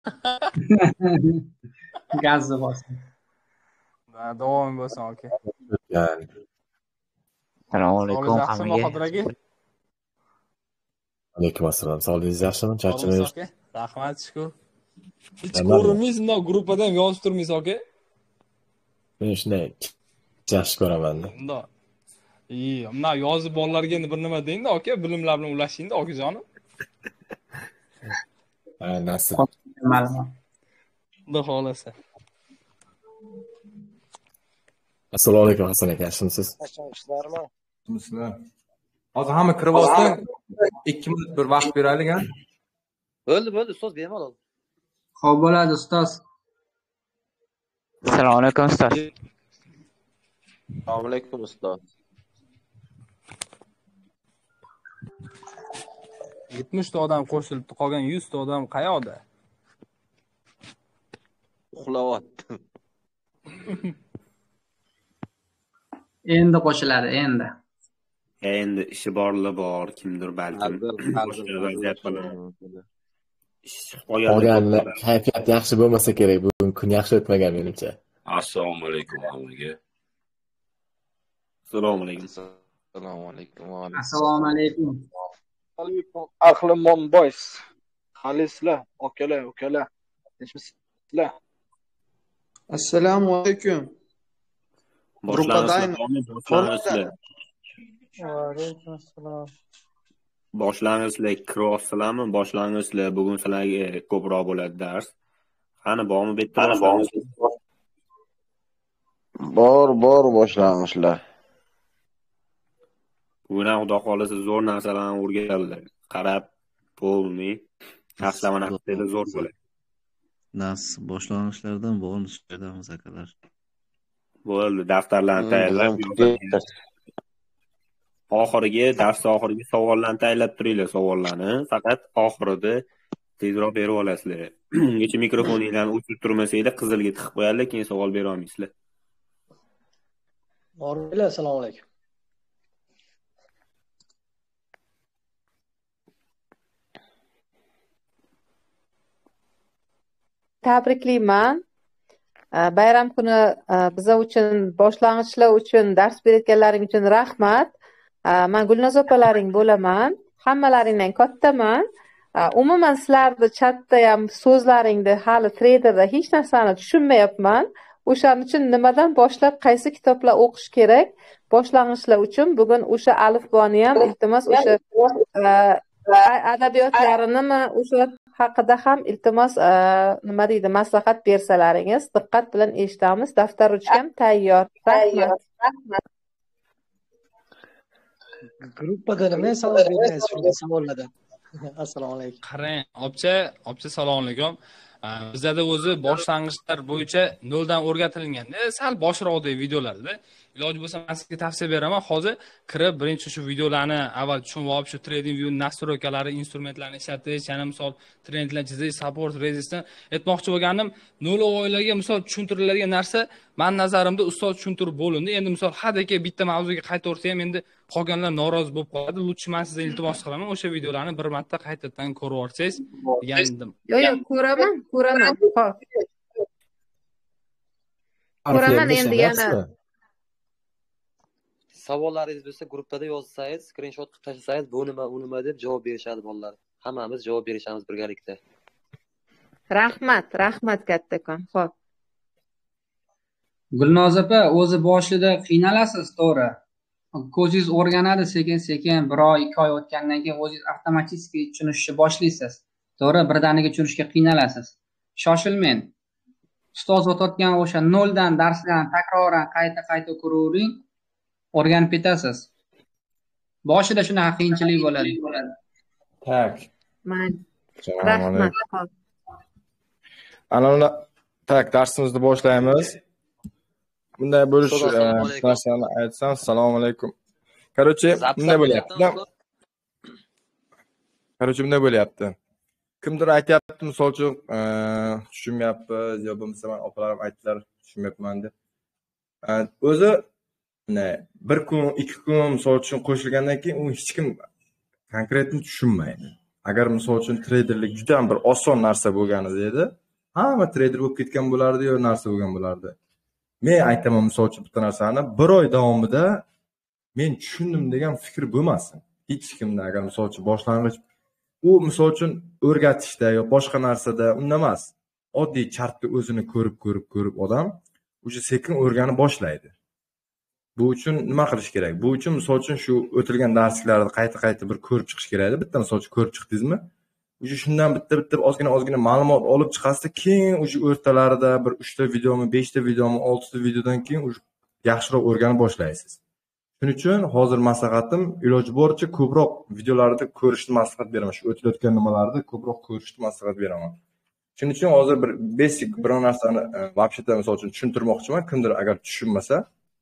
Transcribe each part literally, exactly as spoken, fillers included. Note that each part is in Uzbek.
Gazni bosing. Davom bo'lsin aka. Yani. Assalomu Sog'ligingiz alaykum yaxshimi hammaga. Bahodir aka? Alaykum assalom. Sog'ligingiz yaxshimi? Sog'liksiz Charchamaysiz? aka. Rahmat, shukur. Hech Nima ko'rinmaysiz, bundoq gruppada ham yozib turmaysiz aka. Men shunday yaxshi ko'raman-da. Bundoq. Ey, mana yozib bolalarga bir nima deyingda aka, bilimlar bilan ulashingda okajonim. Ha, nasib. Ma'lumot. Xudo xolasa. Assalomu alaykum Hasan aka, yaxshimisiz? Yaxshimisizlarmi? Sizlar. Hozir hamma kirib olsa, ikki minut bir vaqt beraylik ha. Bo'ldi, bo'ldi, so'z bemalol. Xo'p bo'ladi ustoz. Assalomu alaykum ustoz. Assalomu alaykum ustoz. yetmish ta odam qo'shilibdi, qolgan yuz ta odam qayoqda? Uxlayapti. Endi qo'shiladi, endi. Endi ishi borli bor, kimdir balkim boshqa vaziyat bilan ish chiqib Qolgan qolgan. kayfiyat yaxshi bo'lmasa kerak. Bugun kun yaxshi o'tmagan menimcha. Assalomu alaykum hammaga. Assalomu alaykum. Assalomu alaykum. Assalomu alaykum. Alaykum Ahlimon boys. Halislar, okalar, ukalar. Tinchmisizlar? Assalomu alaykum. Boshlanasizlar. Boshlanasizlar. Va alaykum assalom. Boshlanasizlar. Crosslarmi? Boshlanasizlar. Bugun sizlarga ko'proq bo'ladi dars. Qani bormi bu yerda? Bor, bor boshlang'ishlar. Bugun ham xudo xolasa zo'r narsalarni o'rgatadilar. Qarab bo'lmay, haftalama haftada zo'r bo'ladi. Dars boshlang'ishlardan bo'ldi sherdamiz akalar. Bo'ldi, daftarlarni tayyorlab, oxiriga, dars oxiriga savollarni tayyorlab turinglar, savollarni. Faqat oxirida tezroq berib olasizlar. Ungacha mikrofoninglarni o'chirib turmasanglar, qizilga tiqib qo'yadilar, keyin savol bera olmaysizlar. Borlar, assalomu alaykum. Tabriklayman. Bayram kuni biza uchun, boshlang'ichlar uchun, dars berayotganlaring uchun rahmat. Men Gulnoz opalaring bo'laman. Hammalaringdan kattaman. Umuman sizlarni chatda ham so'zlaringni hali treyderda hech narsani tushunmayapman. O'shaning uchun nimadan boshlab qaysi kitoblar o'qish kerak? Boshlang'ichlar uchun bugun o'sha alifboni ham iltimos o'sha adabiyotlarinimi o'sha haqida ham iltimos nima deydi maslahat bersalaringiz diqqat bilan eshitamiz. Daftar ruchka ham tayyor. Rahmat. Gruppada nima savol berasiz shunday savollardan? Assalomu alaykum. Qarang, obcha, obcha assalomu alaykum. Bizda o'zi boshlang'ichlar bo'yicha noldan o'rgatilgan. Sal boshroqdagi videolarda iloji bo'lsa men sizga tavsiya beraman. Hozir kirib birinchi shu videolarni avval tushunib olib, shu trading view nastroykalari, instrumentlarni ishlatish, yana misol trendlar chizish, support, resistance aytmoqchi bo'lganim, nol oylarga misol tushuntiriladigan narsa men nazarimda ustoz tushuntirib bo'lindi. Endi misol hadaka bitta mavzuga qaytarsa ham endi qolganlar norozi bo'lib qoladi. Lutchi men sizdan iltimos qilaman, o'sha videolarni bir marta qaytadan ko'rib olsangiz degandim. Yo'q, yo'q, ko'raman, ko'raman. Xo'p. Ko'raman endi yana. Savollaringiz bo'lsa gruppada yozsangiz, screenshot qilib tashlasangiz, bu nima, u nima deb javob berishadi bolalar. Hammamiz javob berishamiz birgalikda. Rahmat, rahmat kattakon. Xo'p. Gulnoz opa, o'zi boshida qiynalasiz, to'g'ri. Ko'zingiz o'rganadi sekin-sekin, bir oy, ikki oy o'tgandan keyin o'zingiz avtomatik tushunishni boshlaysiz. To'g'ri, birdaniga tushunishga qiynalasiz. Shoshilmang. Ustoz o'tayotgan o'sha noldan darslarni takroran qayta-qayta ko'ravering, o'rganib ketasiz. Boshida shunaqa qiyinchilik bo'ladi. Tak. Men rahmat. Ana tak, darsimizni boshlaymiz. Bunday bo'lish narsani aytsam, assalomu alaykum. Qarochi, bunday bo'lyapti. Qarochi, bunday bo'lyapti. Kimdir aytayapti, misol uchun, tushunmayapmiz, yo bo'lmasa men opalarim aytdilar, tushunmayapman deb. O'zi bir kun, ikki kun misol uchun qo'shilgandan keyin u hech kim konkretni tushunmaydi. agar misol uchun treyderlik juda ham bir oson narsa bo'lganida edi, hamma treyder bo'lib ketgan bo'lardi, yo narsa bo'lgan bo'lardi. Men aytaman misol uchun bitta narsani bir oy davomida men tushundim degan fikr bo'lmasin. Hech kimda agar misol uchun boshlang'ich u misol uchun o'rgatishda yo boshqa narsada unda emas. Oddiy chartni o'zini ko'rib ko'rib ko'rib odam o'sha sekin o'rganib boshlaydi. Bu uchun nima qilish kerak? Bu uchun misol uchun shu o'tilgan darsliklarni qayta-qayta bir ko'rib chiqish kerak edi. Bitta misol uchun ko'rib chiqdingizmi? O'sha shundan bitta-bitta ozgina ozgina ma'lumot olib chiqasizda, keyin o'sha o'rtalarida bir uchta videomi, beshta videomi, oltita videodan keyin o'sha yaxshiroq o'rganib boshlaysiz. Shuning uchun hozir maslahatim iloji boricha ko'proq videolarda ko'rishni maslahat beraman. Shu o'tilayotgan nimalarni ko'proq ko'rishni maslahat beraman. Shuning uchun hozir bir basic bir narsani vobsheta misol uchun tushuntirmoqchiman. Kimdir agar tushunmasa,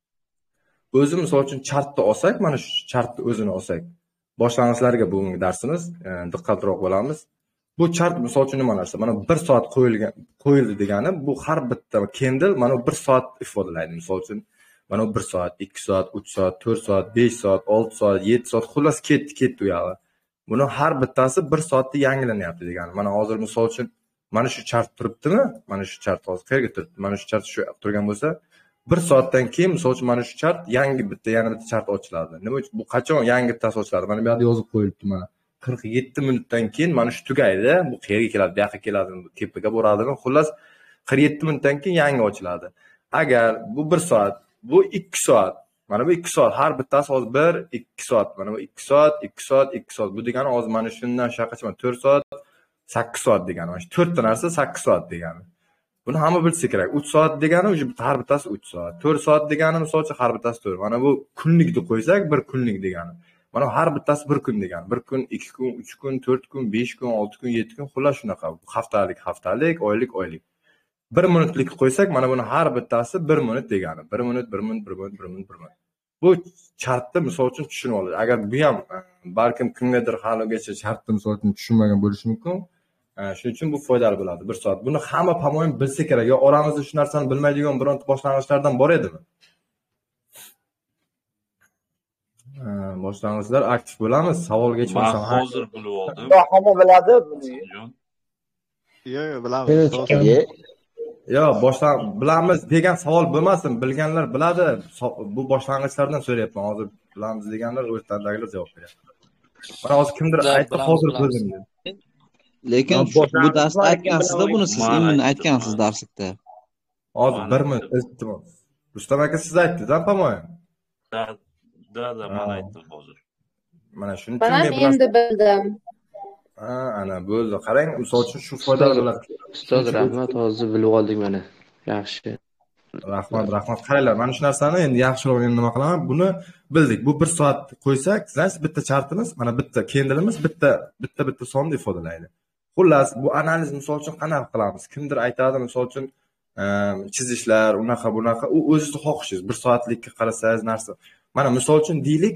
o'zi misol uchun chartni olsak, mana shu chartni o'zini olsak, boshlang'ichlarga bugungi darsimiz diqqatroq bo'lamiz. Bu chart misol uchun nima narsa? Mana bir soat qo'yilgan, qo'yildi degani bu har bitta candle mana bir soat ifodalaydi. Misol uchun mana bir soat, ikki soat, uch soat, to'rt soat, besh soat, olti soat, yetti soat, xullas ketdi, ketdi u yoqqa. Buni har bittasi bir soatda yangilanyapti degani. Mana hozir misol uchun mana shu chart turibdimi? Mana shu chart hozir qayerga turibdi? Mana shu chart shu turgan bo'lsa, bir soatdan keyin misol uchun mana shu chart yangi bitta yana bitta chart ochiladi. Nima uchun? Bu qachon yangi bittasi ochiladi? Mana bu yerda yozib qo'yilibdi mana. qirq yetti minutdan keyin mana shu tugaydi. Bu qayerga keladi? Bu yoqqa keladimi? Bu tepaga boradimi? Xullas qirq yetti minutdan keyin yangi ochiladi. Agar bu bir soat, bu ikki soat. Mana bu ikki soat, har bittasi hozir bir, ikki soat. Mana bu ikki soat, ikki soat, ikki soat. Bu degani hozir mana shundan shaqacha to'rt soat, sakkiz soat degani. Mana shu to'rtta narsa sakkiz soat degani. Buni hamma bilsa kerak. uch soat degani o'sha har bittasi uch soat. to'rt soat degani misol uchun har bittasi to'rt. Mana bu kunlik deb qo'ysak, bir kunlik degani. Mana har bittasi bir kun degani. bir kun, ikki kun, uch kun, to'rt kun, besh kun, olti kun, yetti kun, xullas shunaqa. Haftalik, haftalik, oylik, oylik. bir minutlik qo'ysak, mana buni har bittasi bir minut degani. bir minut, bir minut, bir minut, bir minut, bir minut. Bu chartni misol uchun tushunib oladi. Agar bu ham balkim kimgadir haligacha chartni misol uchun tushunmagan bo'lishi mumkin. Shuning uchun bu foydali bo'ladi bir soat. Buni hamma pamoyim bilsa kerak. Yo oramizda shu narsani bilmaydigan bironta boshlang'ichlardan bor edimi? Boshlang'ichlar aktiv bo'lamiz. Savolga hech Men hozir bilib oldim. Hamma biladi buni. Yo'q, yo'q, bilamiz. Yo, boshlan bilamiz degan savol bo'lmasin. Bilganlar biladi. Bu boshlang'ichlardan so'rayapman. Hozir bilamiz deganlar o'rtadagilar javob beryapti. Mana hozir kimdir aytdi, hozir bildim dedi. Lekin bu darsda aytgansizda buni siz endi aytgansiz darslikda. Hozir bir minut iltimos. Rustam aka siz aytdingiz-a, pamoyim? Da, da, da, men aytdim hozir. Mana shuning uchun men endi bildim. Ha, ana bo'ldi. Qarang, misol uchun shu foydali bo'ladi. Ustoz, rahmat, hozir bilib oldik mana. Yaxshi. Rahmat, rahmat. Qaranglar, mana shu narsani endi yaxshiroq endi nima qilaman? Buni bildik. Bu bir soat qo'ysak, sizlar bitta chartimiz, mana bitta candle'imiz bitta bitta bitta sonni ifodalaydi. Xullas, bu analiz misol uchun qanaqa qilamiz? Kimdir aytadi, misol uchun chizishlar, unaqa bunaqa, u o'zingizni xohishingiz. Bir soatlikka qarasangiz narsa. Mana misol uchun deylik,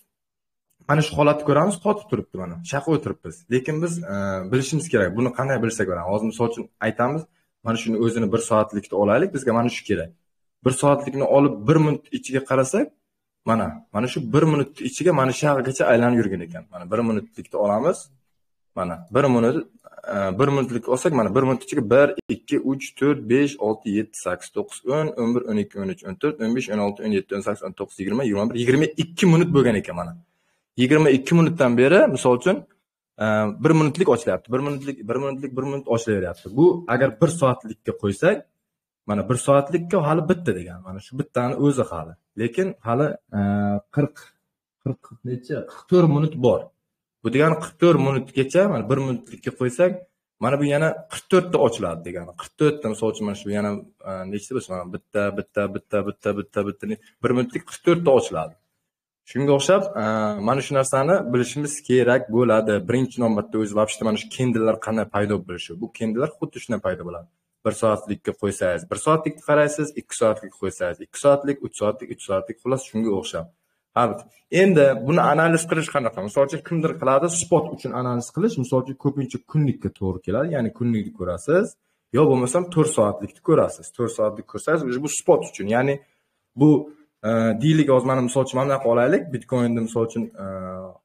mana shu holatni ko'ramiz, qotib turibdi mana. Shaqa o'tiribmiz. Lekin biz bilishimiz kerak. Buni qanday bilsak bo'ladi? Hozir misol uchun aytamiz, mana shuni o'zini bir soatlikda olaylik, bizga mana shu kerak. bir soatlikni olib bir minut ichiga qarasak, mana, mana shu bir minut ichiga mana shu yergacha aylanib yurgan ekan. Mana bir minutlikda olamiz. Mana bir minut bir minutlik olsak, mana bir minut ichiga bir, ikki, uch, to'rt, besh, olti, yetti, sakkiz, to'qqiz, o'n, o'n bir, o'n ikki, o'n uch, o'n to'rt, o'n besh, o'n olti, o'n yetti, o'n sakkiz, o'n to'qqiz, yigirma, yigirma bir, yigirma ikki minut bo'lgan ekan mana. yigirma ikki minutdan beri misol uchun bir minutlik ochilyapti. bir minutlik, bir minutlik, bir minut ochilaveryapti. Bu agar bir soatlikka qo'ysak, mana bir soatlikka hali bitta degan. Mana shu bittani o'zi hali. Lekin hali qirq qirq necha qirq to'rt minut bor. Bu degani qirq to'rt minutgacha mana bir minutlikka qo'ysak, mana bu yana qirq to'rt ta ochiladi degani. qirq to'rt ta misol uchun mana shu yana nechta bo'lsa, mana bitta, bitta, bitta, bitta, bitta, bitta bir minutlik qirq to'rt ta ochiladi. Shunga o'xshab, mana shu narsani bilishimiz kerak bo'ladi. Birinchi navbatda o'zi vobsheta mana shu candle'lar qanday paydo bo'lishi. Bu candle'lar xuddi shunday paydo bo'ladi. bir soatlikka qo'ysangiz, bir soatlikni qaraysiz, ikki soatlik qo'ysangiz, ikki soatlik, uch soatlik, uch soatlik, xullas shunga o'xshab. Ha, endi buni analiz qilish qanaqa? Misol uchun kimdir qiladi, spot uchun analiz qilish, misol uchun ko'pincha kunlikka to'g'ri keladi, ya'ni kunlikni ko'rasiz, yo bo'lmasam to'rt soatlikni ko'rasiz. to'rt soatlik ko'rsangiz, bu spot uchun, ya'ni bu deylik hozir mana misol uchun mana bunaqa olaylik, Bitcoinni misol uchun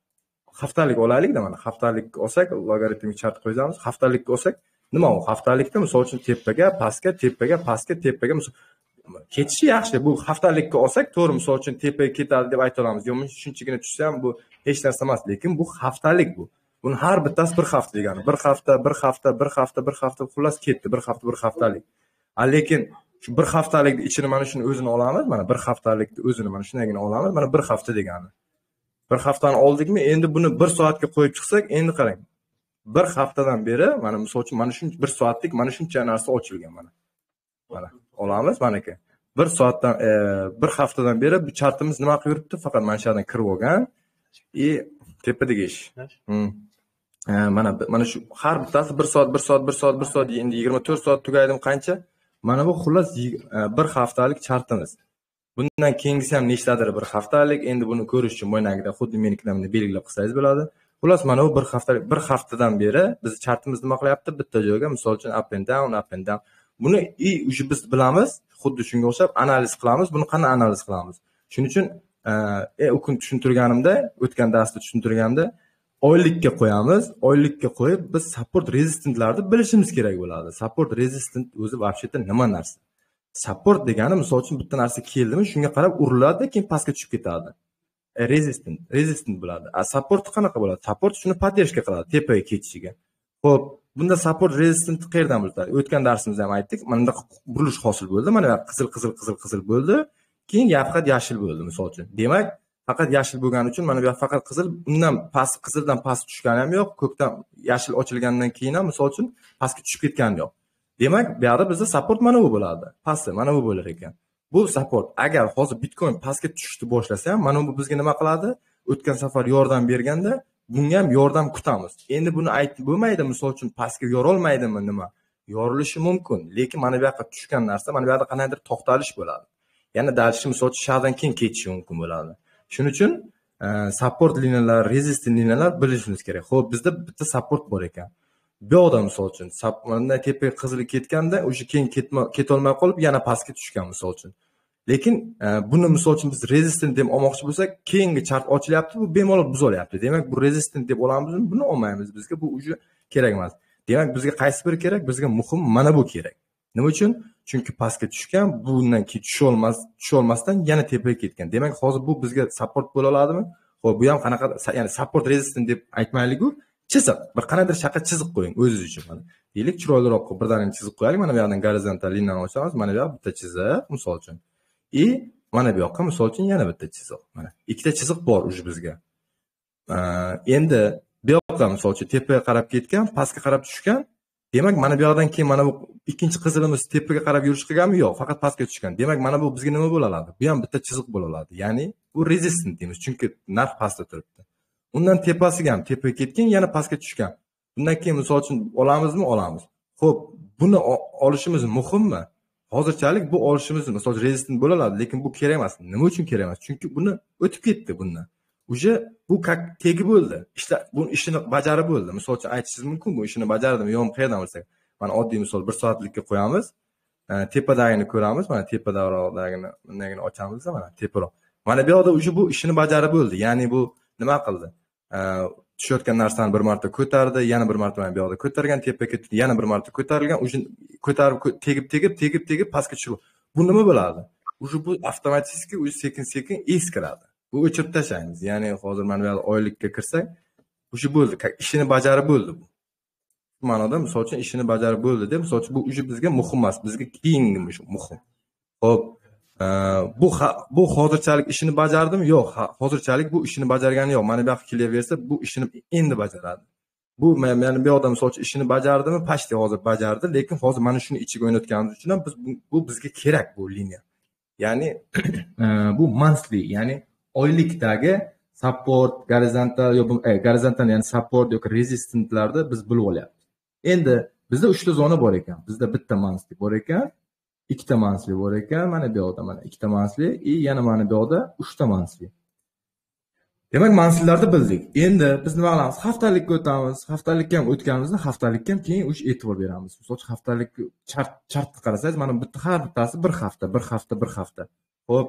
haftalik olaylikda, mana haftalik olsak, logaritmik chart qo'yamiz. Haftalik olsak, nima u? Haftalikda misol uchun tepaga, pastga, tepaga, pastga, tepaga ketishi yaxshi. Bu haftalikka olsak, to'g'ri, misol uchun tepaga ketadi deb ayta olamiz. Yo'q, shunchagina tushsa ham bu hech narsa emas, lekin bu haftalik bu. Buni har bittasi bir hafta degani. Bir hafta, bir hafta, bir hafta, bir hafta xullas ketdi. Bir hafta, bir haftalik. A lekin shu bir haftalikni ichini mana shuni o'zini olamiz. Mana bir haftalikni o'zini mana shunagina olamiz. Mana bir hafta degani. Bir haftani oldikmi, endi buni bir soatga qo'yib chiqsak, endi qarang. Bir haftadan beri mana misol uchun mana shuncha bir soatlik mana shuncha narsa ochilgan mana. Mana olamiz manaki. Bir soatdan e, bir haftadan beri bu chartimiz nima qilib yuribdi? Faqat mana shu yerdan kirib olgan. И tepadagi ish. Hmm. E, mana mana shu har bittasi bir soat, bir soat, bir soat, bir soat, endi yigirma to'rt soat tugaydim qancha? Mana bu xullas bir haftalik chartimiz. Bundan keyingisi ham nechtadir bir haftalik. Endi buni ko'rish uchun mo'ynagida xuddi menikidamni belgilab qilsangiz bo'ladi. Xullas mana bu bir haftalik, bir haftadan beri biz chartimiz nima qilyapti? Bitta joyga, misol uchun up and down, up and down. Buni i o'sha biz bilamiz, xuddi shunga o'xshab analiz qilamiz. Buni qanday analiz qilamiz? Shuning uchun e u kun tushuntirganimda, o'tgan darsda tushuntirganimda oylikka qo'yamiz. Oylikka qo'yib biz support resistantlarni bilishimiz kerak bo'ladi. Support resistant o'zi вообще-то nima narsa? Support degani misol uchun bitta narsa keldimi, shunga qarab uriladi, keyin pastga tushib ketadi. E, resistant, resistant bo'ladi. A support qanaqa bo'ladi? Support shuni поддержка qiladi tepaga ketishiga. Xo'p, bunda support resistant qayerdan bo'ladi? O'tgan darsimizda ham aytdik, mana burilish hosil bo'ldi. Mana bu qizil qizil qizil qizil bo'ldi. Keyin faqat yashil bo'ldi misol uchun. Demak, faqat yashil bo'lgani uchun mana bu faqat qizil, undan past qizildan past tushgani ham yo'q, ko'kdan yashil ochilgandan keyin ham misol uchun pastga tushib ketgani yo'q. Demak, bu yerda bizda support mana bu bo'ladi. Pasti mana bu bo'lar ekan. Bu support. Agar hozir Bitcoin pastga tushishni boshlasa ham, mana bu bizga nima qiladi? O'tgan safar yordam berganda, bunga ham yordam kutamiz. Endi buni aytib bo'lmaydi, misol uchun pastga yora olmaydimi nima? Yorilishi mumkin, lekin mana bu yoqqa tushgan narsa, mana bu yerda qanaqadir to'xtalish bo'ladi. Yana dalishi misol uchun shardan keyin ketishi mumkin bo'ladi. Shuning uchun support liniyalar, resistant liniyalar bilishimiz kerak. Xo'p, bizda bitta support bor ekan. Bu odam misol uchun mana tepaga qizilga ketganda, o'sha keyin keta olmay qolib, yana pastga tushgan misol uchun. Lekin buni misol uchun biz resistant deb olmoqchi bo'lsak, keyingi chart ochilyapti, bu bemalol buzilyapti. Demak, bu resistant deb olamiz, buni olmaymiz. Bizga bu o'sha kerak emas. Demak, bizga qaysi biri kerak? Bizga muhim mana bu kerak. Nima uchun? Chunki pastga tushgan, bundan keyin tusha olmas, tusha olmasdan yana tepaga ketgan. Demak, hozir bu bizga support bo'la oladimi? Xo'p, bu ham qanaqa, ya'ni support resistant deb aytmaylik-ku, chiziq, bir qanaqadir shaqa chiziq qo'ying o'zingiz uchun mana. Deylik, chiroyliroq qilib birdan chiziq qo'yaylik. Mana bu yerdan gorizontal liniyani ochamiz. Mana bu yoq bitta chiziq, misol uchun. И mana bu yoqqa misol uchun yana bitta chiziq. Mana ikkita chiziq bor o'zi bizga. Endi bu yoqqa misol uchun tepaga qarab ketgan, pastga qarab tushgan. Demak, mana bu yoqdan keyin mana bu ikkinchi qizilimiz tepaga qarab yurish qilganmi? Yo'q, faqat pastga tushgan. Demak, mana bu bizga nima bo'la oladi? Bu ham bitta chiziq bo'la oladi. Ya'ni bu resistant deymiz, chunki narx pastda turibdi. Undan tepasiga ham tepaga ketgan, yana pastga tushgan. Bundan keyin misol uchun olamizmi? Olamiz. Xo'p, buni olishimiz muhimmi? Hozirchalik bu olishimiz misol resistant bo'la oladi, lekin bu kerak emas. Nima uchun kerak emas? Chunki buni o'tib ketdi bundan. Uje bu tegi bo'ldi. Ishlar bu ishini bajarib bo'ldi. Misol uchun aytishingiz mumkin, bu ishini bajardimi, yo'qmi, qayerdan bilsak. Mana oddiy misol bir soatlikka qo'yamiz. Tepadagini ko'ramiz. Mana tepadagini bundagini ochamiz, mana teparoq. Mana bu yoqda uje bu ishini bajarib bo'ldi. Ya'ni bu nima qildi? Tushayotgan narsani bir marta ko'tardi, yana bir marta mana bu yoqda ko'targan, tepaga ketdi, yana bir marta ko'tarilgan, uje ko'tarib tegib tegib tegib tegib pastga tushib. Bu nima bo'ladi? Uje bu avtomatik o'zi sekin-sekin eskiradi. Bu o'chirib tashlaymiz. Ya'ni hozir mana bu yerda oylikka kirsak, uje bo'ldi, ishini bajarib bo'ldi bu. Bu ma'noda misol uchun ishini bajarib bo'ldi deb, misol uchun bu uje bizga muhim emas, bizga keyingi muhim. Xo'p, bu bu hozirchalik ishini bajardimi? Yo'q, hozirchalik bu ishini bajargani yo'q. Mana bu yoqqa kelaversa, bu ishini endi bajaradi. Bu mana bu odam misol uchun ishini bajardimi? Pashti hozir bajardi, lekin hozir mana shuni ichiga o'ynatganimiz uchun ham biz bu bizga kerak bu liniya. Ya'ni bu monthly, ya'ni oylikdagi support, gorizontal yoki gorizontal, ya'ni support yoki resistantlarni biz bilib olyapmiz. Endi bizda uchta zona bor ekan. Bizda bitta monthly bor ekan, ikkita monthly bor ekan, mana bu yoqda mana ikkita monthly, и yana mana bu yoqda uchta monthly. Demak, monthlylarni bildik. Endi biz nima qilamiz? Haftalikka o'tamiz. Haftalikka ham o'tganimizda, haftalikka ham keyin o'sha e'tibor beramiz. Masalan, haftalik chart chartni qarasangiz, mana bitta har bittasi bir hafta, bir hafta, bir hafta. Xo'p,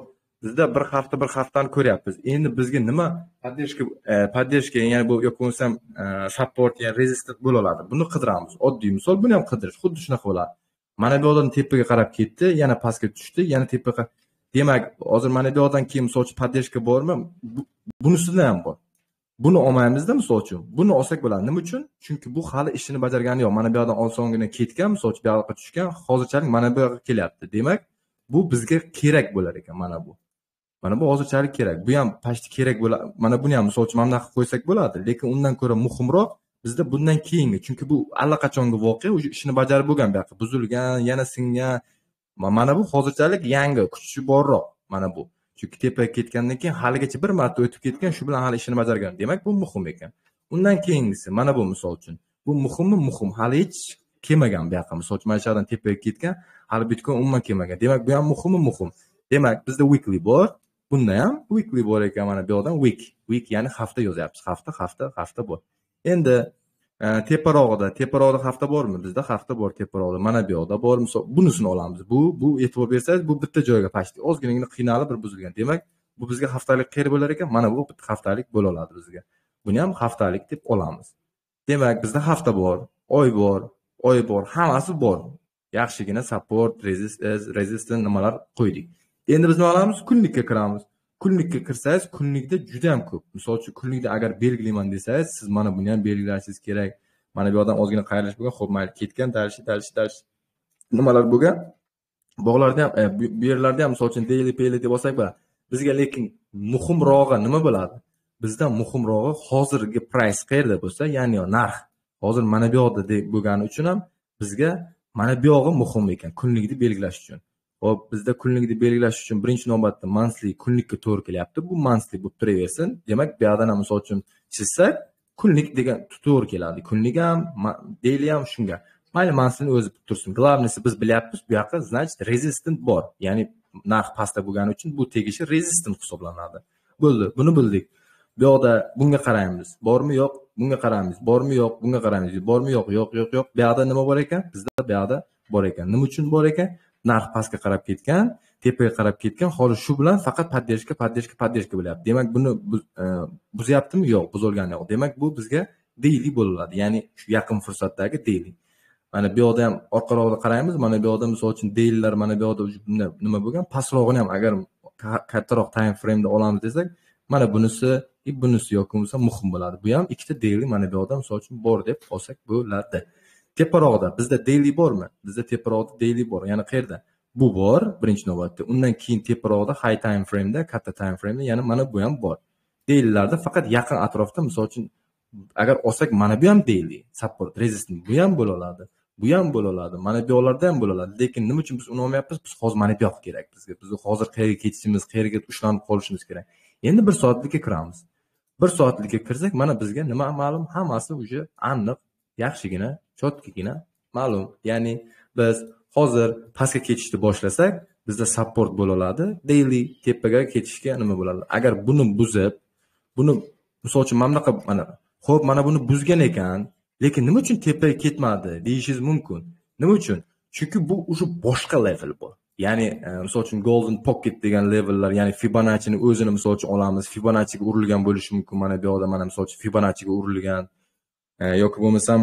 bizda bir hafta bir haftani ko'ryapmiz. Endi bizga nima поддержка поддержка ya'ni bu yoki bo'lmasam support ya'ni resistant bo'la oladi. Buni qidiramiz. Oddiy misol buni ham qidirish xuddi shunaqa bo'ladi. Mana bu odam tepaga qarab ketdi, yana pastga tushdi, yana tepaga. Demak, hozir mana bu odamdan keyin misol uchun поддержка bormi? Bunisida ham bor. Buni olmaymizda misol uchun. Buni olsak bo'ladi. Nima uchun? Chunki bu hali ishini bajargani yo'q. Mana bu yoqdan osongina ketgan, misol uchun bu yoqqa tushgan, hozirchalik mana bu yoqqa kelyapti. Demak, bu bizga kerak bo'lar ekan mana bu. Mana bu hozirchalik kerak. Bu ham pashti kerak bo'ladi. Mana buni ham misol uchun mana bunaqa qo'ysak bo'ladi, lekin undan ko'ra muhimroq bizda bundan keyingi, chunki bu allaqachongi voqea, o'sha ishini bajarib bo'lgan bu yoqqa, buzilgan, yana singan. Mana bu hozirchalik yangi, kuchi borroq mana bu. Chunki tepaga ketgandan keyin haligacha bir marta o'tib ketgan, shu bilan hali ishini bajargan. Demak, bu muhim ekan. Undan keyingisi mana bu misol uchun. Bu muhimmi? Muhim. Hali hech kelmagan bu yoqqa. Misol uchun mana shu yerdan tepaga ketgan, hali bitgan umuman kelmagan. Demak, bu ham muhimmi? Muhim. Demak, bizda weekly bor. Bunda ham weekly bor ekan mana bu yoqdan week. Week ya'ni hafta yozyapmiz. Hafta, hafta, hafta bor. Endi teparog'ida, teparog'ida hafta bormi? Bizda hafta bor teparog'ida. Mana bu yoqda bor. Misol bunisini olamiz. Bu bu e'tibor bersangiz, bu bitta joyga pashti. Ozginagina qiynalib bir buzilgan. Demak, bu bizga haftalik qiyr bo'lar ekan. Mana bu bitta haftalik bo'la oladi bizga. Buni ham haftalik deb olamiz. Demak, bizda hafta bor, oy bor, oy bor, hammasi bor. Yaxshigina support, resistance, resistance nimalar qo'ydik. Endi biz nima qilamiz? Kunlikka kiramiz. Kunlikka kirsangiz, kunlikda juda ham ko'p. Misol uchun kunlikda agar belgilayman desangiz, siz mana buni ham belgilashingiz kerak. Mana bu yoqdan ozgina qayrilish bo'lgan, xo'p, mayli ketgan, dalish, dalish, dalish nimalar bo'lgan. Bog'larda ham, bu yerlarda ham misol uchun daily payli deb olsak bo'ladi. Bizga lekin muhimrog'i nima bo'ladi? Bizda muhimrog'i hozirgi price qayerda bo'lsa, ya'ni narx. Hozir mana bu yoqda deb bo'lgani uchun ham bizga mana bu yog'i muhim ekan, kunlikni belgilash uchun. Hop, bizda kunlikni belgilash uchun birinchi navbatda monthly kunlikka to'g'ri kelyapti. Bu monthly bo'lib turaversin. Demak, bu yoqdan ham misol uchun chizsak, kunlik degan to'g'ri keladi. Kunlik ham, daily ham shunga. Mayli monthly o'zi tursin. Glavnisi biz bilyapmiz, bu yoqqa значит resistant bor. Ya'ni narx pastda bo'lgani uchun bu tegishi resistant hisoblanadi. Bo'ldi, buni bildik. Bu yoqda bunga qaraymiz. Bormi, yo'q? Bunga qaraymiz. Bormi, yo'q? Bunga qaraymiz. Bormi, yo'q? Yo'q, yo'q, yo'q. Bu yoqda nima bor ekan? Bizda bu yoqda bor ekan. Nima uchun bor ekan? Narx pastga qarab ketgan, tepaga qarab ketgan. Hozir shu bilan faqat поддержка, поддержка, поддержка bo'lyapti. Demak, buni buzyaptimi? Yo'q, buzilgani yo'q. Demak, bu bizga daily bo'ladi. Ya'ni shu yaqin fursatdagi daily. Mana bu yoqda ham orqaroqda qaraymiz. Mana bu yoqda misol uchun daylylar mana bu yoqda nima bo'lgan? Pastrog'ini ham agar kattaroq time frame'da olamiz desak, mana bunisi, bunisi yoki bo'lsa muhim bo'ladi. Bu ham ikkita daily mana bu yoqda misol uchun bor deb olsak bo'ladi. Teparog'da bizda daily bormi? Bizda teparog'da daily bor. Ya'ni qayerda? Bu bor birinchi navbatda. Undan keyin teparog'da high time frame'da, katta time frame'da yana mana bu ham bor. Dailylarda faqat yaqin atrofda misol uchun agar olsak mana bu ham daily, support, resistance bu ham bo'la oladi. Bu ham bo'la oladi. Mana bu yoqlarda ham bo'la oladi. Lekin nima uchun biz uni olmayapmiz? Biz hozir mana bu yoq kerak bizga. Biz hozir qayerga ketishimiz, qayerga ushlanib qolishimiz kerak. Endi bir soatlikka kiramiz. bir soatlikka kirsak, mana bizga nima ma'lum? Hammasi uje aniq, yaxshigina, chotkigina ma'lum. Ya'ni biz hozir pastga ketishni boshlasak, bizda support bo'la oladi. Daily tepaga ketishga nima bo'ladi? Agar buni buzib, buni misol uchun mana bunaqa mana, xo'p, mana buni buzgan ekan, lekin nima uchun tepaga ketmadi deyishingiz mumkin. Nima uchun? Chunki bu uje boshqa level bu. Ya'ni misol uchun golden pocket degan levellar, ya'ni Fibonacci'ni o'zini misol uchun olamiz. Fibonacci'ga urilgan bo'lishi mumkin. Mana bu yoqda mana misol uchun Fibonacci'ga urilgan yoki bo'lmasam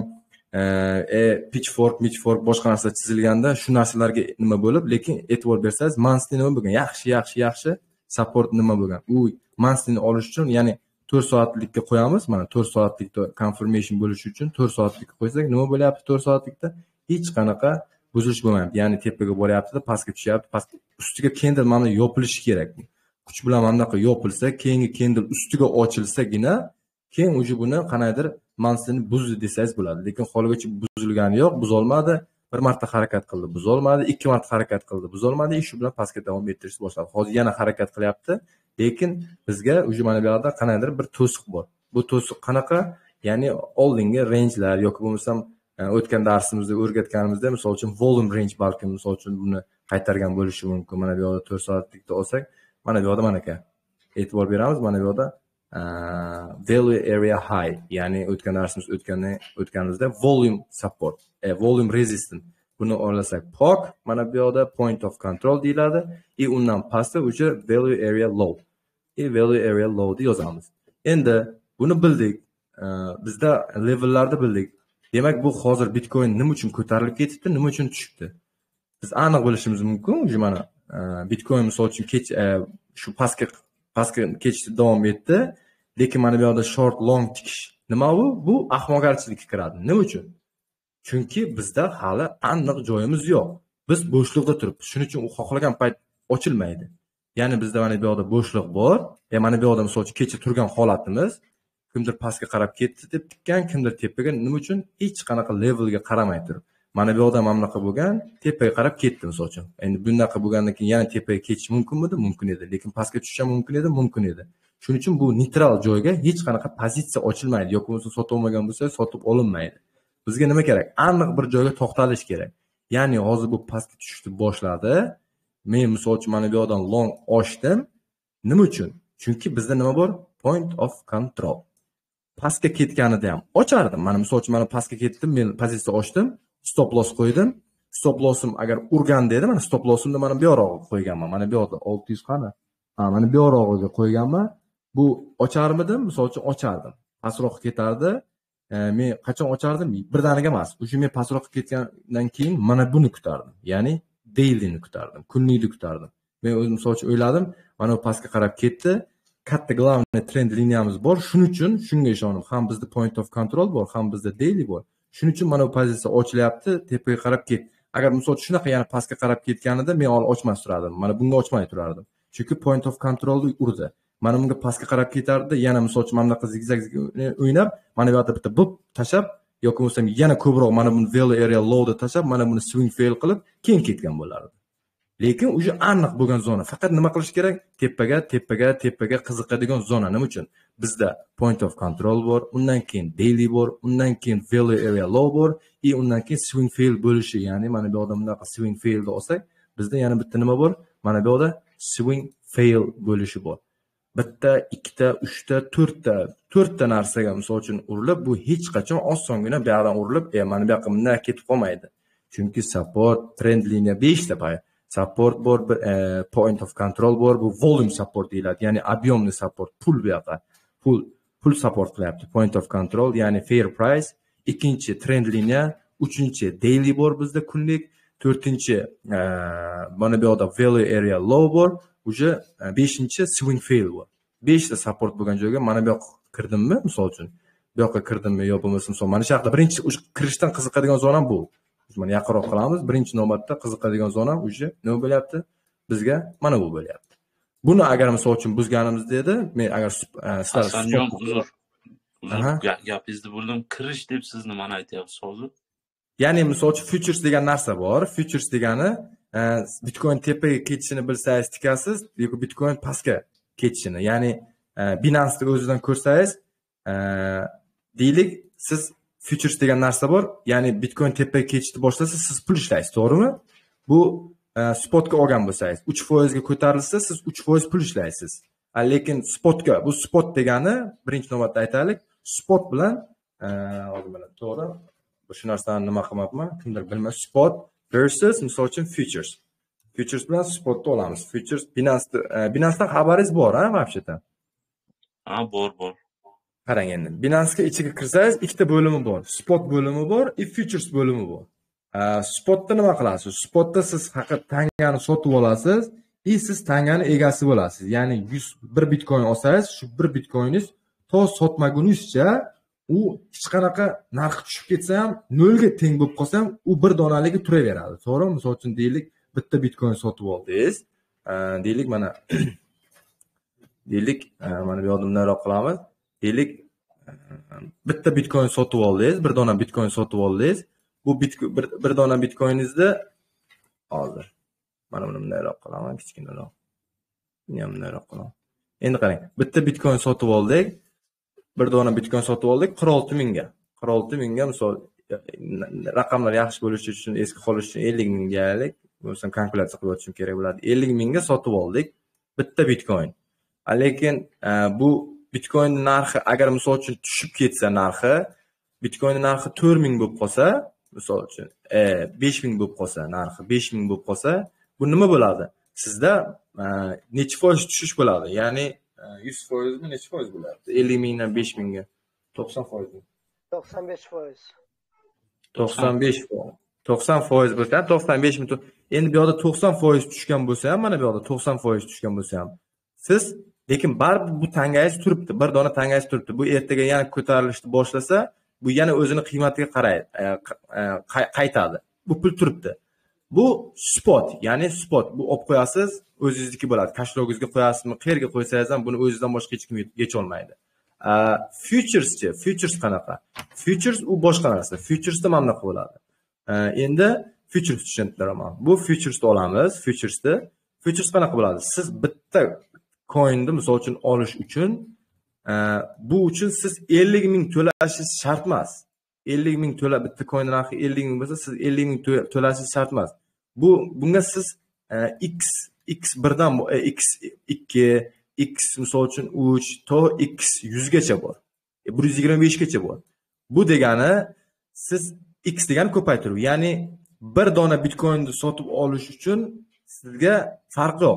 e pitchfork, pitchfork boshqa narsa chizilganda shu narsalarga nima bo'lib, lekin e'tibor bersangiz, monthly nima bo'lgan? Yaxshi, yaxshi, yaxshi support nima bo'lgan? U monthlyni olish uchun, ya'ni to'rt soatlikka qo'yamiz. Mana to'rt soatlikda confirmation bo'lishi uchun to'rt soatlikka qo'ysak, nima bo'lyapti to'rt soatlikda? Hech qanaqa buzilish bo'lmayapti. Ya'ni tepaga boryapti-da, pastga tushyapti, pastga ustiga candle mana yopilishi kerak. Kuch bilan mana bunaqa yopilsa, keyingi candle ustiga ochilsagina, keyin uje buni qanaydir monthlyni buzdi desangiz bo'ladi. Lekin hozirgacha buzilgani yo'q, buzolmadi. Bir marta harakat qildi, buzolmadi. Ikki marta harakat qildi, buzolmadi. Shu bilan pastga davom ettirishni boshladi. Hozir yana harakat qilyapti, lekin bizga uje mana bu yerda qanaydir bir to'siq bor. Bu to'siq qanaqa? Ya'ni oldingi rangelar yoki bo'lmasam o'tgan darsimizda o'rgatganimizda misol uchun volume range balki misol uchun buni qaytargan bo'lishi mumkin. Mana bu yerda to'rt soatlikda olsak, mana bu yerda mana aka. E'tibor beramiz, mana bu yerda value area high, ya'ni o'tgan darsimiz o'tgandan o'tganimizda volume support, e, volume resistance. buni olasak pok, mana bu yoqda point of control deyiladi. И undan pastda o'sha value area low. E value area low deb yozamiz. Endi buni bildik. Bizda levellarni bildik. Demak, bu hozir Bitcoin nima uchun ko'tarilib ketibdi, nima uchun tushibdi? Biz aniq bilishimiz mumkin. O'sha mana Bitcoin misol uchun kech shu pastga pastga ketishda davom etdi. Lekin mana bu yoqda short long tikish nima bu? Bu ahmoqgarchilikka kiradi. Nima uchun? Chunki bizda hali aniq joyimiz yo'q. Biz bo'shliqda turibmiz. Shuning uchun u xohlagan payt ochilmaydi. Ya'ni bizda mana bu yoqda bo'shliq bor. E mana bu yoqda misol uchun kecha turgan holatimiz, kimdir pastga qarab ketdi deb tikkan, kimdir tepaga. Nima uchun? Hech qanaqa levelga qaramay turib. Mana bu yoqda mamlaqa bo'lgan, tepaga qarab ketdi misol uchun. Endi bunaqa bo'lgandan keyin yana tepaga ketish mumkinmidi? Mumkin edi. Lekin pastga tushish ham mumkin edi, mumkin edi. Shuning uchun bu neytral joyga hech qanaqa pozitsiya ochilmaydi yoki bo'lmasa sotib olmagan bo'lsa, sotib olinmaydi. Bizga nima kerak? Aniq bir joyga to'xtalish kerak. Ya'ni hozir bu pastga tushishni boshladi. Men misol uchun mana bu yoqdan long ochdim. Nima uchun? Chunki bizda nima bor? Point of control. Pastga ketganida ham ochardim. Mana misol uchun mana pastga ketdim, men pozitsiya ochdim, stop loss qo'ydim. Stop lossim agar urganda edi, mana stop lossimni mana bu yoqqa qo'yganman. Mana bu yoqda olti yuz qani? Ha, mana bu yoqqa qo'yganman. Bu ocharmidim? Misol uchun ochardim. Pastroqqa ketardi. E, men qachon ochardim? Birdaniga emas. O'sha men pastroqqa ketgandan keyin mana buni kutardim. Ya'ni daily'ni kutardim, kunlikni kutardim. Men o'zim misol uchun o'yladim, mana bu pastga qarab ketdi. Katta glavniy trend liniyamiz bor. Shuning uchun shunga ishonib, ham bizda point of control bor, ham bizda daily bor. Shuning uchun mana bu pozitsiya ochilyapti, tepaga qarab ket. Agar misol uchun shunaqa yana pastga qarab ketganida men ol ochmas turardim. Mana bunga ochmay turardim. Chunki point of controlni urdi. Mana bunga pastga qarab ketardi, yana misol uchun mana bunaqa zigzag o'ynab, mana bu yerda bitta bop tashab, yoki bo'lmasa yana ko'proq mana buni value area lowda tashab, mana buni swing fail qilib keyin ketgan bo'lardi. Lekin o'sha aniq bo'lgan zona. Faqat nima qilish kerak? Tepaga, tepaga, tepaga qiziqadigan zona. Nima uchun? Bizda point of control bor, undan keyin daily bor, undan keyin value area low bor, и undan keyin swing fail bo'lishi, ya'ni mana bu yoqda bunaqa swing failni olsak, bizda yana bitta nima bor? Mana bu yoqda swing fail bo'lishi bor. Bitta, ikkita, uchta, to'rtta, to'rtta narsaga misol uchun urilib, bu hech qachon osongina bu yoqdan urilib, e mana bu yoqqa bunday ketib qolmaydi. Chunki support, trend liniya besh ta pay. Support bor, e, point of control bor, bu volume support deyiladi. Ya'ni объемный support, pul bu yoqqa. Pul, pul support qilyapti. Point of control, ya'ni fair price. Ikkinchi trend liniya, uchinchi daily bor bizda kunlik, to'rtinchi e, mana bu yoqda value area low bor. O'sha beshinchi swing fail bor. besh ta support bo'lgan joyga mana bu yoqqa kirdimmi, misol uchun. Bu yoqqa kirdimmi yo bo'lmasa misol mana shu yoqda birinchi o'sha kirishdan qiziqadigan zonam bu. Mana yaqinroq qilamiz. Birinchi navbatda qiziqadigan zonam o'sha nima bo'lyapti? Bizga mana bu bo'lyapti. Buni agar misol uchun buzganimizda edi, men agar sizlar Hasanjon uzr. Uzr gapingizni bo'ldim. Kirish deb siz nimani aytyapsiz hozir? Ya'ni misol uchun futures degan narsa bor. Futures degani Bitcoin tepaga ketishini bilsangiz tikasiz, yoki Bitcoin pastga ketishini. Ya'ni Binance'ni o'zidan ko'rsangiz, deylik, siz futures degan narsa bor. Ya'ni Bitcoin tepaga ketishni boshlasa, siz pul ishlaysiz, to'g'rimi? Bu spotga olgan bo'lsangiz, uch foiz ga ko'tarilsa, siz uch foiz pul ishlaysiz. Lekin spotga, bu spot degani, birinchi navbatda aytaylik, spot bilan hozir mana to'g'ri, shu narsani nima qilmoqman, kimdir bilmas, spot versus misol uchun futures. Futures bilan spotni olamiz. Futures Binance Binance'dan xabaringiz bor, ha, вообще-то? Ha, bor, bor. Qarang endi. Binance'ga ichiga kirsangiz, ikkita bo'limi bor. Spot bo'limi bor, va futures bo'limi bor. Spotda nima qilasiz? Spotda siz faqat tangani sotib olasiz, va siz tangani egasi bo'lasiz. Ya'ni yuz bir bitcoin olsangiz, shu bir bitcoiningiz to sotmagunizcha u hech qanaqa narxi tushib ketsa ham, nolga teng bo'lib qolsa ham, u bir donaligi turaveradi. To'g'rimi? Misol uchun deylik, bitta bitcoin sotib oldingiz. Deylik mana deylik, mana bu yordamdaroq qilamiz. Deylik, bitta bitcoin sotib oldingiz, bir dona bitcoin sotib oldingiz. Bu bir, bir dona bitcoiningizda hozir mana buni bundayroq qilaman, kichkinaroq. Buni ham bundayroq qilaman. Endi qarang, bitta bitcoin sotib oldik. Bir dona bitcoin sotib oldik qirq olti mingga. qirq olti mingga, misol raqamlar yaxshi bo'lishi uchun, eski qolishi uchun ellik mingga aylik. Bo'lsa kalkulyatsiya qilib o'tishim kerak bo'ladi. ellik mingga sotib oldik bitta bitcoin. Lekin bu bitcoin narxi agar misol uchun tushib ketsa narxi, bitcoin narxi to'rt ming bo'lib qolsa, misol uchun besh ming bo'lib qolsa, narxi besh ming bo'lib qolsa, bu nima bo'ladi? Sizda necha foiz tushish bo'ladi? Ya'ni yuz foizmi, necha foiz bo'ladi? ellik mingdan besh mingga to'qson foizmi? to'qson besh foiz. to'qson besh foiz. to'qson foiz bo'lsa, to'qson besh ming. Endi bu yoqda to'qson foiz tushgan bo'lsa ham, mana bu yoqda to'qson foiz tushgan bo'lsa ham, siz lekin baribir bu tangayish turibdi. Bir dona tangayish turibdi. Bu ertaga yana ko'tarilishni boshlasa, bu yana o'zini qiymatiga qaraydi, qaytadi. Bu pul turibdi. Bu spot, ya'ni spot. Bu olib qo'yasiz, o'zingizniki bo'ladi. Kashlogingizga qo'yasizmi, qayerga qo'ysangiz ham buni o'zingizdan boshqa hech kim yecha olmaydi. Futureschi, futures qanaqa? Futures u boshqa narsa. Futuresda mana bunaqa bo'ladi. Endi futures tushuntiraman. Bu futuresni olamiz, futuresda. Futures qanaqa bo'ladi? Siz bitta coinni misol uchun olish uchun bu uchun siz ellik ming to'lashingiz shart emas. ellik ming to'la, bitta coin narxi ellik ming bo'lsa, siz ellik ming to'lashingiz shart emas. Bu bunga siz x x birdan x ikki, x misol uchun uch to x yuz gacha bor. bir yuz yigirma besh gacha bor. Bu degani siz x degani ko'paytiruv. Ya'ni bir dona bitcoinni sotib olish uchun sizga farq yo'q.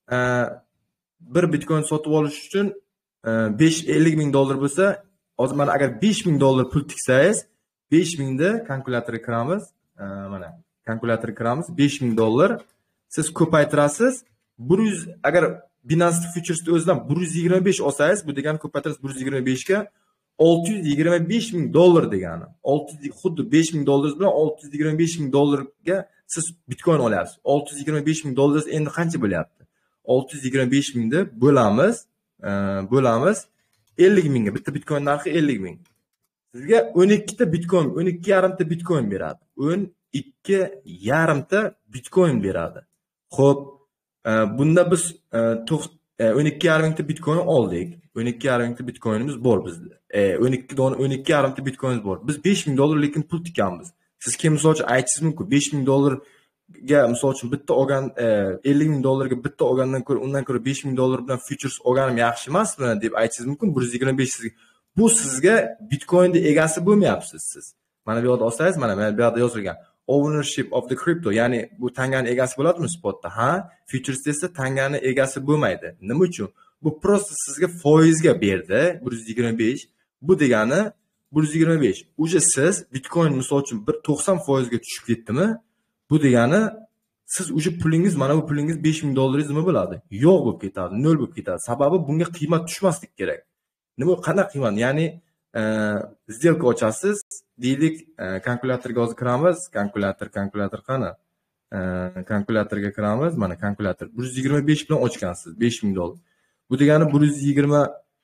Bir bitcoin sotib olish uchun besh ellik ming dollar bo'lsa, hozir mana agar besh ming dollar pul tiksangiz, besh mingni kalkulyatorga kiramiz. Mana kalkulyatorga kiramiz. besh ming dollar siz ko'paytirasiz. bir yuz agar Binance Futures'da o'zidan bir yuz yigirma besh olsangiz, bu degani ko'paytirasiz bir yuz yigirma besh ga olti yuz yigirma besh ming dollar degani. olti yuz xuddi besh ming dollar bilan olti yuz yigirma besh ming dollarga siz bitcoin olyapsiz. olti yuz yigirma besh ming dollar endi qancha bo'lyapti? olti yuz yigirma besh mingni bo'lamiz, bo'lamiz ellik mingga. Bitta bitcoin narxi ellik ming. Sizga o'n ikki ta bitcoin, o'n ikki yarim ta bitcoin beradi. o'n ikki yarim ta bitcoin beradi. Xo'p, bunda biz o'n ikki yarim ta bitcoin oldik. o'n ikki yarim ta bitcoinimiz bor bizda. o'n ikki dona o'n ikki yarim ta bitcoinimiz bor. Biz besh ming dollar lekin pul tikamiz. Siz kim misol uchun aytishingiz mumkin, besh ming dollar ga misol uchun bitta olgan ellik ming dollarga bitta olgandan ko'ra undan ko'ra besh ming dollar bilan futures olganim yaxshi emasmi deb aytishingiz mumkin. bir yuz yigirma besh sizga. Bu sizga bitcoinni egasi bo'lmayapsiz siz. Mana bu yerda olsangiz, mana bu yerda yozilgan ownership of the crypto, ya'ni bu tangani egasi bo'ladimi spotda? Ha, futures esa tangani egasi bo'lmaydi. Nima uchun? Bu prosta sizga foizga berdi bir yuz yigirma besh. Bu degani bir yuz yigirma besh. Uje siz bitcoin misol uchun bir to'qson foizga tushib ketdimi? Bu degani siz uje pulingiz, mana bu pulingiz besh ming dollaringiz nima bo'ladi? Yo'q bo'lib ketadi, nol bo'lib ketadi. Sababi bunga qiymat tushmaslik kerak. Nima qanaqa qiymat? Ya'ni сделка ochasiz, deylik, kalkulyatorga hozir kiramiz. Kalkulyator, kalkulyator qani? Kalkulyatorga kiramiz. Mana kalkulyator bir yuz yigirma besh bilan ochgansiz, besh ming dollar. Bu degani bir yuz yigirma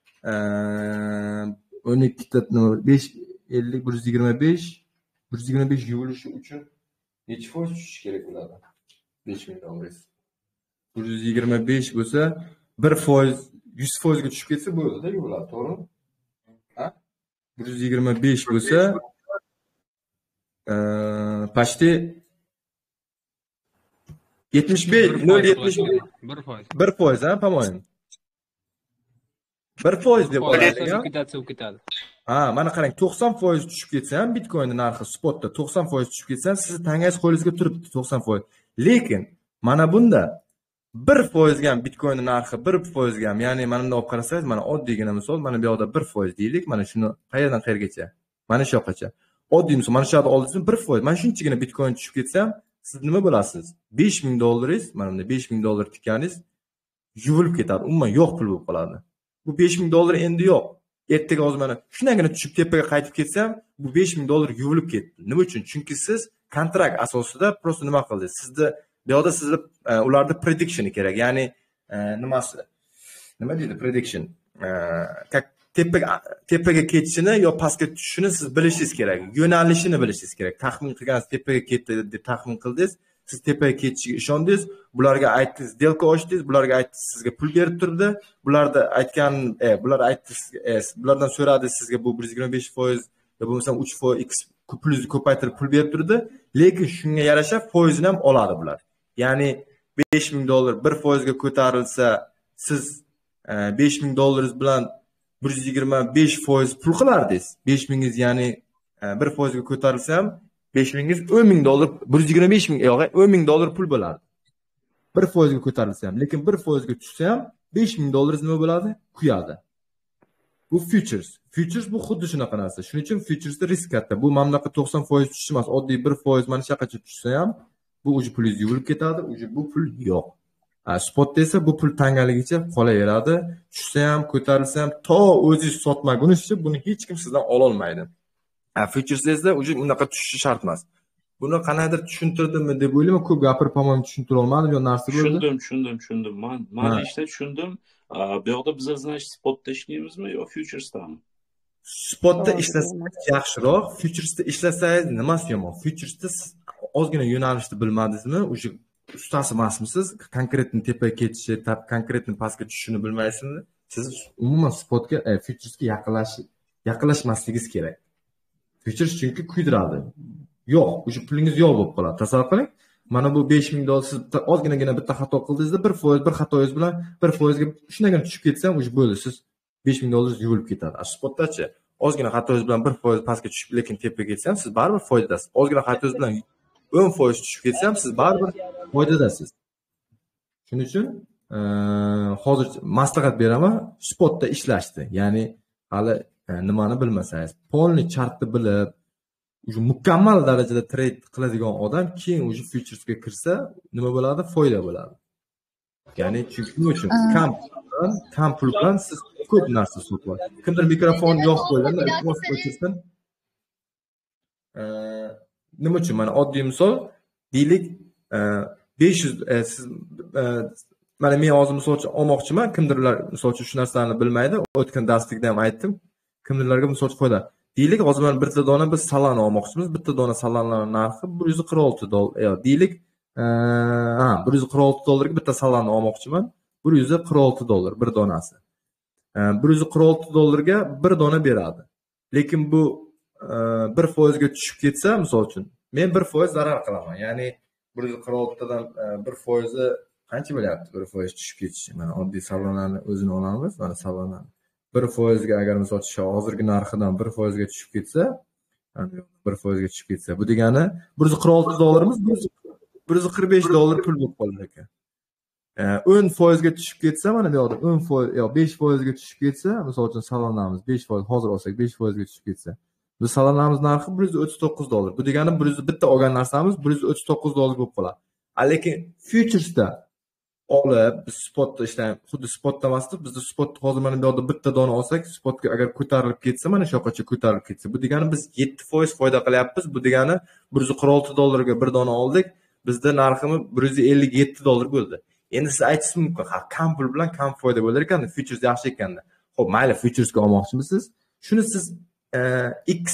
o'n ikki ta besh ellik bir yuz yigirma besh bir yuz yigirma besh yuvilishi uchun necha foiz tushish kerak bo'ladi? besh ming dollar. bir yuz yigirma besh bo'lsa, bir foiz yuz foizga tushib ketsa bo'ladi-da, yuviladi, to'g'rimi? Ha? bir yuz yigirma besh bo'lsa, почти yetmish besh nol yetmish bir foiz, ha, по-моему. bir foiz deb ketadi. Ha, mana qarang, to'qson foiz tushib ketsa ham bitcoinning narxi spotda to'qson foiz tushib ketsa, sizni tangangiz qo'lingizga turibdi to'qson foiz. Lekin mana bunda bir foizga ham bitcoinning narxi bir foizga ham, ya'ni mana bunday olib qarasangiz, mana oddiygina misol, mana bu yoqda bir foiz deylik, mana shuni qayerdan qayergacha? Mana shu yoqqacha. Oddiy misol, mana shu yoqda oldingiz bir foiz. Mana shunchagina bitcoin tushib ketsa ham, siz nima bo'lasiz? besh ming dollaringiz, mana bunda besh ming dollar tikkaningiz yuvilib ketadi. Umuman yo'q pul bo'lib qoladi. Bu besh ming dollar endi yo'q. Ertaga hozir mana shunagina tushib tepaga qaytib ketsam, bu besh ming dollar yuvilib ketdi. Nima uchun? Chunki siz kontrakt asosida prosta nima qildingiz? Sizda bu yoqda sizda ularda prediction kerak. Ya'ni nimasi? Nima deydi prediction? Tepaga tepaga ketishini yo pastga tushishini siz bilishingiz kerak. Yo'nalishini bilishingiz kerak. Taxmin qilgansiz, tepaga ketdi deb taxmin qildingiz. Siz tepaga ketishiga ishondingiz, bularga aytdingiz, сделка ochdingiz, bularga aytdingiz, sizga pul berib turdi. Bularda aytgan, e, bular aytdi, e, bulardan so'radi sizga bu bir yuz yigirma besh foiz yo bo'lmasa uch foiz x pulingizni ko'paytirib pul berib turdi. Lekin shunga yarasha foizini ham oladi bular. Ya'ni besh ming dollar bir foizga ko'tarilsa, siz besh ming dollaringiz bilan bir yuz yigirma besh foiz pul qilardingiz. besh mingiz, ya'ni bir foizga ko'tarilsa ham besh mingingiz o'n ming dollar, bir yuz yigirma besh ming, yo'q, o'n ming dollar pul bo'ladi. bir foizga ko'tarilsa ham, lekin bir foizga tushsa ham besh ming dollaringiz nima bo'ladi? Kuyadi. Bu futures. Futures bu xuddi shunaqa narsa. Shuning uchun futuresda risk katta. Bu mamlakat to'qson foiz tushishi emas, oddiy bir foiz mana shaqacha tushsa ham, bu uji pulingiz yuvilib ketadi, uji bu pul yo'q. Spotda esa bu pul tangaligicha qolaveradi. Tushsa ham, ko'tarilsa ham to o'zingiz sotmagunizcha buni hech kim sizdan ola olmaydi. Futuresda esa uji unaqa tushishi shart emas. Buni qanaqadir tushuntirdimmi deb o'ylayman, ko'p gapirib ham tushuntira olmadim, yo narsa bo'ldi. Tushundim, tushundim, tushundim. Men men ishda tushundim. Bu yoqda biz значит spotda ishlaymizmi yo futuresdami? Spotda ishlasangiz yaxshiroq, futuresda ishlasangiz nimasi yomon? Futuresda ozgina yo'nalishni bilmadingizmi, o'sha ustasi emasmisiz, konkretni tepaga ketishi, konkretni pastga tushishini bilmaysizmi? Siz umuman spotga, futuresga yaqinlash yaqinlashmasligingiz kerak. Futures chunki kuydiradi. Yo'q, o'sha pulingiz yo'q bo'lib qoladi. Tasavvur qiling. Mana bu besh ming dollar siz ozginagina bitta xato qildingizda bir foiz bir xatoyingiz bilan bir foizga shunagina tushib ketsa ham o'sha bo'ldi. Siz besh ming dollaringiz yuvilib ketadi. Spotdachi ozgina xatoyingiz bilan bir foiz pastga tushib, lekin tepaga ketsa ham siz baribir foydadasiz. Ozgina xatoyingiz bilan o'n foiz tushib ketsa ham siz baribir foydadasiz. Shuning uchun hozir maslahat beraman, spotda ishlashdi. Ya'ni hali nimani bilmasangiz, polni chartni bilib o'sha mukammal darajada trade qiladigan odam keyin o'sha futuresga kirsa nima bo'ladi? Foyda bo'ladi. Ya'ni chunki nima uchun? Kam bilan, kam pul bilan siz ko'p narsa sotib olasiz. Kimdir mikrofon yo'q bo'lganda, iltimos o'chirsin. Nima uchun? Mana oddiy misol, deylik besh yuz siz mana men hozir misol uchun olmoqchiman, kimdirlar misol uchun shu narsalarni bilmaydi. O'tgan darslikda ham aytdim. Kimdirlarga misol uchun foyda. Deylik, hozir mana bitta dona biz salani olmoqchimiz. Bitta dona salanlarning narxi bir yuz qirq olti dollar. Yo, deylik, ha, bir yuz qirq olti dollarga bitta salani olmoqchiman. bir yuz qirq olti dollar bir donasi. bir yuz qirq olti dollarga bir dona beradi. Lekin bu bir foizga tushib ketsa, misol uchun, men bir foiz zarar qilaman. Ya'ni bir yuz qirq olti dan bir foizi qancha bo'lyapti? bir foiz tushib ketishi. Mana oddiy salonlarni o'zini olamiz, mana salonlarni. bir foizga agar misol uchun hozirgi narxidan bir foizga tushib ketsa, bir foizga tushib ketsa, bu degani bir yuz qirq olti dollarimiz bir yuz qirq besh dollar pul bo'lib qolar ekan. o'n foizga tushib ketsa, mana bu yoqda o'n foiz yo besh foizga tushib ketsa, misol uchun salonlarimiz besh foiz hozir olsak besh foizga tushib ketsa, bu salonlarimiz narxi bir yuz o'ttiz to'qqiz dollar. Bu degani bir yuz bitta olgan narsamiz bir yuz o'ttiz to'qqiz dollar bo'lib qoladi. Lekin futuresda olib biz spotda ishlaymiz. Xuddi spotda emasdi, bizda spot hozir mana bu yoqda bitta dona olsak, spotga agar ko'tarilib ketsa, mana shu yoqgacha ko'tarilib ketsa, bu degani biz yetti foiz foyda qilyapmiz. Bu degani bir yuz qirq olti dollarga bir dona oldik, bizda narximiz bir yuz ellik yetti dollar bo'ldi. Endi siz aytishingiz mumkin, ha, kam pul bilan kam foyda bo'lar ekan, futures yaxshi ekanda. Xo'p, mayli, futuresga olmoqchimisiz? Shuni siz x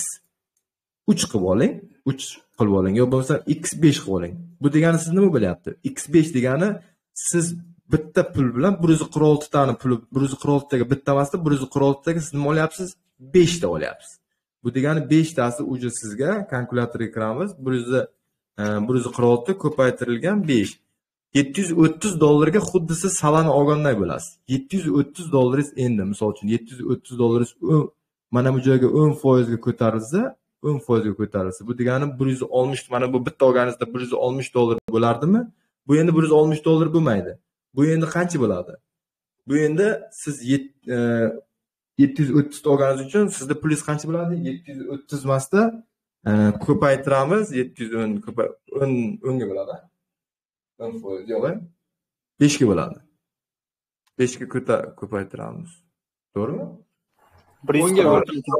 uch qilib oling, uch qilib oling, yo bo'lmasa x besh qilib oling. Bu degani siz nima bo'lyapti? x besh degani siz bitta pul bilan bir yuz qirq olti tani pul, bir yuz qirq olti taga bitta emasda bir yuz qirq olti taga siz nima olyapsiz? besh ta olyapsiz. Bu degani besh tasi uje sizga kalkulyatorga kiramiz. bir yuz bir yuz qirq olti ko'paytirilgan besh. yetti yuz o'ttiz dollarga xuddi siz salani olganday bo'lasiz. yetti yuz o'ttiz dollaringiz endi misol uchun yetti yuz o'ttiz dollaringiz mana bu joyga o'n foizga ko'tarilsa, o'n foizga ko'tarilsa, bu degani bir yuz oltmish, mana bu bitta olganingizda bir yuz oltmish dollar bo'lardimi? Bu endi bir yuz oltmish dollar bo'lmaydi. Bu endi qancha bo'ladi? Bu endi siz yetti yuz o'ttiz olganingiz uchun sizda pulingiz qancha bo'ladi? yetti yuz o'ttiz emasda ko'paytiramiz, yetti yuz o'n o'n o'nga bo'ladi. o'n foiz yo'q, besh ga bo'ladi. besh ga ko'paytiramiz. To'g'rimi? bir yuz qirq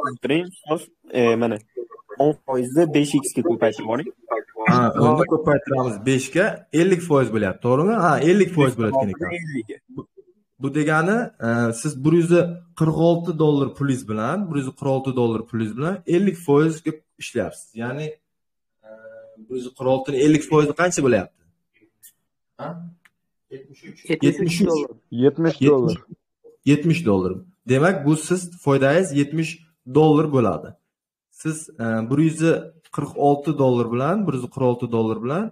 olti mana o'n foizni besh x ga ko'paytirib oling. Ha, unda ko'paytiramiz besh ga ellik foiz bo'lyapti, to'g'rimi? Ha, ellik foiz bo'layotgan ekan. Bu degani, siz bir yuz qirq olti dollar pulingiz bilan, bir yuz qirq olti dollar pulingiz bilan ellik foizga ishlayapsiz. Ya'ni bir yuz qirq olti ning ellik foizi qancha bo'lyapti? Ha? yetmish dollar. yetmish dollar. yetmish dollar. Demak, bu siz foydangiz yetmish dollar bo'ladi. Siz bir yuz qirq olti dollar bilan, bir yuz qirq olti dollar bilan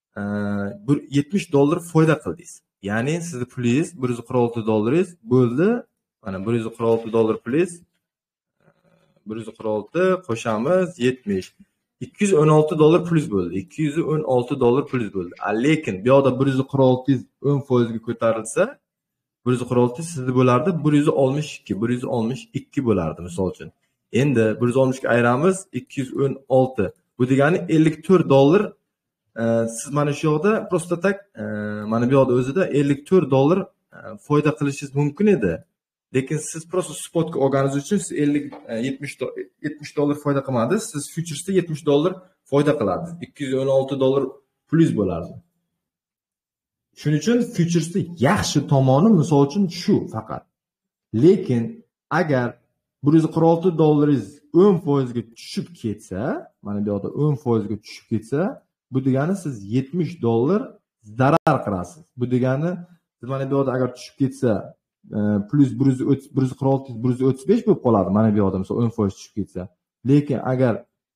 yetmish dollar foyda qildingiz. Ya'ni sizning pulingiz bir yuz qirq olti dollaringiz bo'ldi. Mana bir yuz qirq olti dollar pulingiz bir yuz qirq olti qo'shamiz yetmish. ikki yuz o'n olti dollar plyus bo'ldi. ikki yuz o'n olti dollar plyus bo'ldi. Lekin bu yoqda bir yuz qirq olti o'n foizga ko'tarilsa, bir yuz qirq olti sizda bo'lardi bir yuz oltmish ikki, bir yuz oltmish ikki bo'lardi misol uchun. Endi bir yuz oltmish ikki ayiramiz ikki yuz o'n olti. Bu degani ellik to'rt dollar. E, siz mana shu yoqda prosta tak e, mana bu yoqda o'zida ellik to'rt dollar e, foyda qilishingiz mumkin edi. Lekin siz prosta spotga olganingiz uchun siz ellik yetmish dollar foyda qilmadingiz. Siz futuresda yetmish dollar foyda qiladingiz. ikki yuz o'n olti dollar plyus bo'lardi. Shuning uchun futuresda yaxshi tomoni misol uchun shu faqat. Lekin agar bir yuz qirq olti dollaringiz o'n foizga tushib ketsa, mana bu yoqda o'n foizga tushib ketsa, bu degani siz yetmish dollar zarar qilasiz. Bu degani siz mana bu yoqda agar tushib ketsa, plus bir yuz qirq olti bir yuz o'ttiz besh bo'lib qoladi. Mana bu yoqda misol o'n foiz tushib ketsa. Lekin agar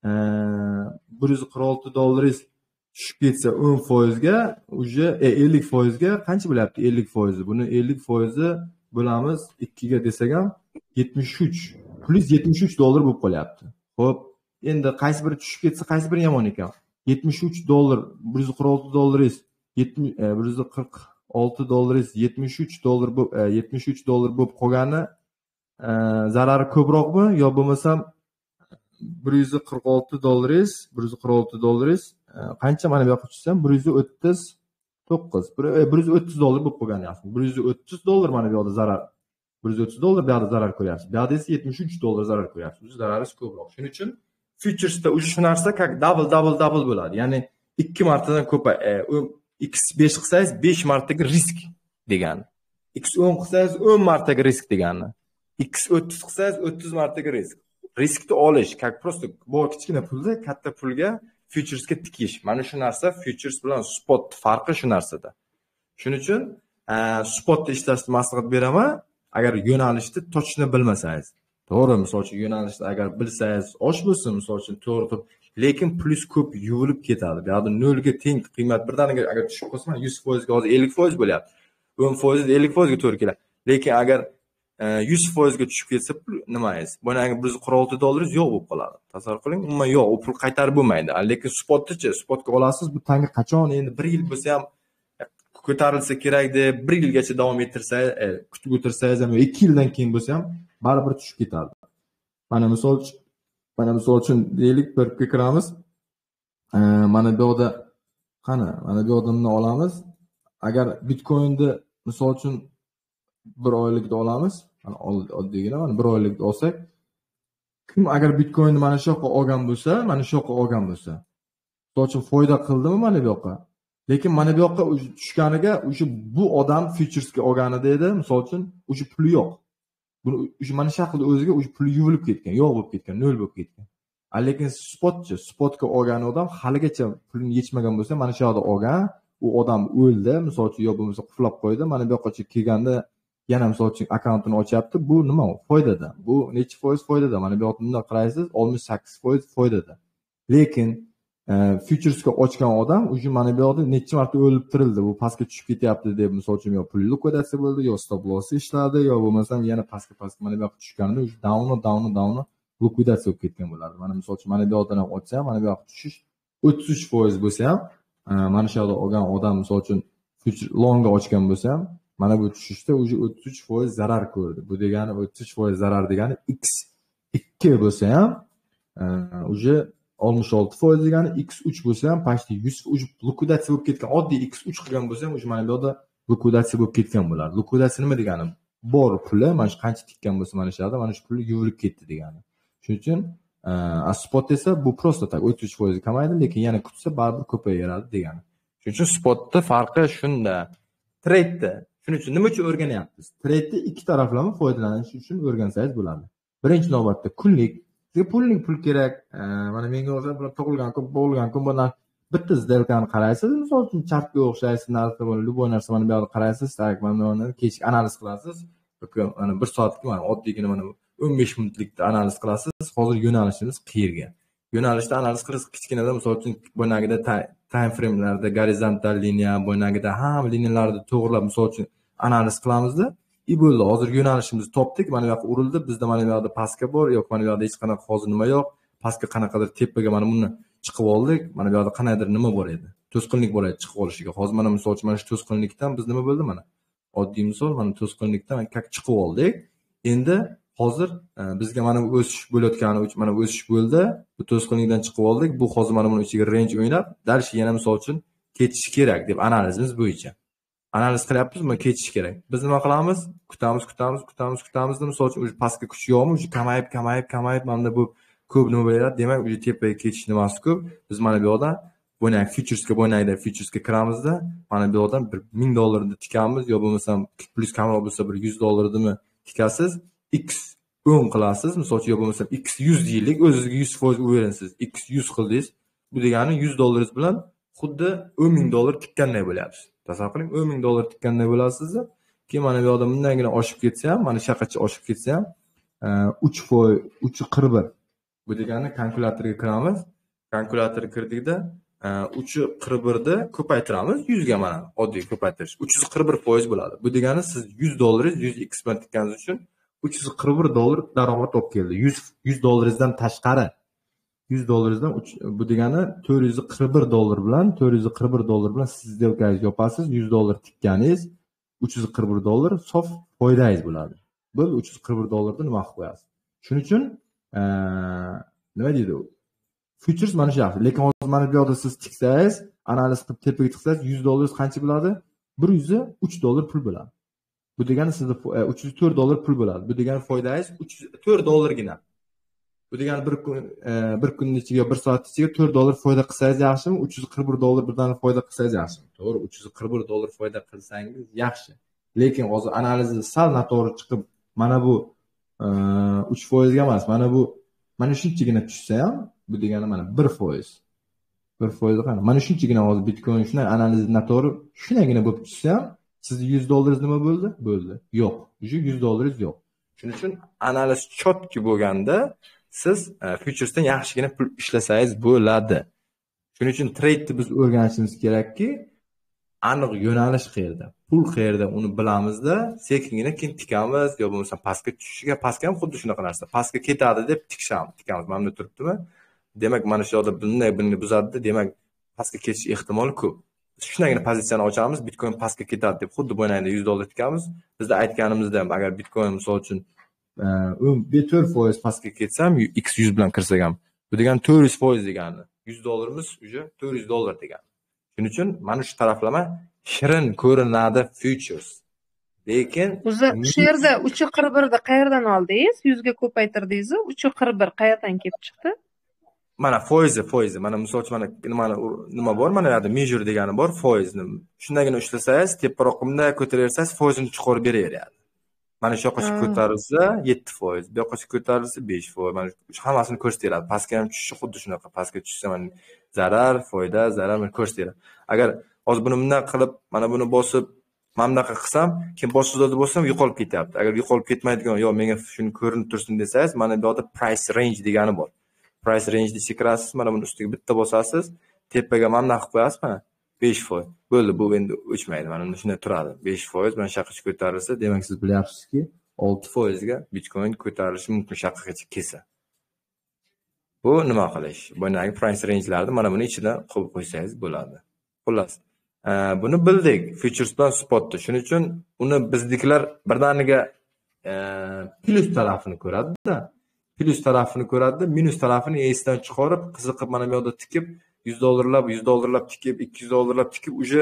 bir yuz qirq olti dollaringiz tushib ketsa o'n foizga, uje ellik foizga qancha bo'lyapti? ellik foizi. Buni ellik foizi bo'lamiz ikki ga desak ham yetmish uch plus yetmish uch dollar bo'lib qolyapti. Xo'p, endi qaysi biri tushib ketsa, qaysi biri yomon ekan? yetmish uch dollar, bir yuz qirq olti dollaringiz bir yuz qirq olti dollaringiz yetmish uch dollar bu yetmish uch dollar bo'lib qolgani zarari ko'proqmi yo bo'lmasam bir yuz qirq olti dollaringiz bir yuz qirq olti dollaringiz qancha mana bu yoqqa tushsam bir yuz o'ttiz to'qqiz bir yuz o'ttiz dollar bo'lib qolgani aslida bir yuz o'ttiz dollar mana bu yoqda zarar bir yuz o'ttiz dollar bu yoqda zarar ko'ryapsiz. Bu yoqda esa yetmish uch dollar zarar ko'ryapsiz. Zararingiz ko'proq. Shuning uchun futuresda shu narsa как double double double bo'ladi. Ya'ni ikki martadan ko'pay x besh qilsangiz besh martaga risk degani. X o'n qilsangiz o'n martaga risk degani. X o'ttiz qilsangiz o'ttiz martaga risk. Riskni olish, как просто bu kichkina pulda katta pulga futuresga tikish. Mana shu narsa futures bilan spot farqi shu narsada. Shuning uchun spotda ishlashni maslahat beraman, agar yo'nalishni точно bilmasangiz. To'g'ri, misol uchun yo'nalishni agar bilsangiz, osh bo'lsin, misol uchun to'g'ri qilib, lekin plyus ko'p yuvilib ketadi. Bu yerda nolga teng qiymat birdaniga agar tushib qolsa, yuz foizga hozir ellik foiz bo'lyapti. o'n foiz ellik foizga to'g'ri keladi. Lekin agar yuz foizga tushib ketsa, nimangiz? Bunaqa bir yuz qirq olti dollaringiz yo'q bo'lib qoladi. Tasavvur qiling, umuman yo'q, u pul qaytarib bo'lmaydi. Lekin spotda-chi, spotga olasiz, bu tanga qachon endi bir yil bo'lsa ham ko'tarilsa kerak deb bir yilgacha davom ettirsangiz, kutib o'tirsangiz ham ikki yildan keyin bo'lsa ham baribir tushib ketadi. Mana misol uchun, mana misol uchun deylik, bir kiramiz. Mana bu yoqda qani, mana bu yoqdan olamiz. Agar Bitcoin'ni misol uchun bir oylikda olamiz, mana oddiygina mana bir oylikda olsak, kim agar Bitcoin'ni mana shu yoqqa olgan bo'lsa, mana shu yoqqa olgan bo'lsa, misol uchun foyda qildimi mana bu yoqqa? Lekin mana bu yoqqa tushganiga o'sha bu odam futuresga olganida edi, misol uchun o'sha puli yo'q. Buni o'sha mana shu haqida o'ziga o'sha puli yuvilib ketgan, yo'q bo'lib ketgan, nol bo'lib ketgan. Lekin spotchi, spotga olgan odam haligacha pulini yechmagan bo'lsa, mana shu yoqda olgan, u odam o'ldi, misol uchun yo bo'lmasa quflab qo'ydi, mana bu yoqqa kelganda yana misol uchun akkauntini ochyapti. Bu nima? Foydada. Bu necha foiz foydada? Mana bu yoqda qaraysiz, oltmish sakkiz foiz foydada. Lekin futuresga ochgan odam o'sha mana bu yoqda necha marta o'lib tirildi. Bu pastga tushib ketyapti deb misol uchun yo pulni likvidatsiya bo'ldi, yo stop loss ishladi, yo bo'lmasam yana pastga pastga mana bu yoqqa tushganida o'sha down down down likvidatsiya bo'lib ketgan bo'lardi. Mana misol uchun mana bu yoqdan ham ochsa, mana bu yoqqa tushish o'ttiz uch foiz bo'lsa ham, mana shu yoqda olgan odam misol uchun future longga ochgan bo'lsa ham, mana bu tushishda o'sha o'ttiz uch foiz zarar ko'rdi. Bu degani o'ttiz uch foiz zarar degani x ikki bo'lsa ham, o'sha oltmish olti foiz degani x uch bo'lsa ham, pastda yuz likvidatsiya bo'lib ketgan. Oddiy x uch qilgan bo'lsa ham, o'sha mana bu yoqda likvidatsiya bo'lib ketgan bo'lardi. Likvidatsiya nima degani? Bor puli, mana shu qancha tikkan bo'lsa, mana shu yerda mana shu pul yuvilib ketdi degani. Shuning uchun spot esa bu prosta tak o'ttiz uch foiz kamaydi, lekin yana kutsa baribir ko'payaveradi degani. Shuning uchun spotda farqi shunda. Trade'da shuning uchun nima uchun o'rganyapmiz? Trade'da ikki taraflama foydalanish uchun o'rgansangiz bo'ladi. Birinchi navbatda kunlik, sizga pulning pul kerak. Mana menga o'zim bilan tug'ilgan kun, bo'lgan kun buni bitta сделкani qaraysiz, misol uchun chartga o'xshaysiz, narsa bo'ladi, любой narsa mana bu yerda qaraysiz, tak mana buni kechki analiz qilasiz. Mana bir soatga mana oddiygina mana o'n besh minutlikda analiz qilasiz. Hozir yo'nalishingiz qayerga? Yo'nalishda analiz qilasiz, kichkinada misol uchun bunagida time frame'larda gorizontal liniya, bunagida ham liniyalarni to'g'rilab misol uchun analiz qilamizda, i bo'ldi, hozir yo'nalishimizni topdik, mana bu yoqqa urildi, bizda mana bu yoqda pastga bor, yo'q mana bu yoqda hech qanaqa hozir nima yo'q, pastga qanaqadir tepaga mana buni chiqib oldik, mana bu yoqda qanaydir nima bor edi. To'sqinlik bo'ladi chiqib olishiga. Hozir mana misol uchun mana shu to'sqinlikdan biz nima bo'ldi mana? Oddiy misol, mana to'sqinlikdan kak chiqib oldik. Endi hozir bizga mana bu o'sish bo'layotgani uchun mana o'sish bo'ldi. Bu to'sqinlikdan chiqib oldik. Bu hozir mana buni ichiga range o'ynab, dal yana misol uchun ketishi kerak deb analizimiz bo'yicha. Analiz qilyapmiz, buni ketishi kerak. Biz nima qilamiz? Kutamiz, kutamiz, kutamiz, kutamiz. Misol uchun o'sha pastga kuch yo'qmi? O'sha kamayib, kamayib, kamayib mana bu ko'p nima bo'ladi? Demak, o'sha tepaga ketish nimasi ko'p. Biz mana bu yoqda bo'ynak futuresga bo'ynakda futuresga kiramizda, mana bu yoqdan bir ming dollarni tikamiz, yo bo'lmasam plyus kamroq bo'lsa bir yuz dollarnimi tikasiz, x o'n qilasiz. Misol uchun yo bo'lmasam x yuz yillik o'zingizga yuz foiz o'ylansiz. x yuz qildingiz. Bu degani yuz dollaringiz bilan xuddi o'n ming dollar tikkanday bo'lyapsiz. Tasavvur qiling, o'n ming dollar tikkanday bo'lasiz. Keyin mana bu yoqda bundangina oshib ketsa ham, mana shaqacha oshib ketsa ham uch foiz, uch qirq bir. Bu degani kalkulyatorga kiramiz. Kalkulyatorga kirdikda uch qirq birni ko'paytiramiz yuz ga mana oddiy ko'paytirish. uch yuz qirq bir foiz bo'ladi. Bu degani siz yuz dollaringiz yuz x bilan tikkaningiz uchun uch yuz qirq bir dollar daromad olib keldi. yuz yuz dollaringizdan tashqari. yuz dollaringizdan bu degani to'rt yuz qirq bir dollar bilan to'rt yuz qirq bir dollar bilan siz сделканgizni yopasiz. yuz dollar tikkaningiz uch yuz qirq bir dollar sof foydangiz bo'ladi. Bu uch yuz qirq bir dollarni nima qilib qo'yasiz? Shuning uchun nima deydi u? Futures mana shu yaxshi. Lekin hozir mana bu yoqda siz tiksangiz, analiz qilib tepaga chiqsangiz yuz dollaringiz qancha bo'ladi? bir yuz uch dollar pul bo'ladi. Bu degani sizda uch yuz to'rt dollar pul bo'ladi. Bu degani foydangiz uch yuz to'rt dollargina. Bu degani bir kun bir kunning ichiga bir soat ichiga to'rt dollar foyda qilsangiz yaxshimi? uch yuz qirq bir dollar birdan foyda qilsangiz yaxshimi? To'g'ri, uch yuz qirq bir dollar foyda qilsangiz yaxshi. Lekin hozir analizni sal noto'g'ri chiqib, mana bu uch foiz ga emas, mana bu mana shunchagina tushsa ham, bu degani mana bir foiz. bir foiz qani? Mana shunchagina hozir Bitcoin shunday analiz noto'g'ri shunagina bo'lib tushsa ham, sizning yuz dollaringiz nima bo'ldi? Bo'ldi. Yo'q. Shu yuz dollaringiz yo'q. Shuning uchun analiz chotki bo'lganda siz futuresdan yaxshigina pul ishlasangiz bo'ladi. Shuning uchun trade'ni biz o'rganishimiz kerakki, aniq yo'nalish qayerda, pul qayerda uni bilamizda, sekingina keyin tikamiz, yo bo'lmasa pastga tushishiga, pastga ham xuddi shunaqa narsa. Pastga ketadi deb tikishamiz, tikamiz. Mana bu turibdimi? Demak, mana shu yerda bunday bunday buzadi, demak pastga ketish ehtimoli ko'p. Shunagina pozitsiyani ochamiz, Bitcoin pastga ketadi deb xuddi bo'ynakda yuz dollar tikamiz. Bizda aytganimizda ham agar Bitcoin misol uchun o'n to'rt foiz pastga ketsam, x yuz bilan kirsak ham, bu degani to'rt yuz foiz degani. yuz dollarimiz uje to'rt yuz dollar degani. Shuning uchun mana shu taraflama shirin ko'rinadi futures. Lekin o'zi shu yerda uch qirq bir ni qayerdan oldingiz? yuz ga ko'paytirdingiz, uch qirq bir qayerdan kelib chiqdi? Mana foizi, foizi. Mana misol uchun mana nima nima bor? Mana yerda measure degani bor, foizni. Shundagina ushlasangiz, teparoq bunday ko'taraversangiz, foizini chuqur beraveradi. Mana shu yoqqa ko'tarilsa yetti foiz, bu yoqqa ko'tarilsa besh foiz. Mana shu hammasini ko'rsatadi. Pastga ham tushishi xuddi shunaqa. Pastga tushsa mana zarar, foyda, zarar mana ko'rsatadi. Agar hozir buni bunday qilib, mana buni bosib, mana bunaqa qilsam, keyin boshqa bo'lsam yo'qolib ketyapti. Agar yo'qolib ketmaydigan, yo menga shuni ko'rinib tursin desangiz, mana bu yerda price range degani bor. Price range ni kirasiz, mana buni ustiga bitta bosasiz, tepaga mana bunaqa qilib qo'yasiz, mana besh foiz. Bo'ldi, bu endi o'chmaydi. Mana shunday turadi. besh foiz mana shaqacha ko'tarilsa, demak siz bilyapsizki, olti foiz ga Bitcoin ko'tarilishi mumkin shaqagacha kelsa. Bu nima qilish? Bunday price range'larni mana buni ichida qo'yib qo'ysangiz bo'ladi. Xullas, buni bildik futures bilan spotda. Shuning uchun uni bizniklar birdaniga plus tarafini ko'radi-da. Plus tarafini ko'radi, minus tarafini esdan chiqarib, qiziqib mana bu yerda tikib, yuz dollarlab, yuz dollarlab tikib, ikki yuz dollarlab tikib, uje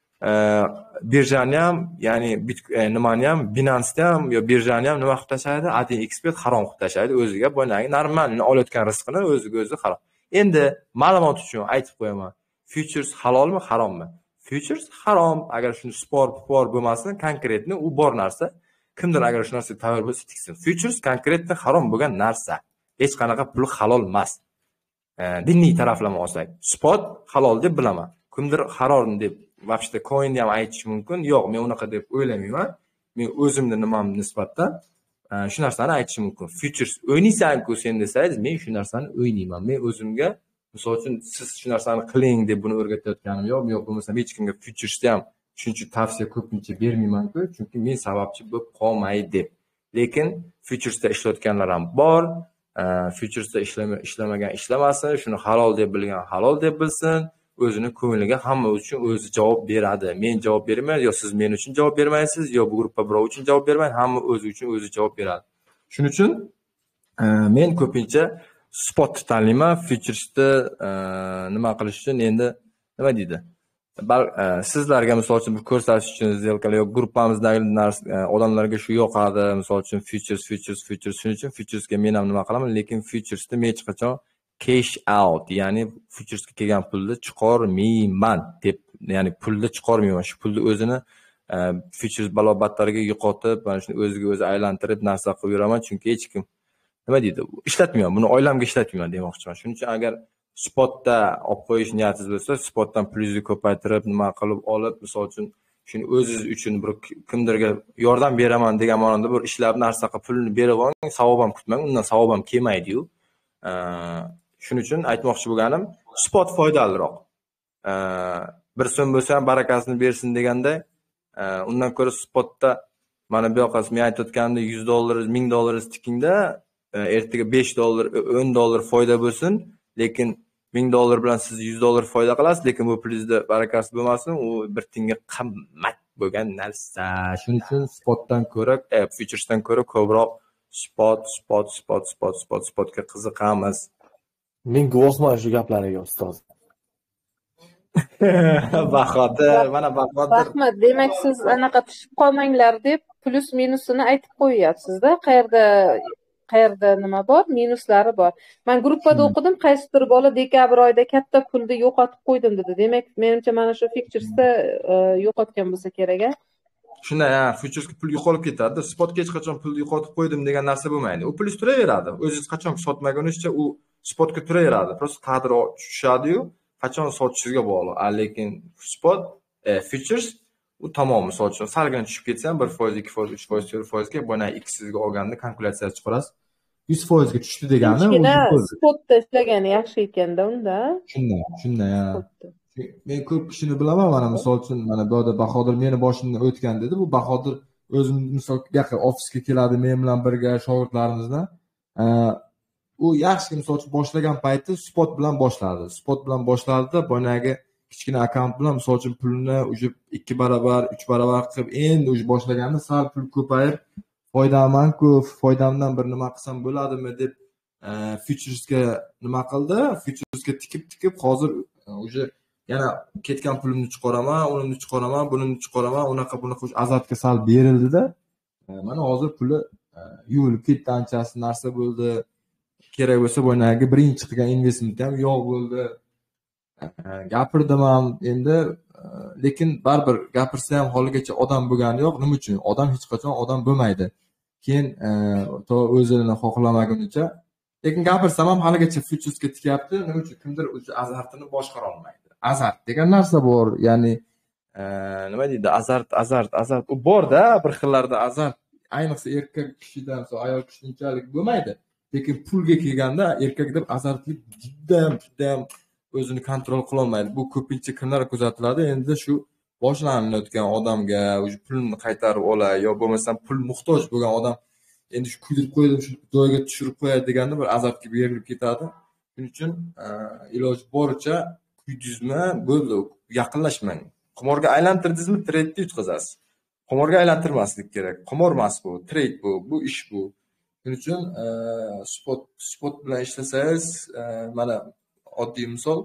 birjani ham, ya'ni nimani ham, Binance'ni ham yo birjani ham nima qilib tashlaydi? A T Expert harom qilib tashlaydi o'ziga, bo'ynagi normalni olayotgan rizqini o'ziga o'zi harom. Endi ma'lumot uchun aytib qo'yaman. Futures halolmi, harommi? Futures harom. Agar shuni spor, spor bo'lmasin, konkretni u bor narsa. Kimdir agar shu narsaga tayyor bo'lsa tiksin. Futures konkretni harom bo'lgan narsa. Hech qanaqa pul halol emas. Diniy taraflama olsak, spot halol deb bilaman. Kimdir harom deb vaqtida coinni ham aytish mumkin. Yo'q, men unaqa deb o'ylamayman. Men o'zimning nimam nisbatan shu narsani aytishim mumkin. Futures o'ynaysan-ku sen desangiz, men shu narsani o'ynayman. Men o'zimga, misol uchun siz shu narsani qiling deb buni o'rgatayotganim yo'q. Yo'q bo'lmasa hech kimga futuresni ham shuncha tavsiya ko'pincha bermayman-ku, chunki men sababchi bo'lib qolmaydi deb. Lekin futuresda ishlayotganlar ham bor. futuresda ishlamagan ishlamasin, shuni halol deb bilgan halol deb bilsin, o'zini ko'ngliga hamma uchun o'zi javob beradi. Men javob bermayman, yo siz men uchun javob bermaysiz, yo bu gruppa birov uchun javob bermaydi, hamma o'zi uchun o'zi javob beradi. Shuning uchun men ko'pincha spot tanlayman, futuresda nima qilish uchun endi nima deydi? Sizlarga misol uchun bir ko'rsatish uchun zelkalar yo'q, gruppamizdagi odamlarga shu yoqadi, misol uchun futures futures futures shuning uchun futuresga men ham nima qilaman, lekin futuresda men hech qachon cash out, ya'ni futuresga kelgan pulni chiqarmayman deb, ya'ni pulni chiqarmayman, shu pulni o'zini futures balobatlariga yo'qotib, mana shuni o'ziga o'zi aylantirib narsa qilib yuraman, chunki hech kim nima deydi, ishlatmayman, buni oilamga ishlatmayman demoqchiman. Shuning uchun agar spotda olib qo'yish niyatingiz bo'lsa, spotdan pulingizni ko'paytirib, nima qilib olib, misol uchun shuni o'zingiz uchun bir kimdirga yordam beraman degan ma'noda bir ishlab narsa qilib pulni berib oling, savob ham kutmang, undan savob ham kelmaydi-yu. Shuning uchun aytmoqchi bo'lganim, spot foydaliroq. Bir so'm bo'lsa ham barakasini bersin deganda, undan ko'ra spotda mana bu yoqasi men aytayotganimda yuz dollar, ming dollar tikingda, ertaga besh dollar, o'n dollar foyda bo'lsin, lekin ming dollar bilan siz yuz dollar foyda qilasiz, lekin bu pulingizda barakasi bo'lmasin, u bir tiyinga qimmat bo'lgan narsa. Shuning uchun spotdan ko'ra, futuresdan ko'ra ko'proq spot, spot, spot, spot, spot, spotga qiziqamiz. Men guvohman shu gaplariga ustoz. Bahodir, mana Bahodir. Rahmat, demak siz anaqa tushib qolmanglar deb plus minusini aytib qo'yyapsiz-da, qayerda qayerda nima bor, minuslari bor. Men gruppada o'qidim, qaysidir bola dekabr oyida katta pulni yo'qotib qo'ydim dedi. Demak, menimcha mana shu futuresda yo'qotgan bo'lsa kerak-a? Shunday, ha, futuresga pul yo'qolib ketadi. Spotga hech qachon pulni yo'qotib qo'ydim degan narsa bo'lmaydi. U pulingiz turaveradi. O'zingiz qachon sotmagunizcha u spotga turaveradi. Prosta qadri tushadi-yu, qachon sotishingizga bog'liq. Lekin spot, futures u tamom, misol uchun salgina tushib ketsa ham bir foiz, ikki foiz, uch foiz, to'rt foizga buni x sizga olganda kalkulyatsiya chiqarasiz. yuz foizga tushdi degani u spotda ishlagani yaxshi ekanda unda. Shunday, shunday, ha. Men ko'p kishini bilaman, mana misol uchun mana bu yerda Bahodir meni boshimdan o'tgan dedi. Bu Bahodir o'zim misol yaqin ofisga keladi men bilan birga shogirdlarimizdan. U yaxshi misol uchun boshlagan payti spot bilan boshladi. Spot bilan boshladida boyagi kichkina akkaunt bilan misol uchun pulni uje ikki barobar, uch barobar qilib, endi uje boshlaganda sal pul ko'payib, foydaman-ku, foydamdan bir nima qilsam bo'ladimi deb futuresga nima qildi? Futuresga tikib-tikib hozir uje yana ketgan pulimni chiqaraman, unimni chiqaraman, bunimni chiqaraman, unaqa bunaqa azartga sal berildi-da. Mana hozir puli yuvilib ketdi, anchasi narsa bo'ldi. Kerak bo'lsa bo'ynagi birinchi qilgan investment ham yo'q bo'ldi. Gapirdim ham endi, lekin baribir gapirsa ham holigacha odam bo'lgani yo'q. Nima uchun? Odam hech qachon odam bo'lmaydi. Keyin to o'zini xohlamagunicha, lekin gapirsam ham haligacha futuresga tikyapti. Nima uchun? Kimdir o'zi azartini boshqara olmaydi. Azart degan narsa bor, ya'ni nima deydi? Azart, azart, azart. U bor-da, bir xillarda azart. Ayniqsa erkak kishidan so'ng ayol kishininchalik bo'lmaydi. Lekin pulga kelganda erkak deb azartlik juda ham, juda ham o'zini kontrol qila olmaydi. Bu ko'pincha kimlar kuzatiladi? Endi shu boshlanayotgan odamga o'sha pulni qaytarib olay, yo bo'lmasam pul muhtoj bo'lgan odam endi shu kuydirib qo'ydim, shu joyga tushirib qo'yay deganda bir azartga berilib ketadi. Shuning uchun iloji boricha kuydizmi, bo'ldi, yaqinlashmang. Qimorga aylantirdingizmi, treytni yutqazasiz. Qimorga aylantirmaslik kerak. Qimor emas bu, treyt bu, bu ish bu. Shuning uchun spot spot bilan ishlasangiz, mana oddiy misol,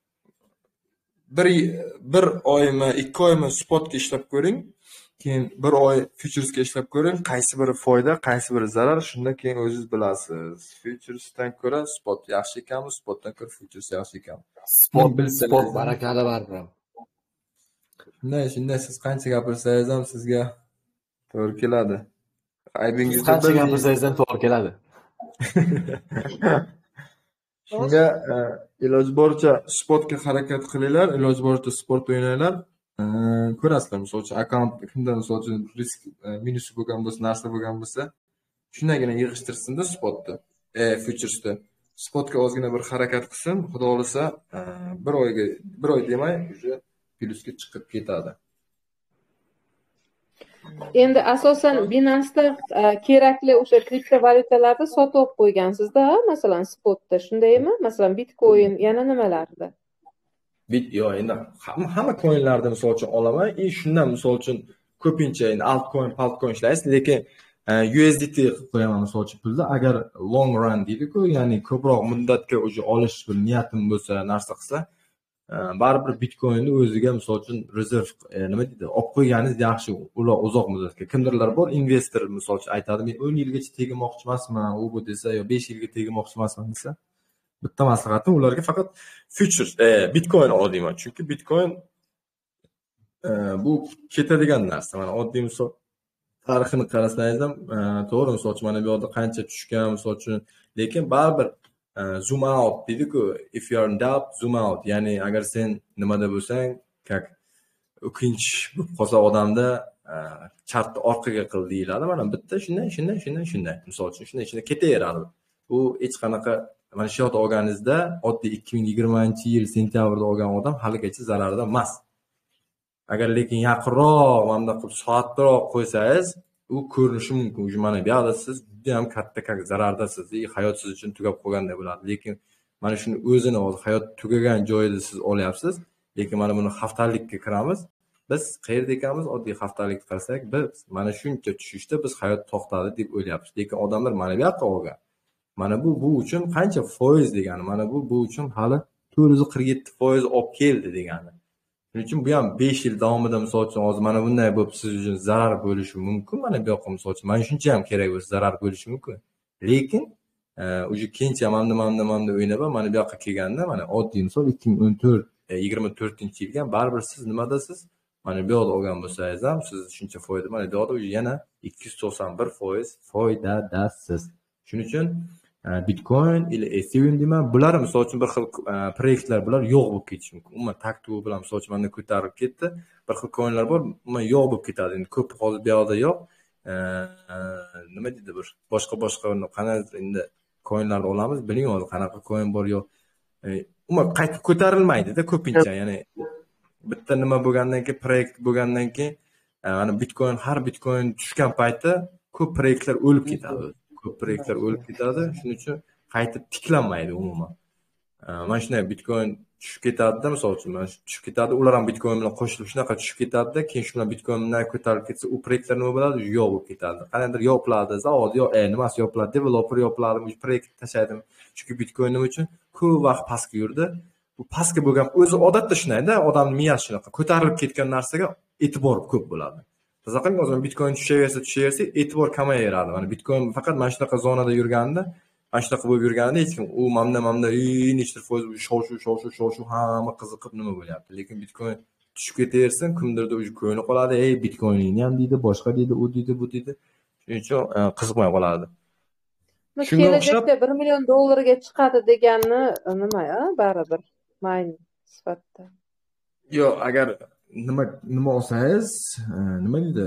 bir bir oymi, ikki oymi spotga ishlab ko'ring, keyin bir oy futuresga ishlab ko'ring, qaysi biri foyda, qaysi biri zarar, shundan keyin o'zingiz bilasiz. Futuresdan ko'ra spot yaxshi ekanmi, spotdan ko'ra futures yaxshi ekanmi? Spot spot barakali baribir. Shunday, shunday siz qancha gapirsangiz ham sizga to'g'ri keladi. Aybingizni qancha gapirsangiz ham to'g'ri keladi. Shunga iloji boricha spotga harakat qilinglar, iloji boricha sport o'ynanglar. Ko'rasizlar, misol uchun akkaunt kimda misol uchun risk minusi bo'lgan bo'lsa, narsa bo'lgan bo'lsa, shundagina yig'ishtirsin-da spotni, e futuresda. Spotga ozgina bir harakat qilsin, xudo xolasa bir oyga, bir oy demay, o'sha plyusga chiqib ketadi. Endi asosan Binance'da e, kerakli o'sha kriptovalyutalarni sotib olib qo'ygansizda, masalan, spotda, shundaymi? Masalan, Bitcoin, yana nimalarda? Bit yo'q, endi hamma hamma coinlarni misol uchun olaman. E shundan misol uchun ko'pincha endi altcoin, altcoin ishlaysiz, lekin U S D T qilib qo'yaman misol uchun pulda. Agar long run deydi-ku, ya'ni ko'proq muddatga o'sha olish bir niyatim bo'lsa, narsa qilsa, baribir Bitcoinni o'ziga misol uchun rezerv nima deydi, olib qo'yganingiz yaxshi, ular uzoq muddatga. Kimdirlar bor, investor misol uchun aytadi, men o'n yilgacha tegmoqchi emasman, u bu desa, yo besh yilga tegmoqchi emasman desa, bitta maslahatim ularga faqat futures, e, Bitcoin ol deyman. Chunki Bitcoin e, bu ketadigan narsa. Mana oddiy misol tarixini qarasangiz ham to'g'ri, misol uchun mana bu yerda qancha tushgan misol uchun, lekin baribir zoom out deydi-ku, if you are in doubt, zoom out. Ya'ni agar sen nimada bo'lsang, как o'kinch bo'lib qolsa odamda chartni orqaga qil deyiladi. Mana bitta shunday, shunday, shunday, shunday. Misol uchun shunday, shunday ketaveradi. Bu hech qanaqa mana shu yerda olganingizda oddiy ikki ming yigirmanchi yil sentyabrda olgan odam haligacha zararda emas. Agar lekin yaqinroq mana qilib soatroq qo'ysangiz, u ko'rinishi mumkin. Уже mana bu yerda siz juda ham katta zarardasiz, hayot siz uchun tugab qolganday bo'ladi. Lekin mana shuni o'zini hozir hayot tugagan joyida siz olyapsiz. Lekin mana buni haftalikka kiramiz. Biz qayerda ekanmiz? Oddiy haftalik qarasak, biz mana shuncha tushishda biz hayot to'xtadi deb o'ylayapmiz. Lekin odamlar mana bu yoqqa olgan. Mana bu bu uchun qancha foiz degani? Mana bu bu uchun hali to'rt yuz qirq yetti foiz olib keldi degani. Shuning uchun bu ham besh yil davomida misol uchun hozir mana bunday bo'lib siz uchun zarar bo'lishi mumkin. Mana bu yoqqa misol uchun mana shuncha ham kerak bo'lsa zarar bo'lishi mumkin. Lekin уже keyincha mamda mamda mamda o'ynab mana bu yoqqa kelganda mana oddiy misol ikki ming o'n to'rt yigirma to'rtinchi yilga baribir siz nimadasiz? Mana bu yoqda olgan bo'lsangiz ham siz shuncha foyda, mana bu yoqda yana ikki yuz to'qson bir foiz foydadasiz. Shuning uchun Bitcoin ila Ethereum deyman, bular misol uchun bir xil proyektlar bular yo'q bo'lib ketishi mumkin. Umuman taktuv bilan misol uchun mana ko'tarib ketdi. Bir xil coinlar bor, umuman yo'q bo'lib ketadi. Endi ko'p hozir bu yoqda yo'q. Nima deydi bir boshqa boshqa qanaqa endi coinlarni olamiz, biling hozir qanaqa coin bor yo'q. Umuman qaytib ko'tarilmaydi-da ko'pincha, ya'ni bitta nima bo'lgandan keyin, proyekt bo'lgandan keyin, mana Bitcoin har Bitcoin tushgan paytda ko'p proyektlar o'lib ketadi. Ko'p proyektlar o'lib ketadi. Shuning uchun qaytib tiklanmaydi umuman. Mana shunday Bitcoin tushib ketadi-da, misol uchun, mana tushib ketadi, ular ham Bitcoin bilan qo'shilib shunaqa tushib ketadi-da, keyin shu bilan Bitcoin bilan ko'tarilib ketsa, u proyektlar nima bo'ladi? Yo'q bo'lib ketadi. Qanaqadir yopiladi, zavod yo'q, e, nimasi yopiladi, developer yopiladi, bu proyekt tashlaydim. Chunki Bitcoin nima uchun ko'p vaqt pastga yurdi. Bu pastga bo'lgan o'zi odatda shunday-da, odamning miyasi shunaqa. Ko'tarilib ketgan narsaga e'tibor ko'p bo'ladi. Tazaqang hozir Bitcoin tushaversa, tushaversa, e'tibor kamayaveradi. Mana Bitcoin faqat mana shunaqa zonada yurganida, mana shunaqa bo'lib yurganida hech kim u mamda mamda nechta foiz shov-shuv, shov-shuv, shov-shuv hamma qiziqib nima bo'lyapti. Lekin Bitcoin tushib ketaversin, kimdirda o'zi ko'ngli qoladi, ey Bitcoiningni ham deydi, boshqa deydi, u deydi, bu deydi. Shuning uchun qiziqmay qoladi. Shunga kelajakda bir million dollarga chiqadi deganni nima-ya, baribir mayn sifatida. Yo'q, agar nima nima olsangiz, nima deydi?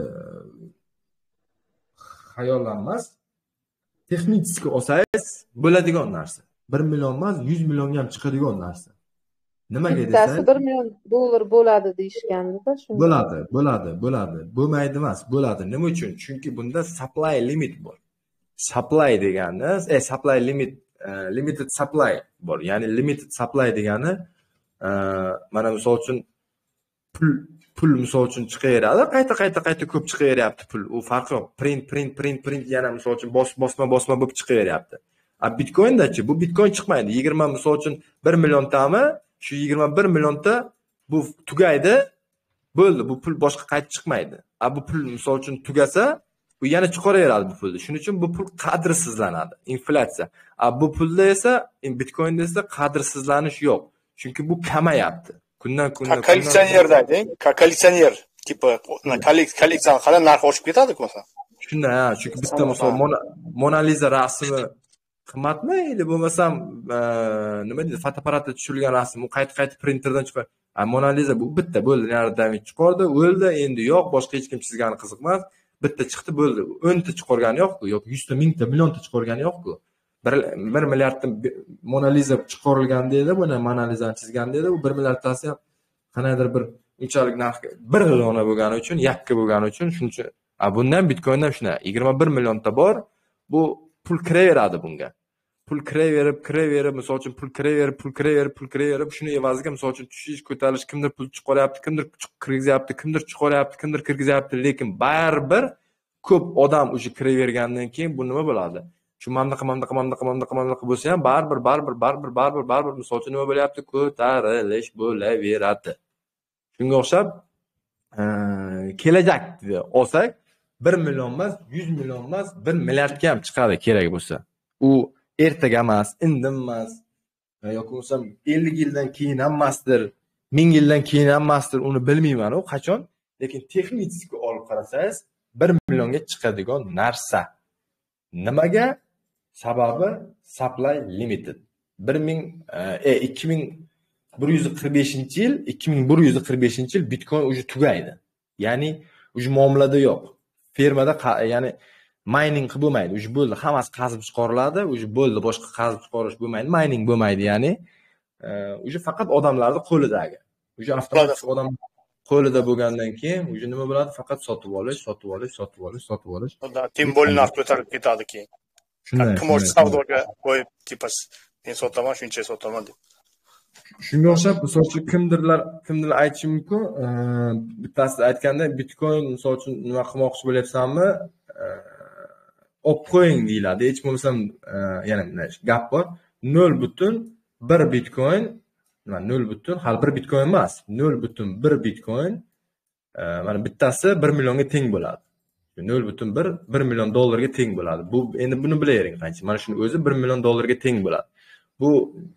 Xayollanmas. Texnik olsangiz bo'ladigan narsa. bir million emas, yuz millionga ham chiqadigan narsa. Nimaga desangiz? bir million dollar bo'ladi deyishganda shunday. Bo'ladi, bo'ladi, bo'ladi. Bo'lmaydi emas, bo'ladi. Nima uchun? Chunki bunda supply limit bor. Supply degani, e supply limit, uh, limited supply bor. Ya'ni limited supply degani uh, mana misol uchun pul pul misol uchun chiqaveradi, qayta qayta qayta ko'p chiqaveryapti pul. U farqi yo'q. Print print print print yana misol uchun bos bosma bosma bo'lib chiqaveryapti. A Bitcoindachi bu Bitcoin chiqmaydi. yigirma misol uchun bir milliontami, shu yigirma bir millionta bu tugaydi. Bo'ldi, bu pul boshqa qaytib chiqmaydi. A bu pul misol uchun tugasa, u yana chiqaraveradi bu pulni. Shuning uchun bu pul qadrsizlanadi, inflyatsiya. A bu pulda esa, Bitcoinda esa qadrsizlanish yo'q. Chunki bu kamayapti. Kundan kunga kolleksionerda deng, kolleksioner tipi kolleksiya qilib narxi oshib ketadi-ku masalan. Shunday, ha, chunki bitta misol Mona Lisa rasmi qimmatmi edi, bo'lmasam nima deydi, fotoapparatda tushirilgan rasm, u qayta-qayta printerdan chiqar. A Mona Lisa bu bitta bo'ldi, nardan chiqardi, o'ldi, endi yo'q, boshqa hech kim chizgani qiziqmas. Bitta chiqdi, bo'ldi. o'nta chiqargani yo'q-ku, yo'q yuzta, mingta, millionta chiqargani yo'q-ku. bir milliardta Mona Lisa chiqarilganda edi, buni Mona Lisani chizganda edi, u bir milliardtasi ham qanaqadir bir unchalik narxga bir dona bo'lgani uchun, yakka bo'lgani uchun, shuning uchun A bundan Bitcoin ham shuna yigirma bir millionta bor. Bu pul kiraveradi bunga. Pul kiraverib, kiraverib, misol uchun pul kiraverib, pul kiraverib, pul kiraverib, shuni evaziga misol uchun tushish, ko'tarish, kimdir pul chiqaryapti, kimdir kirgizyapti, kimdir chiqaryapti, kimdir kirgizyapti, lekin baribir ko'p odam o'sha kiravergandan keyin bu nima bo'ladi? Shu mamlaqa mamlaqa mamlaqa mamlaqa mamlaqa bo'lsa ham baribir baribir baribir baribir baribir misol uchun nima bo'lyapti? Ko'tarilish bo'laveradi. Shunga o'xshab kelajakni olsak bir million emas, yuz million emas, bir milliardga ham chiqadi kerak bo'lsa. U ertaga emas, indin emas, yoki bo'lsam ellik yildan keyin ham emasdir, ming yildan keyin ham emasdir, uni bilmayman u qachon, lekin texnik olib qarasangiz bir millionga chiqadigan narsa. Nimaga? Sababi supply limited. bir ming e ikki ming bir yuz qirq beshinchi yil, ikki ming bir yuz qirq beshinchi yil Bitcoin уже tugaydi. Ya'ni уже muomalada yo'q. Fermada ya'ni mining qilib bo'lmaydi. Уже bo'ldi, hammasi qazib chiqariladi, уже bo'ldi, boshqa qazib chiqarish bo'lmaydi, mining bo'lmaydi, ya'ni уже faqat odamlarning qo'lidagi. Уже avtomatik odam qo'lida bo'lgandan keyin уже nima bo'ladi? Faqat sotib olish, sotib olish, sotib olish, sotib olish. Unda timbolni narx ko'tarib ketadi keyin. Kim o'z savdoga qo'yib, tipas men sotaman, shuncha sotaman deb. Shunga o'xshab, misol uchun kimdirlar, kimdirlar aytishi mumkin, bittasi aytganda Bitcoin misol uchun nima qilmoqchi bo'lyapsanmi? Olib qo'ying deyiladi. Hech bo'lmasam, yana gap bor. nol butun bir Bitcoin, nima nol butun, hali bir Bitcoin emas, nol butun bir Bitcoin, mana bittasi bir millionga teng bo'ladi. nol butun bir bir million dollarga teng bo'ladi. Bu endi buni bilavering qancha. Mana shuni o'zi bir million dollarga teng bo'ladi. Bu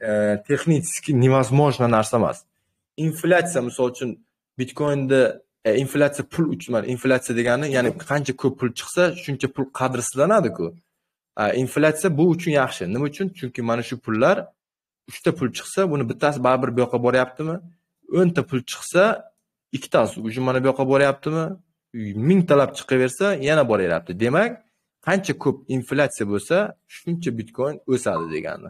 texnik невозможно narsa emas. Inflyatsiya misol uchun Bitcoinda inflyatsiya pul uchun, inflyatsiya degani, ya'ni qancha ko'p pul chiqsa, shuncha pul qadrsizlanadi-ku. Inflyatsiya bu uchun yaxshi. Nima uchun? Chunki mana shu pullar uchta pul chiqsa, buni bittasi baribir bu yoqqa boryaptimi? o'nta pul chiqsa, ikkitasi уже mana bu yoqqa boryaptimi? ming talab chiqaversa, yana boryapti. Demak, qancha ko'p inflyatsiya bo'lsa, shuncha Bitcoin o'sadi degani.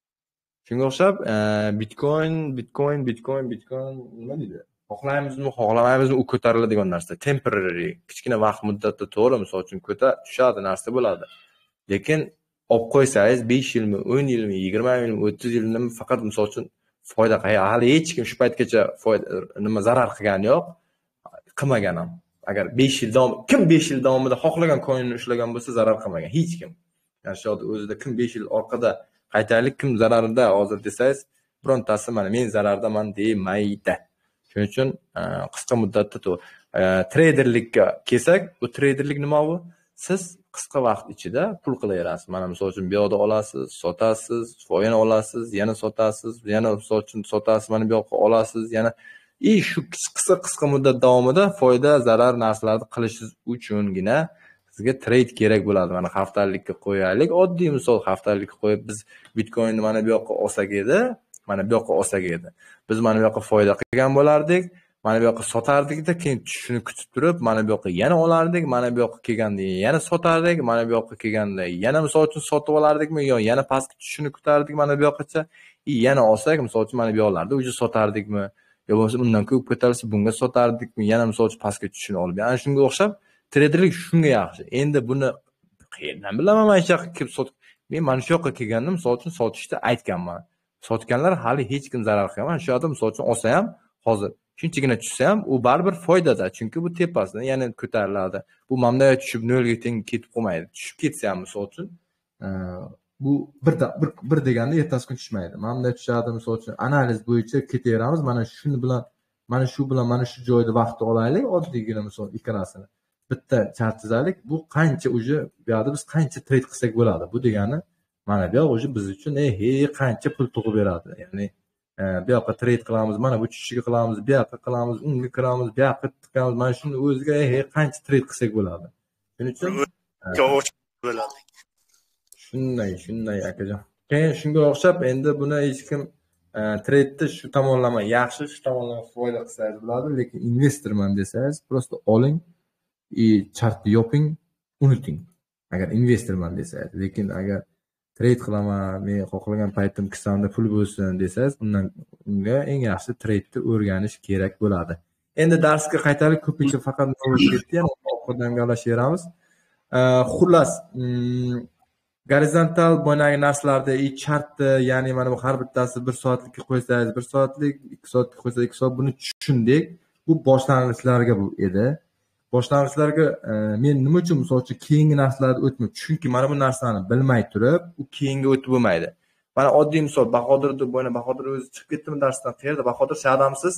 Shunga o'xshab, Bitcoin, Bitcoin, Bitcoin, Bitcoin nima deydi? Xohlaymizmi, xohlamaymizmi, u ko'tariladigan narsa. Temporary, kichkina vaqt muddatda to'g'ri, misol uchun ko'ta tushadi narsa bo'ladi. Lekin olib qo'ysangiz besh yilmi, o'n yilmi, yigirma yilmi, o'ttiz yilmi faqat misol uchun foyda qiladi. Hali hech kim shu paytgacha foyda nima zarar qilgani yo'q, qilmagan ham. Agar besh yil davom, kim besh yil davomida xohlagan coinni ushlagan bo'lsa, zarar qilmagan hech kim. Ya'ni shu o'zida kim besh yil orqada qaytaylik, kim zararida hozir desangiz, birontasi mana men zarardaman demaydi. Shuning uchun qisqa muddatda treyderlikka kelsak, bu treyderlik nima bu? Siz qisqa vaqt ichida pul qilaverasiz. Mana misol uchun bu yoqda olasiz, sotasiz, yana olasiz, yana sotasiz, yana misol uchun sotasiz, mana bu yoqqa olasiz, yana и shu qisqa qisqa muddat davomida foyda, zarar narsalarni qilishingiz uchungina sizga trade kerak bo'ladi. Mana haftalikka qo'yaylik, oddiy misol haftalikka qo'yib biz Bitcoinni mana bu yoqqa olsak edi, mana bu yoqqa olsak edi. Biz mana bu yoqqa foyda qilgan bo'lardik, mana bu yoqqa sotardik-da, keyin tushishini kutib turib, mana bu yoqqa yana olardik, mana bu yoqqa kelganda yana sotardik, mana bu yoqqa kelganda yana misol uchun sotib olardikmi yo yana pastga tushishini kutardik mana bu yoqqacha, yana olsak misol uchun mana bu yoqlarda o'zi sotardikmi yo bo'lmasa undan ko'p ko'tarilsa bunga sotardikmi, yana misol uchun pastga tushishini olib. Ya'ni shunga o'xshab treyderlik shunga yaxshi. Endi buni qayerdan bilaman men shu yoqqa kelib sot. Men mana shu yoqqa kelgandim, misol uchun sotishda aytganman. Sotganlar hali hech kim zarar qilmagan. Shu yoqda misol uchun olsa ham hozir shunchagina tushsa ham u baribir foydada, chunki bu tepasida yana ko'tariladi. Bu mamda tushib nolga teng ketib qolmaydi. Tushib ketsa ham misol uchun bu bir bir, bir deganda ertasi kun tushmaydi. Mamda tushadi misol uchun analiz bo'yicha ketaveramiz. Mana shuni bilan mana shu bilan mana shu joyda vaqtni olaylik, oddiygina misol ikkalasini. Bitta chart chizaylik. Bu qancha o'zi bu yerda biz qancha trade qilsak bo'ladi. Bu degani mana bu yoq o'zi biz uchun ey qancha pul tug'ib beradi. Ya'ni bu yoqqa trade qilamiz, mana bu tushishiga qilamiz, bu yoqqa qilamiz, unga kiramiz, bu yoqqa tiqamiz. Mana shuni o'ziga ey qancha trade qilsak bo'ladi. Shuning uchun bo'ladi. Shunday, shunday akajon. Keyin shunga o'xshab endi buni hech kim trade'da shu tomonlama yaxshi, shu tomonlama foyda qilsangiz bo'ladi, lekin investorman desangiz, prosta oling и chartni yoping, unuting. Agar investorman desangiz, lekin agar trade qilaman, men xohlagan paytim kissamda pul bo'lsin desangiz, undan unga eng yaxshi trade'ni o'rganish kerak bo'ladi. Endi darsga qaytalik, ko'pincha faqat nima ketdi, yana oxirida ham gaplashaveramiz. Xullas, gorizontal boyagi narsalarda i chartni, ya'ni mana bu har bittasi bir soatlikka qo'ysangiz, bir soatlik, ikki soatlikka qo'ysangiz, ikki soat buni tushundik. Bu boshlang'ichlarga bu edi. Boshlang'ichlarga men nima uchun misol uchun keyingi narsalarga o'tmayman? Chunki mana bu narsani bilmay turib, u keyinga o'tib bo'lmaydi. Mana oddiy misol Bahodirni bo'yna Bahodir o'zi chiqib ketdimi darsdan? Qayerda Bahodir shadamsiz?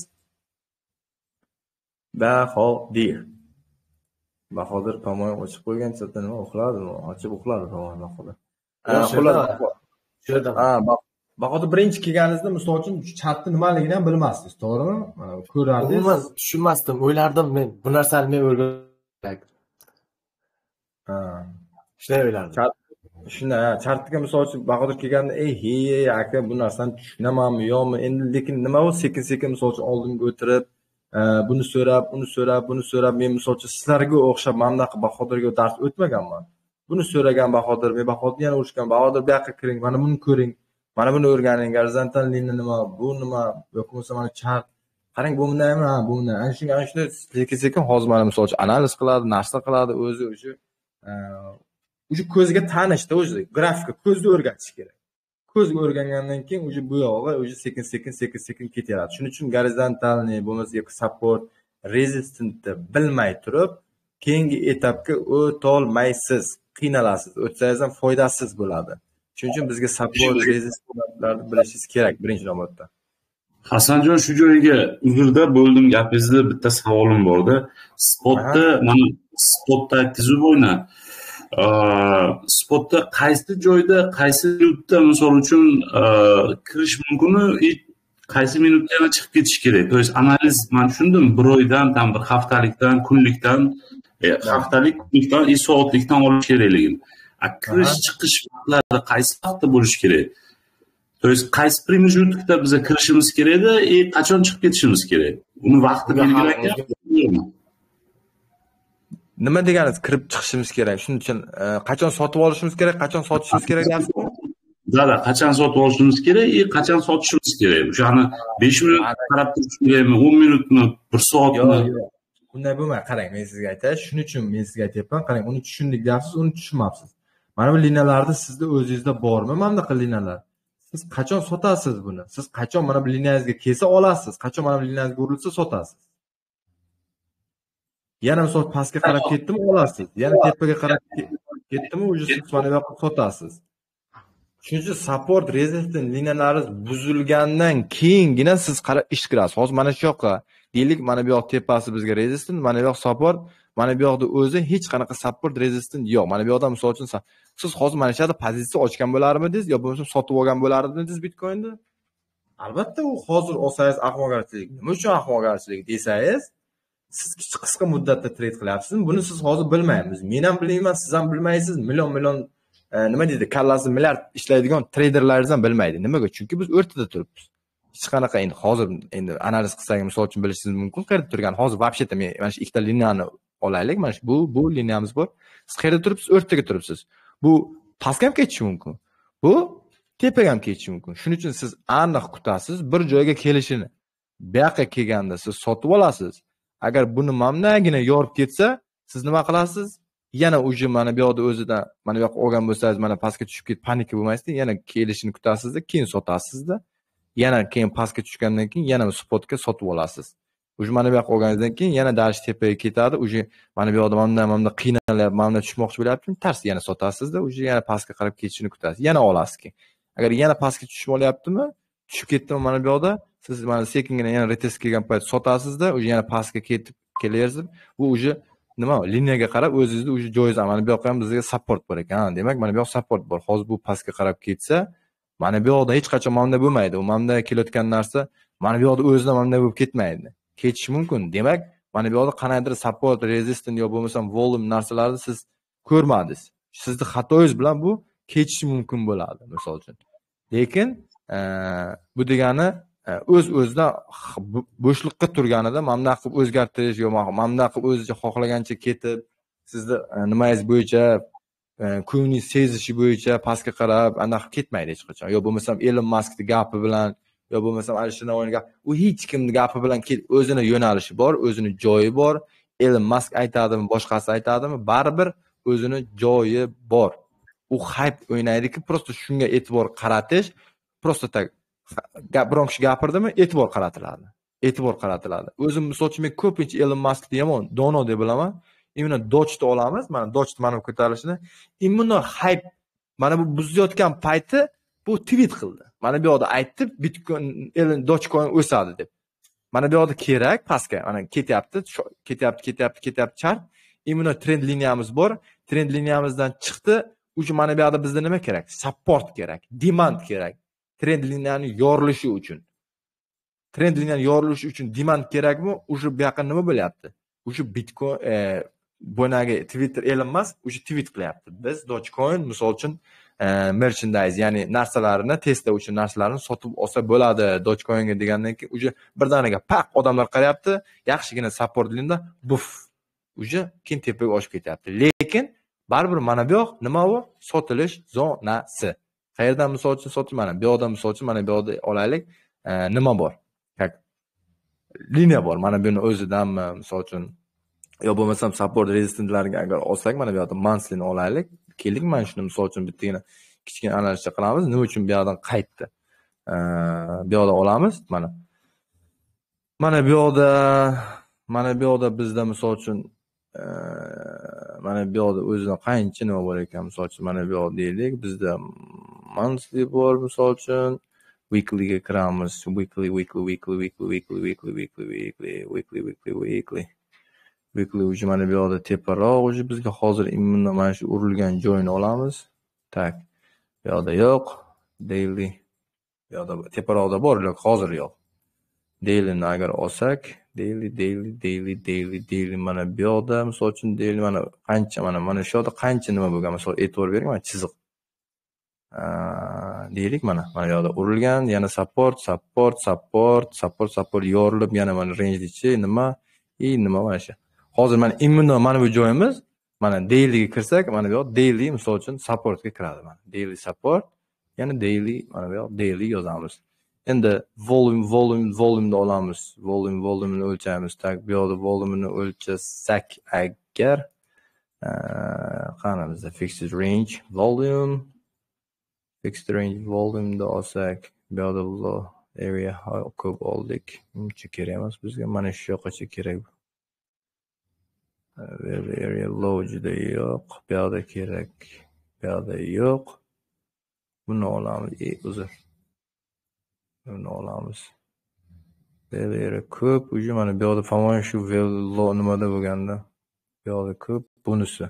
Bahodir. Bahodir tomoy ochib qo'ygan chatda nima uxladimi? Ochib uxladi tomoy Bahodir. Xullas. Ha, Bahodir birinchi kelganingizda misol uchun chatni nimaligini ham bilmasdingiz, to'g'rimi? Mana ko'rardingiz. Umuman tushunmasdim, o'ylardim men bu narsani men o'rganib. Ha. Shunday o'ylardim. Shunday, ha, chartga misol uchun Bahodir kelganda, "Ey, hey, aka, bu narsani tushunamanmi, yo'qmi?" Endi lekin nima u sekin-sekin misol uchun oldimga o'tirib, buni so'rab, uni so'rab, buni so'rab, men misol uchun sizlarga o'xshab mana bunaqa Bahodirga dars o'tmaganman. Buni so'ragan Bahodir, men Bahodir yana urishgan, Bahodir bu yoqqa kiring, mana buni ko'ring. Mana buni o'rganing, gorizontal liniya nima, bu nima, yoki bo'lmasa mana chart. Qarang, bu bundaymi? Ha, bu bunday. Ana shunga ana shunday sekin-sekin hozir mana misol uchun analiz qiladi, narsa qiladi, o'zi o'sha o'sha ko'zga tanishda o'zi grafika ko'zni o'rgatish kerak. Ko'zga o'rgangandan keyin o'sha bu yog'i o'sha sekin-sekin sekin-sekin ketaveradi. Shuning uchun gorizontalni bo'lmasa yoki support, resistantni bilmay turib, keyingi etapga o'tolmaysiz, qiynalasiz. O'tsangiz ham foydasiz bo'ladi. Shuning uchun bizga support, resistantlarni bilishingiz kerak birinchi navbatda. Hasanjon, shu joyiga uzrda bo'ldim, gapingizda bitta savolim borda. Spotda mana spotda aytdingiz bo'yna. Spotda qaysi joyda, qaysi minutda misol uchun kirish mumkin-u, qaysi minutda yana chiqib ketish kerak? To есть analiz men tushundim, bir oydan, tam bir haftalikdan, kunlikdan, haftalik, kunlikdan, soatlikdan olish kerakligini. Kirish chiqish vaqtlari qaysi vaqtda bo'lishi kerak? To есть qaysi pромежуткda biz kirishimiz kerak-da, e qachon chiqib ketishimiz kerak? Uni vaqti belgilangan. Nima deganingiz kirib chiqishimiz kerak? Shuning uchun qachon sotib olishimiz kerak, qachon sotishimiz kerak deyapsizmi? Da-da, qachon sotib olishimiz kerak, e qachon sotishimiz kerak? O'shani besh minut qarab turish kerakmi, o'n minutmi, bir soatmi? Bunday bo'lmaydi. Qarang, men sizga aytay, shuning uchun men sizga aytyapman. Qarang, uni tushundik deyapsiz, uni tushunmabsiz. Mana bu liniyalarda sizda o'zingizda bormi mana bunaqa liniyalar? Siz qachon sotasiz buni? Siz qachon mana bu liniyangizga kelsa olasiz, qachon mana bu liniyangizga urilsa sotasiz. Yana misol pastga qarab ketdimi olasiz. Yana tepaga qarab ketdimi o'sha siz mana bu yoqqa sotasiz. Shuning uchun support resistant liniyalaringiz buzilgandan keyingina siz qarab ish qilasiz. Hozir mana shu yoqqa deylik, mana bu yoq tepasi bizga resistant, mana bu yoq support, mana bu yoqda o'zi hech qanaqa support resistant yo'q. Mana bu yoqda misol uchun siz hozir mana shu yerda pozitsiya ochgan bo'larmidingiz yo bo'lmasa sotib olgan bo'lardingiz Bitcoin'ni? Albatta u hozir olsangiz ahmoqgarchilik. Nima uchun ahmoqgarchilik desangiz, siz qisqa muddatda trade qilyapsizmi? Buni siz hozir bilmaysiz. Men ham bilmayman, siz ham bilmaysiz. Million million nima deydi, kallasi milliard ishlaydigan traderlaringiz ham bilmaydi. Nimaga? Chunki biz o'rtada turibmiz. Hech qanaqa endi hozir endi analiz qilsangiz misol uchun bilishingiz mumkin. Qayerda turgan? Hozir vobshetda men mana shu ikkita liniyani olaylik. Mana shu bu bu liniyamiz bor. Siz qayerda turibsiz? O'rtaga turibsiz. Bu pastga ham ketishi mumkin. Bu tepaga ham ketishi mumkin. Shuning uchun siz aniq kutasiz bir joyga kelishini. Bu yoqqa kelganda siz sotib olasiz. Agar buni mamnagina yorib ketsa, siz nima qilasiz? Yana o'sha mana bu yoqda o'zidan mana bu yoqqa olgan bo'lsangiz, mana pastga tushib ketib panika bo'lmaysizda, yana kelishini kutasizda, keyin sotasizda. Yana keyin pastga tushgandan keyin yana spotga sotib olasiz. O'sha mana bu yoqqa olganingizdan keyin yana dash tepaga ketadi. O'sha mana bu yoqda mana mana qiynalyapti, mana tushmoqchi bo'lyapti, tars yana sotasizda, o'sha yana pastga qarab ketishini kutasiz. Yana olasiz keyin. Agar yana pastga tushib olyaptimi, tushib ketdimi mana bu yoqda, siz mana sekingina yana retest kelgan payt sotasizda, o'sha yana pastga ketib kelaversiz. Bu o'sha nima, liniyaga qarab o'zingizni o'sha joyiz mana bu yoqqa ham bizga support bor ekan. Demak, mana bu yoq support bor. Hozir bu pastga qarab ketsa, mana bu yoqda hech qachon mana bo'lmaydi. U mana kelayotgan narsa mana bu yoqda o'zidan mana bo'lib ketmaydi. Ketishi mumkin. Demak, mana bu yoqda qanaydir support, resistant yo bo'lmasa volume narsalarni siz ko'rmadingiz. Sizni xatoyingiz bilan bu ketishi mumkin bo'ladi, misol uchun. Lekin bu degani o'z o'zidan bo'shliqqa turganida mamna qilib o'zgartirish yo mamna qilib o'zicha xohlagancha ketib, sizni nimangiz bo'yicha, ko'nglingiz sezishi bo'yicha pastga qarab anaqa qilib ketmaydi hech qachon. Yo bo'lmasa Elon Muskning gapi bilan, yo bo'lmasa Alisher Navoiyning gapi, u hech kimning gapi bilan o'zini yo'nalishi bor, o'zini joyi bor, Elon Musk aytadimi, boshqasi aytadimi, baribir o'zini joyi bor. U hype o'ynaydiki, prosta shunga e'tibor qaratish, prosta tak biron kishi gapirdimi, e'tibor qaratiladi. E'tibor qaratiladi. O'zim misol uchun men ko'pincha Elon Muskni yomon dono deb bilaman. Imенно Doge'ni olamiz, mana Doge'ni mana ko'tarilishini, imенно hype mana bu buzayotgan payti bu tweet qildi. Mana bu yoqda aytdi, Bitcoin, Dogecoin o'sadi deb. Mana bu yoqda kerak pastga, mana ketyapti, ketyapti, ketyapti, ketyapti chart. Imенно trend liniyamiz bor. Trend liniyamizdan chiqdi. Uch mana bu yoqda bizda nima kerak? Support kerak, demand kerak. Trend liniyani yorilishi uchun. Trend liniyani yorilishi uchun demand kerakmi? O'sha bu yoqqa nima bo'lyapti? O'sha Bitcoin e, bo'nagi Twitter Elon Musk o'sha tweet qilyapti. Biz Dogecoin misol uchun e, merchandise, ya'ni narsalarini Tesla uchun narsalarini sotib olsa bo'ladi Dogecoinga degandan keyin o'sha birdaniga paq odamlar qarayapti, yaxshigina support liniyada buf. O'sha keyin tepaga oshib ketyapti. Lekin baribir mana bu yoq nima u? Sotilish zonasi. Qayerdan misol uchun sotish, mana bu yoqdan misol uchun mana bu yoqda olaylik, e, nima bor? Как liniya bor. Mana buni o'zidan misol uchun yo bo'lmasam support resistantlarga agar olsak, mana bu yoqda monthly'ni olaylik. Keldik, mana shuni misol uchun bittagina kichkina analizcha qilamiz. Nima uchun bu yoqdan qaytdi? E, bu yoqda olamiz, mana. Mana bu yoqda mana bu yoqda bizda misol uchun e, mana bu yoqda o'zidan qancha nima bor ekan, misol uchun mana bu yoq deylik, bizda monthly bor misol uchun, weekly'ga kiramiz, weekly weekly weekly weekly weekly weekly weekly weekly weekly weekly weekly weekly uji mana bu yoqda teparoq, uji bizga hozir immunno mana shu urilgan joyini olamiz. Tak. Bu yoqda yo'q, daily. Bu yoqda teparoqda bor, yo'q, hozir yo'q. Daily'ni agar olsak, daily daily daily daily daily mana bu yoqda misol uchun daily mana qancha mana mana shu yoqda qancha nima bo'lgan, misol e'tibor bering, mana chiziq. deylik, mana mana yoqda urilgan, yana support support support support support yorilib, yana mana range'dichi nima i nima mana shu. Hozir mana immuno mana bu joyimiz, mana daily'ga kirsak, mana bu yoq daily misol uchun supportga kiradi, mana daily support, yana daily mana bu yoq daily yozamiz. Endi volume volume volume'ni olamiz, volume volume'ni o'lchaymiz. Tak, bu yoqda volume'ni o'lchasak agar qani bizda fixed range volume fixed range volume da olsak, bu yoqda low area ko'p oldik. Uncha kerak emas bizga, mana shu yoqqacha kerak. Area low juda yo'q, bu yoqda kerak, bu yoqda yo'q. Buni olamiz, e uzr. Buni olamiz. Area ko'p, uji mana bu yoqda famon shu low nimada bo'lganda, bu yoqda ko'p, bunisi.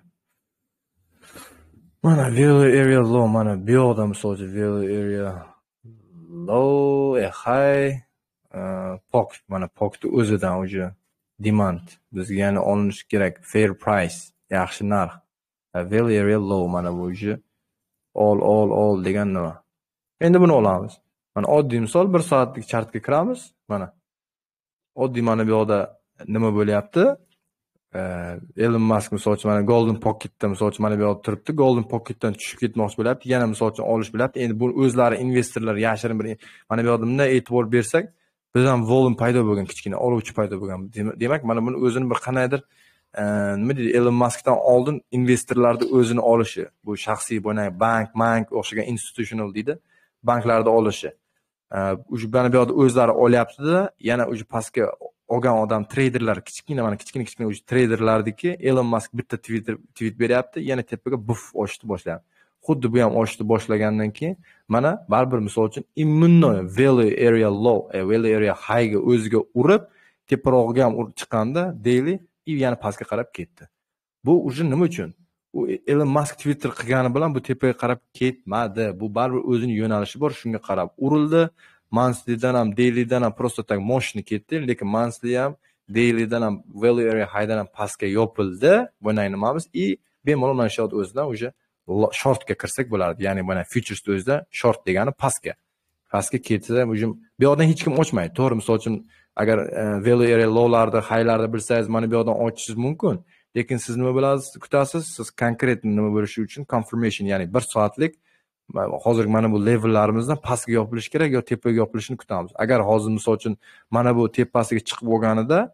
Mana value area low, mana bu yoqda misol uchun value area low, e high, pok, mana pokni o'zidan o'zi demand bizga yana olinishi kerak, fair price, yaxshi narx. Value area low, mana bu o'zi all all all degan nima. Endi buni olamiz. Mana oddiy misol bir soatlik chartga kiramiz, mana. Oddiy mana bu yoqda nima bo'lyapti? Elon Musk misol uchun mana Golden Pocket'da misol uchun mana bu yoqda turibdi. Golden Pocket'dan tushib ketmoqchi bo'lyapti. Yana misol uchun olish bo'lyapti. Endi bu o'zlari investorlar yashirin bir mana bu yoqda bunday e'tibor bersak, bizdan volume paydo bo'lgan, kichkina oluvchi paydo bo'lgan. Demak, mana buni o'zini bir qanaydir nima deydi, Elon Muskdan oldin investorlarni o'zini olishi, bu shaxsiy bo'lgan bank, bank o'xshagan institutional deydi, banklarda olishi. Uju mana bu yoqda o'zlari olyapti-da, yana uju pastga olgan odam traderlar, kichkina mana kichkina kichkina uju traderlardiki, Elon Musk bitta Twitter tweet beryapti, yana tepaga buf oshishni boshlayapti. Xuddi bu ham oshishni boshlagandan keyin mana baribir misol uchun immuno value area low, e, value area high ga o'ziga urib, teparog'iga ham urib chiqqanda daily yana pastga qarab ketdi. Bu uju nima uchun? U Elon Musk Twitter qilgani bilan bu tepaga qarab ketmadi. Bu baribir o'zining yo'nalishi bor, shunga qarab urildi. Monthly'dan ham daily'dan ham prosta tak moshni ketdi, lekin monthly ham daily'dan ham value area high'dan ham pastga yopildi. Buni nimamiz? I bemalol mana shu o'zidan o'sha shortga kirsak bo'lardi. Ya'ni mana futures o'zida short degani pastga. Pastga ketsa, bu yoqdan hech kim ochmaydi. To'g'ri, misol uchun agar value area low'larda, high'larda bilsangiz, mana bu yoqdan ochishingiz mumkin. Lekin siz nima bilasiz, kutasiz, siz konkret nima bo'lishi uchun confirmation, ya'ni bir soatlik hozir mana bu levellarimizdan pastga yopilish kerak yo tepaga yopilishini kutamiz. Agar hozir misol uchun mana bu tepasiga chiqib bo'lganida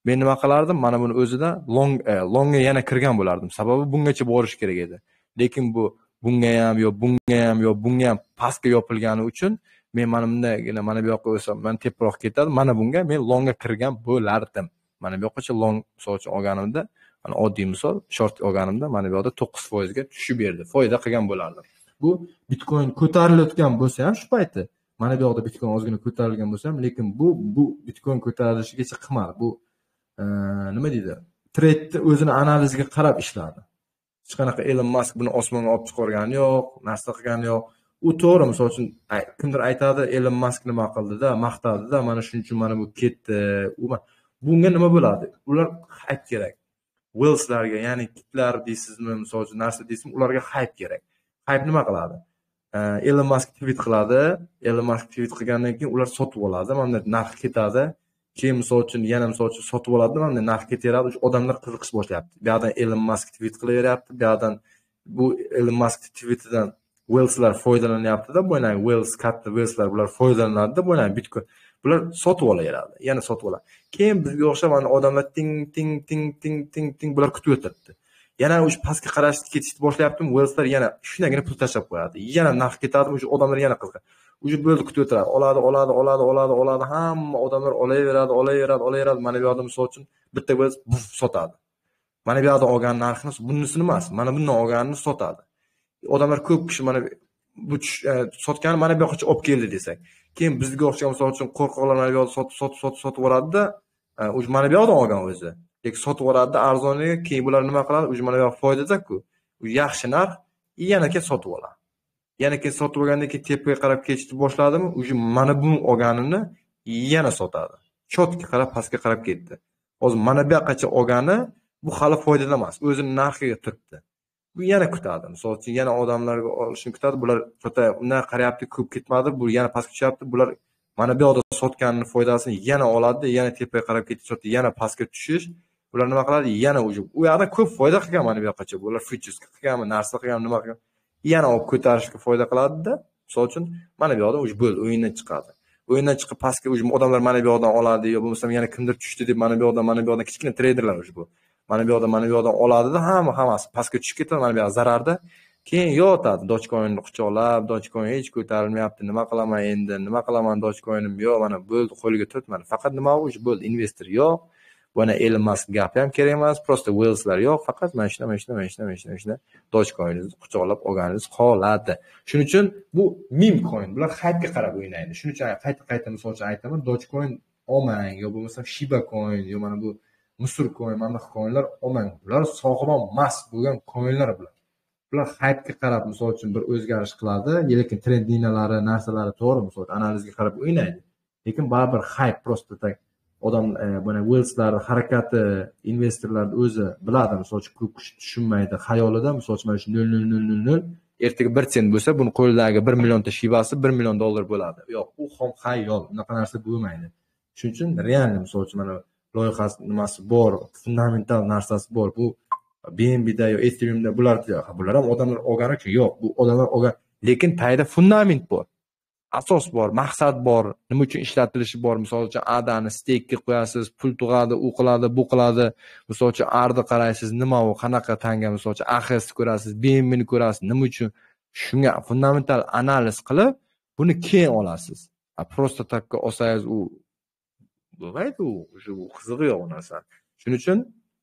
men nima qilardim? Mana buni o'zida long e, longga yana kirgan bo'lardim. Sababi bungacha borish kerak edi. Lekin bu bunga ham yo bunga ham yo bunga ham pastga yopilgani uchun men mana bundagina mana bu yoqqa o'sam, men teproq ketadi. Mana bunga men longga kirgan bo'lardim. Mana bu yoqqacha long misol uchun olganimda, mana oddiy misol, short olganimda mana bu yoqda to'qqiz foiz ga tushib berdi. Foyda qilgan bo'lardim. Bu Bitcoin ko'tarilayotgan bo'lsa ham shu payti mana bu yoqda Bitcoin ozgina ko'tarilgan bo'lsa ham, lekin bu bu Bitcoin ko'tarilishigacha qilmadi. Bu e, nima deydi? Trendni o'zini analiziga qarab ishladi. Hech qanaqa Elon Musk buni osmonga olib chiqargani yo'q, narsa qilgani yo'q. U to'g'ri, misol uchun kimdir aytadi, Elon Musk nima qildi-da, maqtadi-da, mana shuning uchun mana bu ketdi. U bunga nima bo'ladi? Ular hype kerak. Whale'slarga, ya'ni kitlar deysizmi, misol uchun narsa deysizmi, ularga hype kerak. Hype nima qiladi? Elon Musk tweet qiladi. Elon Musk tweet qilgandan keyin ular sotib oladi. Mana narx ketadi. Keyin misol uchun yana misol uchun sotib oladi, mana narx ketaveradi. Odamlar qiziqish boshlayapti. Bu yerdan Elon Musk tweet qilaveryapti. Bu yerdan bu Elon Musk tweetidan Whale'slar foydalanyapti-da, bo'ynang Whales, katta Whale'slar bular foydalanadi-da, bo'ynang Bitcoin. Bular sotib olaveradi. Yana sotib oladi. Keyin bizga o'xshab mana odamlar ting ting ting ting ting ting bular kutib o'tiribdi. Yana o'sha pastga qarashni ketishni boshlayaptimi, Whale'slar yana shunagina pul tashlab qo'yadi. Yana narx ketadi, o'sha odamlar yana qiziqadi. O'sha bo'ldi kutib o'tiradi. Oladi, oladi, oladi, oladi, oladi. Hamma odamlar olaveradi, olaveradi, olaveradi. Mana bu yoqda misol uchun bitta Whales buf sotadi. Mana bu yoqda olgan narxini bunisini emas, mana bundan olganini sotadi. Odamlar ko'p kishi mana bu sotgani mana bu yoqqa olib keldi desak. Keyin bizga o'xshagan misol uchun qo'rqoqlar mana bu yoqda sotib sotib sotib sotib yuboradi-da, o'sha mana bu yoqdan olgan o'zi. Lekin sotib yuboradi arzoniga, keyin bular nima qiladi? O'sha mana bu yoq foydada-ku. U yaxshi narx, yana keyin sotib oladi. Yana keyin sotib olgandan keyin tepaga qarab ketishni boshladimi, o'sha mana bu olganini yana sotadi. Chotga qarab pastga qarab ketdi. Hozir mana bu yoqqacha olgani bu hali foydada emas, o'zining narxiga turibdi. Bu yana kutadi. Misol uchun yana odamlarga olishni kutadi. Bular to'ta undan qarayapti, ko'p ketmadi. Bu yana pastga tushyapti. Bular mana bu yoqda sotganning foydasini yana oladi, yana tepaga qarab ketadi, yana pastga tushish. Bular nima qiladi? Yana o'sha u yoqda ko'p foyda qilgan mana bu yoqqacha. Bular futures qilganmi, narsa qilganmi, nima qilgan? Yana olib ko'tarishga foyda qiladi-da. Misol uchun mana bu yoqda o'sha bo'l o'yindan chiqadi. O'yindan chiqib pastga o'sha odamlar mana bu yoqdan oladi yo bo'lmasa yana kimdir tushdi deb mana bu yoqdan mana bu yoqdan kichkina treyderlar o'sha bu. Mana bu yoqdan mana bu yoqdan oladi-da, hamma hammasi pastga tushib ketadi, mana bu yoq zararda. Keyin yotadi, Dogecoin'ni quchoqlab, Dogecoin hech ko'tarilmayapti, nima qilaman endi, nima qilaman Dogecoin'im yo'q, mana bo'ldi, qo'liga turtmadi. Faqat nima o'sha bo'ldi, investor yo'q. Buna Elon Musk gapi ham kerak emas, prosta Whale'slar yo'q, faqat mana shuna, mana shuna, mana shuna, mana shuna, mana shuna Dogecoin'ingizni quchoqlab olganingiz qoladi. Shuning uchun bu meme coin, bular hype'ga qarab o'ynaydi. Shuning uchun qayta-qayta misol uchun aytaman, Dogecoin olmang, yo bo'lmasa Shiba coin, yo mana bu Misr coin, mana bu coinlar olmang. Bular sog'lom emas bo'lgan coinlar bular. Bular hype'ga qarab misol uchun bir o'zgarish qiladi, lekin trend liniyalari, narsalari to'g'ri, misol uchun analizga qarab o'ynaydi. Lekin baribir hype prosta tak odam buni Whale'slar harakati, investorlarning o'zi biladi, misol uchun ko'p kishi tushunmaydi. Xayolida misol uchun mana shu nol nol nol nol nol ertaga bir sent bo'lsa, buni qo'lidagi bir millionta shibasi bir million dollar bo'ladi. Yo'q, u xom xayol, unaqa narsa bo'lmaydi. Shuning uchun realni misol uchun mana loyihasi nimasi bor, fundamental narsasi bor. Bu B N B'da yo Ethereum'da bular bular ham odamlar olgani uchun yo'q, bu odamlar olgan, lekin tayda fundament bor. Asos bor, maqsad bor, nima uchun ishlatilishi bor. Misol uchun A D A'ni stake'ga qo'yasiz, pul tug'adi, u qiladi, bu qiladi. Misol uchun A R D'ni qaraysiz, nima u, qanaqa tanga, misol uchun A X S ni ko'rasiz, B N B'ni ko'rasiz, nima uchun? Shunga fundamental analiz qilib, buni keyin olasiz. A prosta takka olsangiz u bo'lmaydi, u shu qizig'i yo'q narsa. Shuning uchun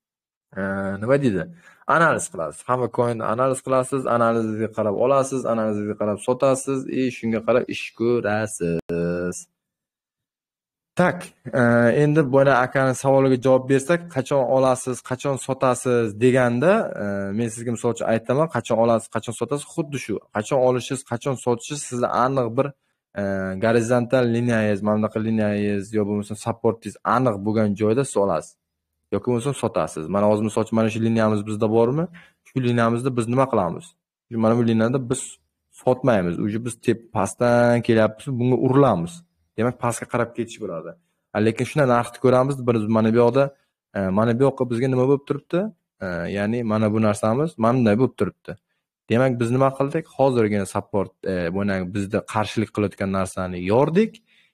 nima deydi? Analiz qilasiz. Hamma coinni analiz qilasiz, analizga qarab olasiz, analizga qarab sotasiz, e shunga qarab ish ko'rasiz. Tak, endi buni akani savoliga javob bersak, qachon olasiz, qachon sotasiz deganda, men sizga misol uchun aytaman, qachon olasiz, qachon sotasiz, xuddi shu. Qachon olishingiz, qachon sotishingiz sizda aniq bir gorizontal liniyangiz, mana bunaqa liniyangiz yo bo'lmasa supportingiz aniq bo'lgan joyda siz olasiz. Yoki bo'lmasa sotasiz. Mana hozir misol uchun mana shu liniyamiz bizda bormi? Shu liniyamizda biz nima qilamiz? Shu mana bu liniyada biz sotmaymiz. Uje biz tep pastdan kelyapmiz, bunga urilamiz. Demak, pastga qarab ketish bo'ladi. Lekin shuna narxni ko'ramiz, biz mana bu yoqda, mana bu yoqqa bizga nima bo'lib turibdi? Ya'ni mana bu narsamiz mana bunday bo'lib turibdi. Demak, biz nima qildik? Hozirgina support, buni bizda qarshilik qilayotgan narsani yordik.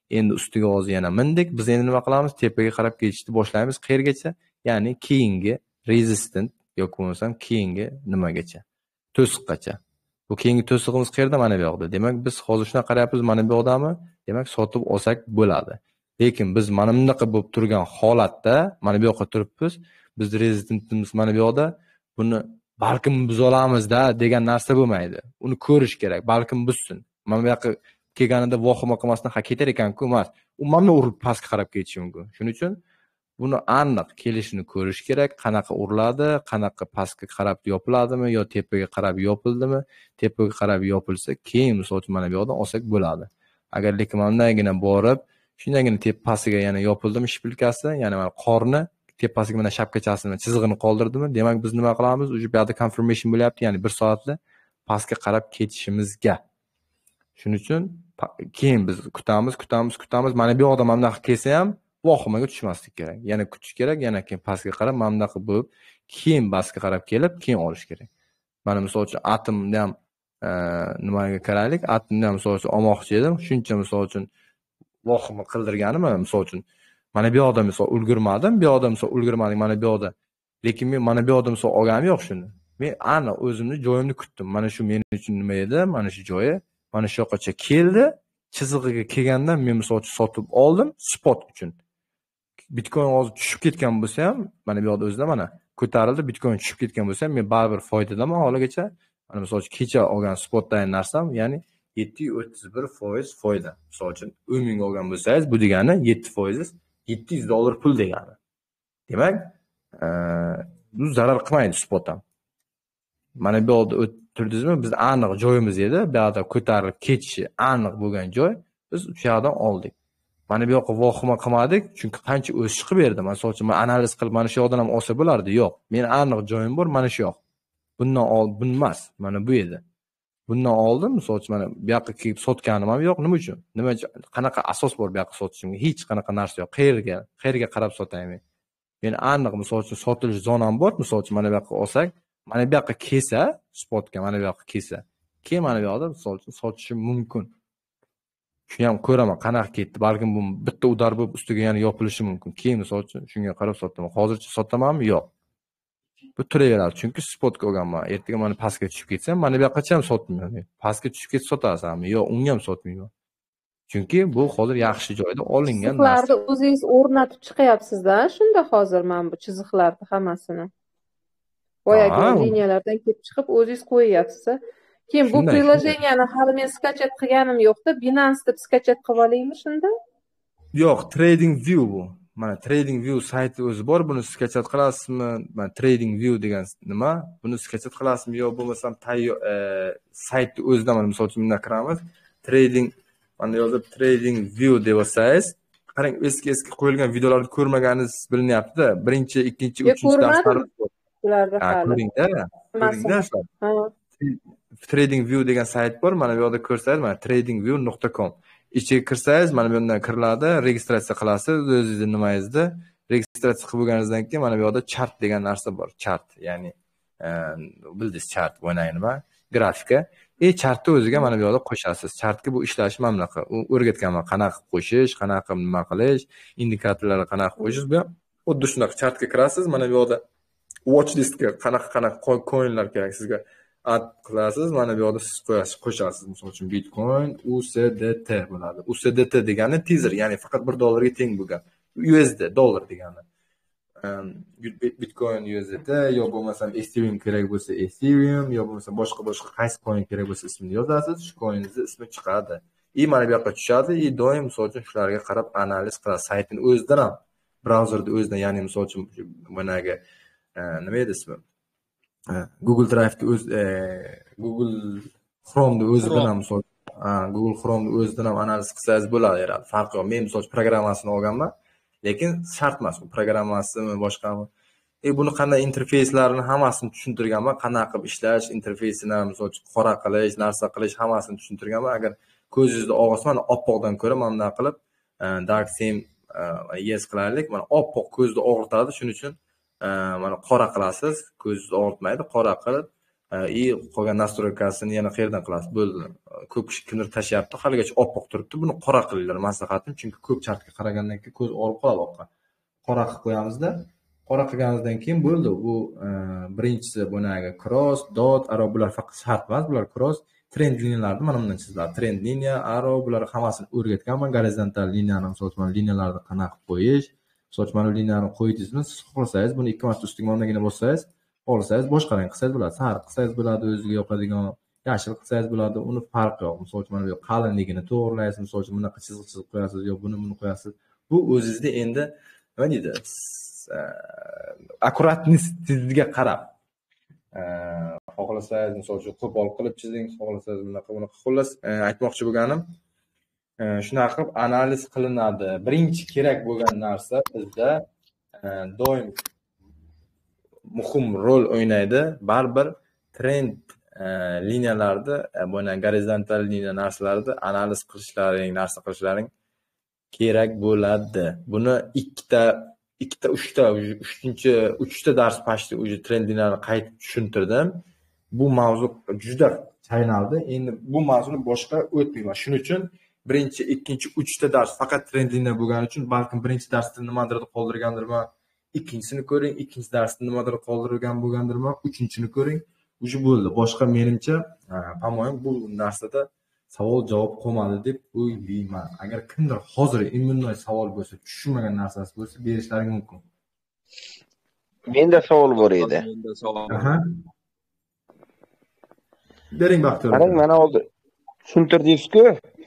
endi ustiga hozir yana mindik. Biz endi nima qilamiz? Tepaga qarab ketishni boshlaymiz. Qayergacha? Ya'ni keyingi resistant yoki bo'lmasam keyingi nimagacha? To'siqgacha. Bu keyingi to'sig'imiz qayerda? Mana bu yoqda. Demak, biz hozir shuna qarayapmiz, mana bu yoqdami? Demak, sotib olsak bo'ladi. Lekin biz mana bunaqa bo'lib turgan holatda, mana bu yoqqa turibmiz. Biz rezistentimiz mana bu yoqda. Buni balkim biz olamiz-da degan narsa bo'lmaydi. Uni ko'rish kerak. Balkim buzsin. Mana bu yoqqa kelganida vohima qilmasdan ha ketar ekan-ku, emas. U mana urilib pastga qarab ketishi mumkin. Shuning uchun buni aniq kelishini ko'rish kerak. Qanaqa uriladi, qanaqa pastga qarab yopiladimi yo tepaga qarab yopildimi? Tepaga qarab yopilsa, keyin misol uchun mana bu yoqdan olsak bo'ladi. Agar lekin mandagina borib, shundagina tepasiga yana yopildimi shpilkasi, ya'ni mana qorni tepasiga mana shapkachasini, chizig'ini qoldirdimi? Demak, biz nima qilamiz? Uje bu yerda confirmation bo'lyapti, ya'ni bir soatda pastga qarab ketishimizga. Shuning uchun keyin biz kutamiz, kutamiz, kutamiz. Mana bu yoqda mana bunaqa kelsa ham vohimaga tushmaslik kerak. Yana kutish kerak, yana keyin pastga qarab mana bunaqa bo'lib, keyin pastga qarab kelib, keyin olish kerak. Mana misol uchun atomni ham nimaga qaraylik? Atomni ham misol uchun olmoqchi edim. Shuncha misol uchun vohima qildirganim, mana misol uchun mana bu yoqda misol ulgurmadim, bu yoqda misol ulgurmadim, mana bu yoqda. Lekin men mana bu yoqda misol olganim yo'q shuni. Men aniq o'zimni joyimni kutdim. Mana shu men uchun nima edi? Mana shu joyi, mana shu yoqqacha keldi. Chizig'iga kelgandan men misol uchun sotib oldim spot uchun. Bitcoin hozir tushib ketgan bo'lsa ham, mana bu yoqda o'zida mana ko'tarildi, Bitcoin tushib ketgan bo'lsa ham, men baribir foydadaman haligacha. Mana misol uchun kecha olgan spotdagi narsam, ya'ni yetti yuz o'ttiz bir foiz foyda. Misol uchun o'n ming olgan bo'lsangiz, bu degani yetti foiz yetti yuz dollar pul degani. Demak, bu zarar qilmaydi spot ham. Mana bu yoqda o'tirdingizmi? Biz aniq joyimiz edi. Bu yoqda ko'tarilib ketishi aniq bo'lgan joy. Biz o'sha yoqdan oldik. Mana bu yoqqa vohima qilmadik, chunki qancha o'sish qilib berdi. Masalan uchun men analiz qilib mana shu yoqdan ham olsa bo'lardi. Yo'q. Men aniq joyim bor, mana shu yoq. Bundan ol, bunmas. Mana bu edi. Bundan oldim, misol uchun mana bu yoqqa kelib sotganim ham yo'q. Nima uchun? Nima qanaqa asos bor bu yoqqa sotishimga? Hech qanaqa narsa yo'q. Qayerga, qayerga qarab sotaymi? Men aniq misol uchun sotilish zonam bor. Misol uchun mana bu yoqqa olsak, mana bu yoqqa kelsa, spotga mana bu yoqqa kelsa, keyin mana bu yoqda misol uchun sotishim mumkin. Shuni ham ko'raman, qanaqa ketdi. Balkim bu bitta udar bo'lib ustiga yana yopilishi mumkin. Keyin misol uchun shunga qarab sotaman. Hozircha sotamanmi? Yo'q. Bu turaveradi, chunki spotga olganman. Ertaga mana pastga tushib ketsam, mana bu yoqqacha ham sotmayman. Pastga tushib ketsa sotasanmi? Yo'q, unga ham sotmayman. Chunki bu hozir yaxshi joyda olingan narsa. Chiziqlarni o'zingiz o'rnatib chiqyapsiz-da, shunda hozir mana bu chiziqlarni hammasini. Boyagi liniyalardan kelib chiqib o'zingiz qo'yyapsiz. Keyin bu prilojeniyani hali men skachet qilganim yo'q-da, Binance deb skachet qilib olaymi shunda? Yo'q, Trading View bu. Mana Trading View sayti o'zi bor, buni skachet qilasizmi? Mana Trading View degan nima? Buni skachet qilasizmi yo bo'lmasam tayyor saytni o'zida mana misol uchun bunday kiramiz. Trading mana yozib Trading View deb olsangiz, qarang, eski-eski qo'yilgan videolarni ko'rmaganingiz bilinyapti-da. Birinchi, ikkinchi, uchinchi darslar ularda hali. Ko'ringda, ko'ringda. Trading View degan sayt bor. Mana bu yerda ko'rsangiz, mana trading view nuqta com. Ichiga kirsangiz, mana bu yerdan kiriladi, registratsiya qilasiz, o'zingizning nimangizda. Registratsiya qilib bo'lganingizdan keyin mana bu yerda chart degan narsa bor. Chart, ya'ni bildingiz chart o'ynay nima? Grafika. E chartni o'ziga mana bu yerda qo'shasiz. Chartga bu ishlashi mana bunaqa. U o'rgatganman, qanaqa qo'shish, qanaqa nima qilish, indikatorlarni qanaqa qo'shish. Bu xuddi shunaqa chartga kirasiz. Mana bu yerda watch listga qanaqa-qanaqa coinlar kerak sizga ad qilasiz. Mana bu yerda siz qo'yasiz, qo'shasiz. Misol uchun Bitcoin U S D T bo'ladi. U S D T degani teaser, ya'ni faqat bir dollarga teng bo'lgan. U S D dollar degani. Bitcoin U S D T yo bo'lmasam Ethereum kerak bo'lsa Ethereum yo bo'lmasa boshqa-boshqa qaysi coin kerak bo'lsa ismini yozasiz, shu coiningizning ismi chiqadi. И mana bu yoqqa tushadi, и doim misol uchun shularga qarab analiz qilasiz. Saytning o'zidan ham, brauzerda o'zidan, ya'ni misol uchun bunagi nima edi ismi? Google Drive'da o'z Google Chrome'da o'zidan ham misol Google Chrome'da o'zidan ham analiz qilsangiz bo'ladi herhalde. Farqi yo'q. Men misol uchun programmasini olganman, lekin shart emas, bu programmasimi, boshqami. E buni qanday interfeyslarini hammasini tushuntirganman, qanaqa qilib ishlash, interfeysini misol uchun qora qilish, narsa qilish hammasini tushuntirganman. Agar ko'zingizda og'risa, mana oppoqdan ko'ra mana bunday qilib dark theme yes qilaylik. Mana oppoq ko'zni og'ritadi, shuning uchun mana qora qilasiz, ko'zingizni og'ritmaydi, qora qilib и qolgan nastroykasini yana qayerdan qilasiz? Bo'ldi. Ko'p kishi kimdir tashyapti, haligacha oppoq turibdi. Buni qora qilinglar, maslahatim, chunki ko'p chartga qaragandan keyin ko'z og'rib qoladi oqqa. Qora qilib qo'yamizda. Qora qilganimizdan keyin bo'ldi. Bu birinchisi bunagi cross, dot, arrow bular faqat shart emas, bular cross, trend liniyalarni mana bundan chiziladi. Trend liniya, arrow bular hammasini o'rgatganman. Gorizontal liniyani, masalan, liniyalarni qanaqa qilib qo'yish, sochmani liniyani qo'ydingizmi, siz xohlasangiz buni ikki marta ustiga mondagina bossangiz, xohlasangiz boshqa rang qilsangiz bo'ladi. Sariq qilsangiz bo'ladi, o'ziga yoqadigan, yashil qilsangiz bo'ladi. Uni farqi yo'q. Masalan, mana bu qalinligini to'g'rilaysiz, masalan, bunaqa chiziq chizib qo'yasiz yo buni buni qo'yasiz. Bu o'zingizda endi nima deydi? Akkuratnostizga qarab. Xohlasangiz, masalan, qo'pol qilib chizing, xohlasangiz bunaqa bunaqa. Xullas, aytmoqchi bo'lganim, shunaqa qilib analiz qilinadi. Birinchi kerak bo'lgan narsa bizda doim muhim rol o'ynaydi. Baribir trend liniyalarda, buni gorizontal liniya narsalarida analiz qilishlaring, narsa qilishlaring kerak bo'ladi. Buni ikkita, ikkita, uchta, uchinchi, uchta dars pashti o'zi trend liniyalarni qaytib tushuntirdim. Bu mavzu juda chaynaldi. Endi bu mavzuni boshqa o'tmayman. Shuning uchun birinchi, ikkinchi, uchta dars faqat trend liniya bo'lgani uchun balkim birinchi darsda nimadir qoldirgandirman, ikkinchisini ko'ring, ikkinchi darsda nimadir qoldirgan bo'lgandirman, uchinchini ko'ring. Уже bo'ldi. Boshqa menimcha, pamoyim bu narsada savol javob qolmadi deb o'ylayman. Agar kimdir hozir immunnoy savol bo'lsa, tushunmagan narsasi bo'lsa, berishlaring mumkin. Menda savol bor edi. Aha. Bering Baxtiyor. Qarang, mana hozir tushuntirdingiz-ku.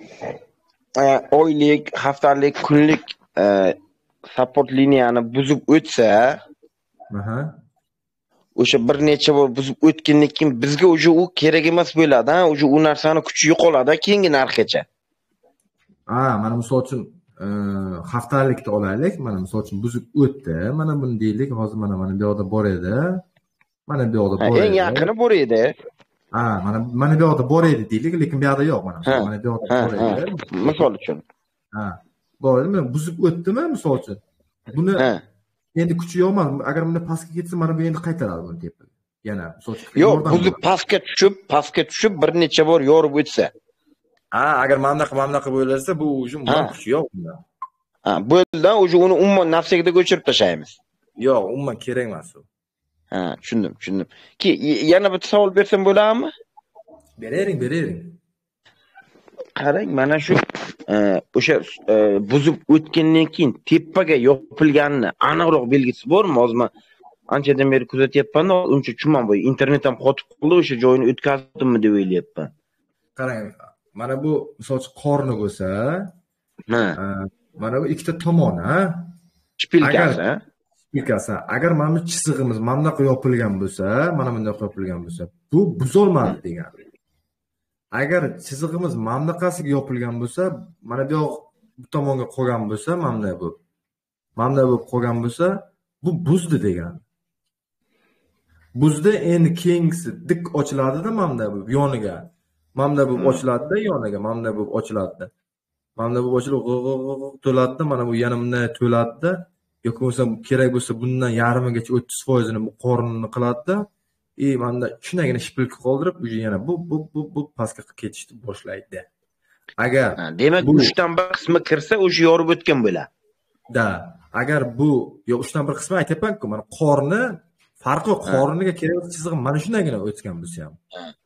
Oylik, haftalik, kunlik support liniyani buzib o'tsa, aha. O'sha bir necha bor buzib o'tgandan keyin bizga o'sha u kerak emas bo'ladi, ha, o'sha u narsani kuchi yo'qoladi keyingi narxgacha. Ha, mana misol uchun haftalikda olaylik, mana misol uchun buzib o'tdi. Mana buni deylik, hozir mana mana bu yoqda bor edi. Mana bu yoqda bor edi. Eng yaqini bor edi. Ha, mana mana bu yoqda bor edi deylik, lekin bu yoqda yo'q mana. Mana bu yoqda bor edi. Misol uchun. Ha, bor edi, men buzib o'tdimi misol uchun? Buni endi kuchi yo'qmas. Agar buni pastga ketsa, mana bu endi qaytaradi buni deb. Yana misol uchun. Yo'q, buzib pastga tushib, pastga tushib bir necha bor yorib o'tsa. Ha, agar mana bunaqa mana bunaqa bo'larsa, bu o'zi umuman kuchi yo'q bunda. Ha, bo'ldi, o'zi uni umuman nafsiga ko'chirib tashlaymiz. Yo'q, umuman kerak emas u. Ha, tushundim, tushundim. Ki yana bitta savol bersam bo'ladimi? Bering, bering. Qarang, mana shu o'sha buzib o'tgandan keyin tepaga yopilganini aniqroq belgisi bormi? Hozir men anchadan beri kuzatyapman-da, uncha tushunmayman. Internetim qotib qoldi, o'sha joyini o'tkazdimmi deb o'ylayapman. Qarang, mana bu masalan qorni bo'lsa, ha, mana bu ikkita tomoni, ha? Shpilkasi, ha? Shpilkasi. Agar mana bu chizig'imiz mana bunaqa yopilgan bo'lsa, mana bunday yopilgan bo'lsa, bu buzolmadi degani. Agar chizig'imiz mana bunaqasiga yopilgan bo'lsa, mana bu yoq bu tomonga qolgan bo'lsa, mana bunday bo'lib, mana bunday bo'lib qolgan bo'lsa, bu buzdi degani. Buzdi, endi keyingisi dik ochiladi-da, mana bunday bo'lib yoniga. Mana bunday bo'lib ochiladi-da yoniga, mana bunday bo'lib ochiladi-da. Mana bunday bo'lib ochilib to'ladi-da, mana bu yana bunday to'ladi-da. Yoki bo'lsa kerak bo'lsa bundan yarmigacha o'ttiz foiz ni bu qornini qiladi-da. E, mana shunagina shpilka qoldirib, o'zi yana bu bu bu bu pastga ketishni boshlaydi. Agar demak uchdan bir qismi kirsa, o'sha yorib o'tgan bo'ladi. Da, agar bu yo uchdan bir qismi aytayapman-ku, mana qorni farqi qorniga kerak chizig'i mana shunagina o'tgan bo'lsa ham.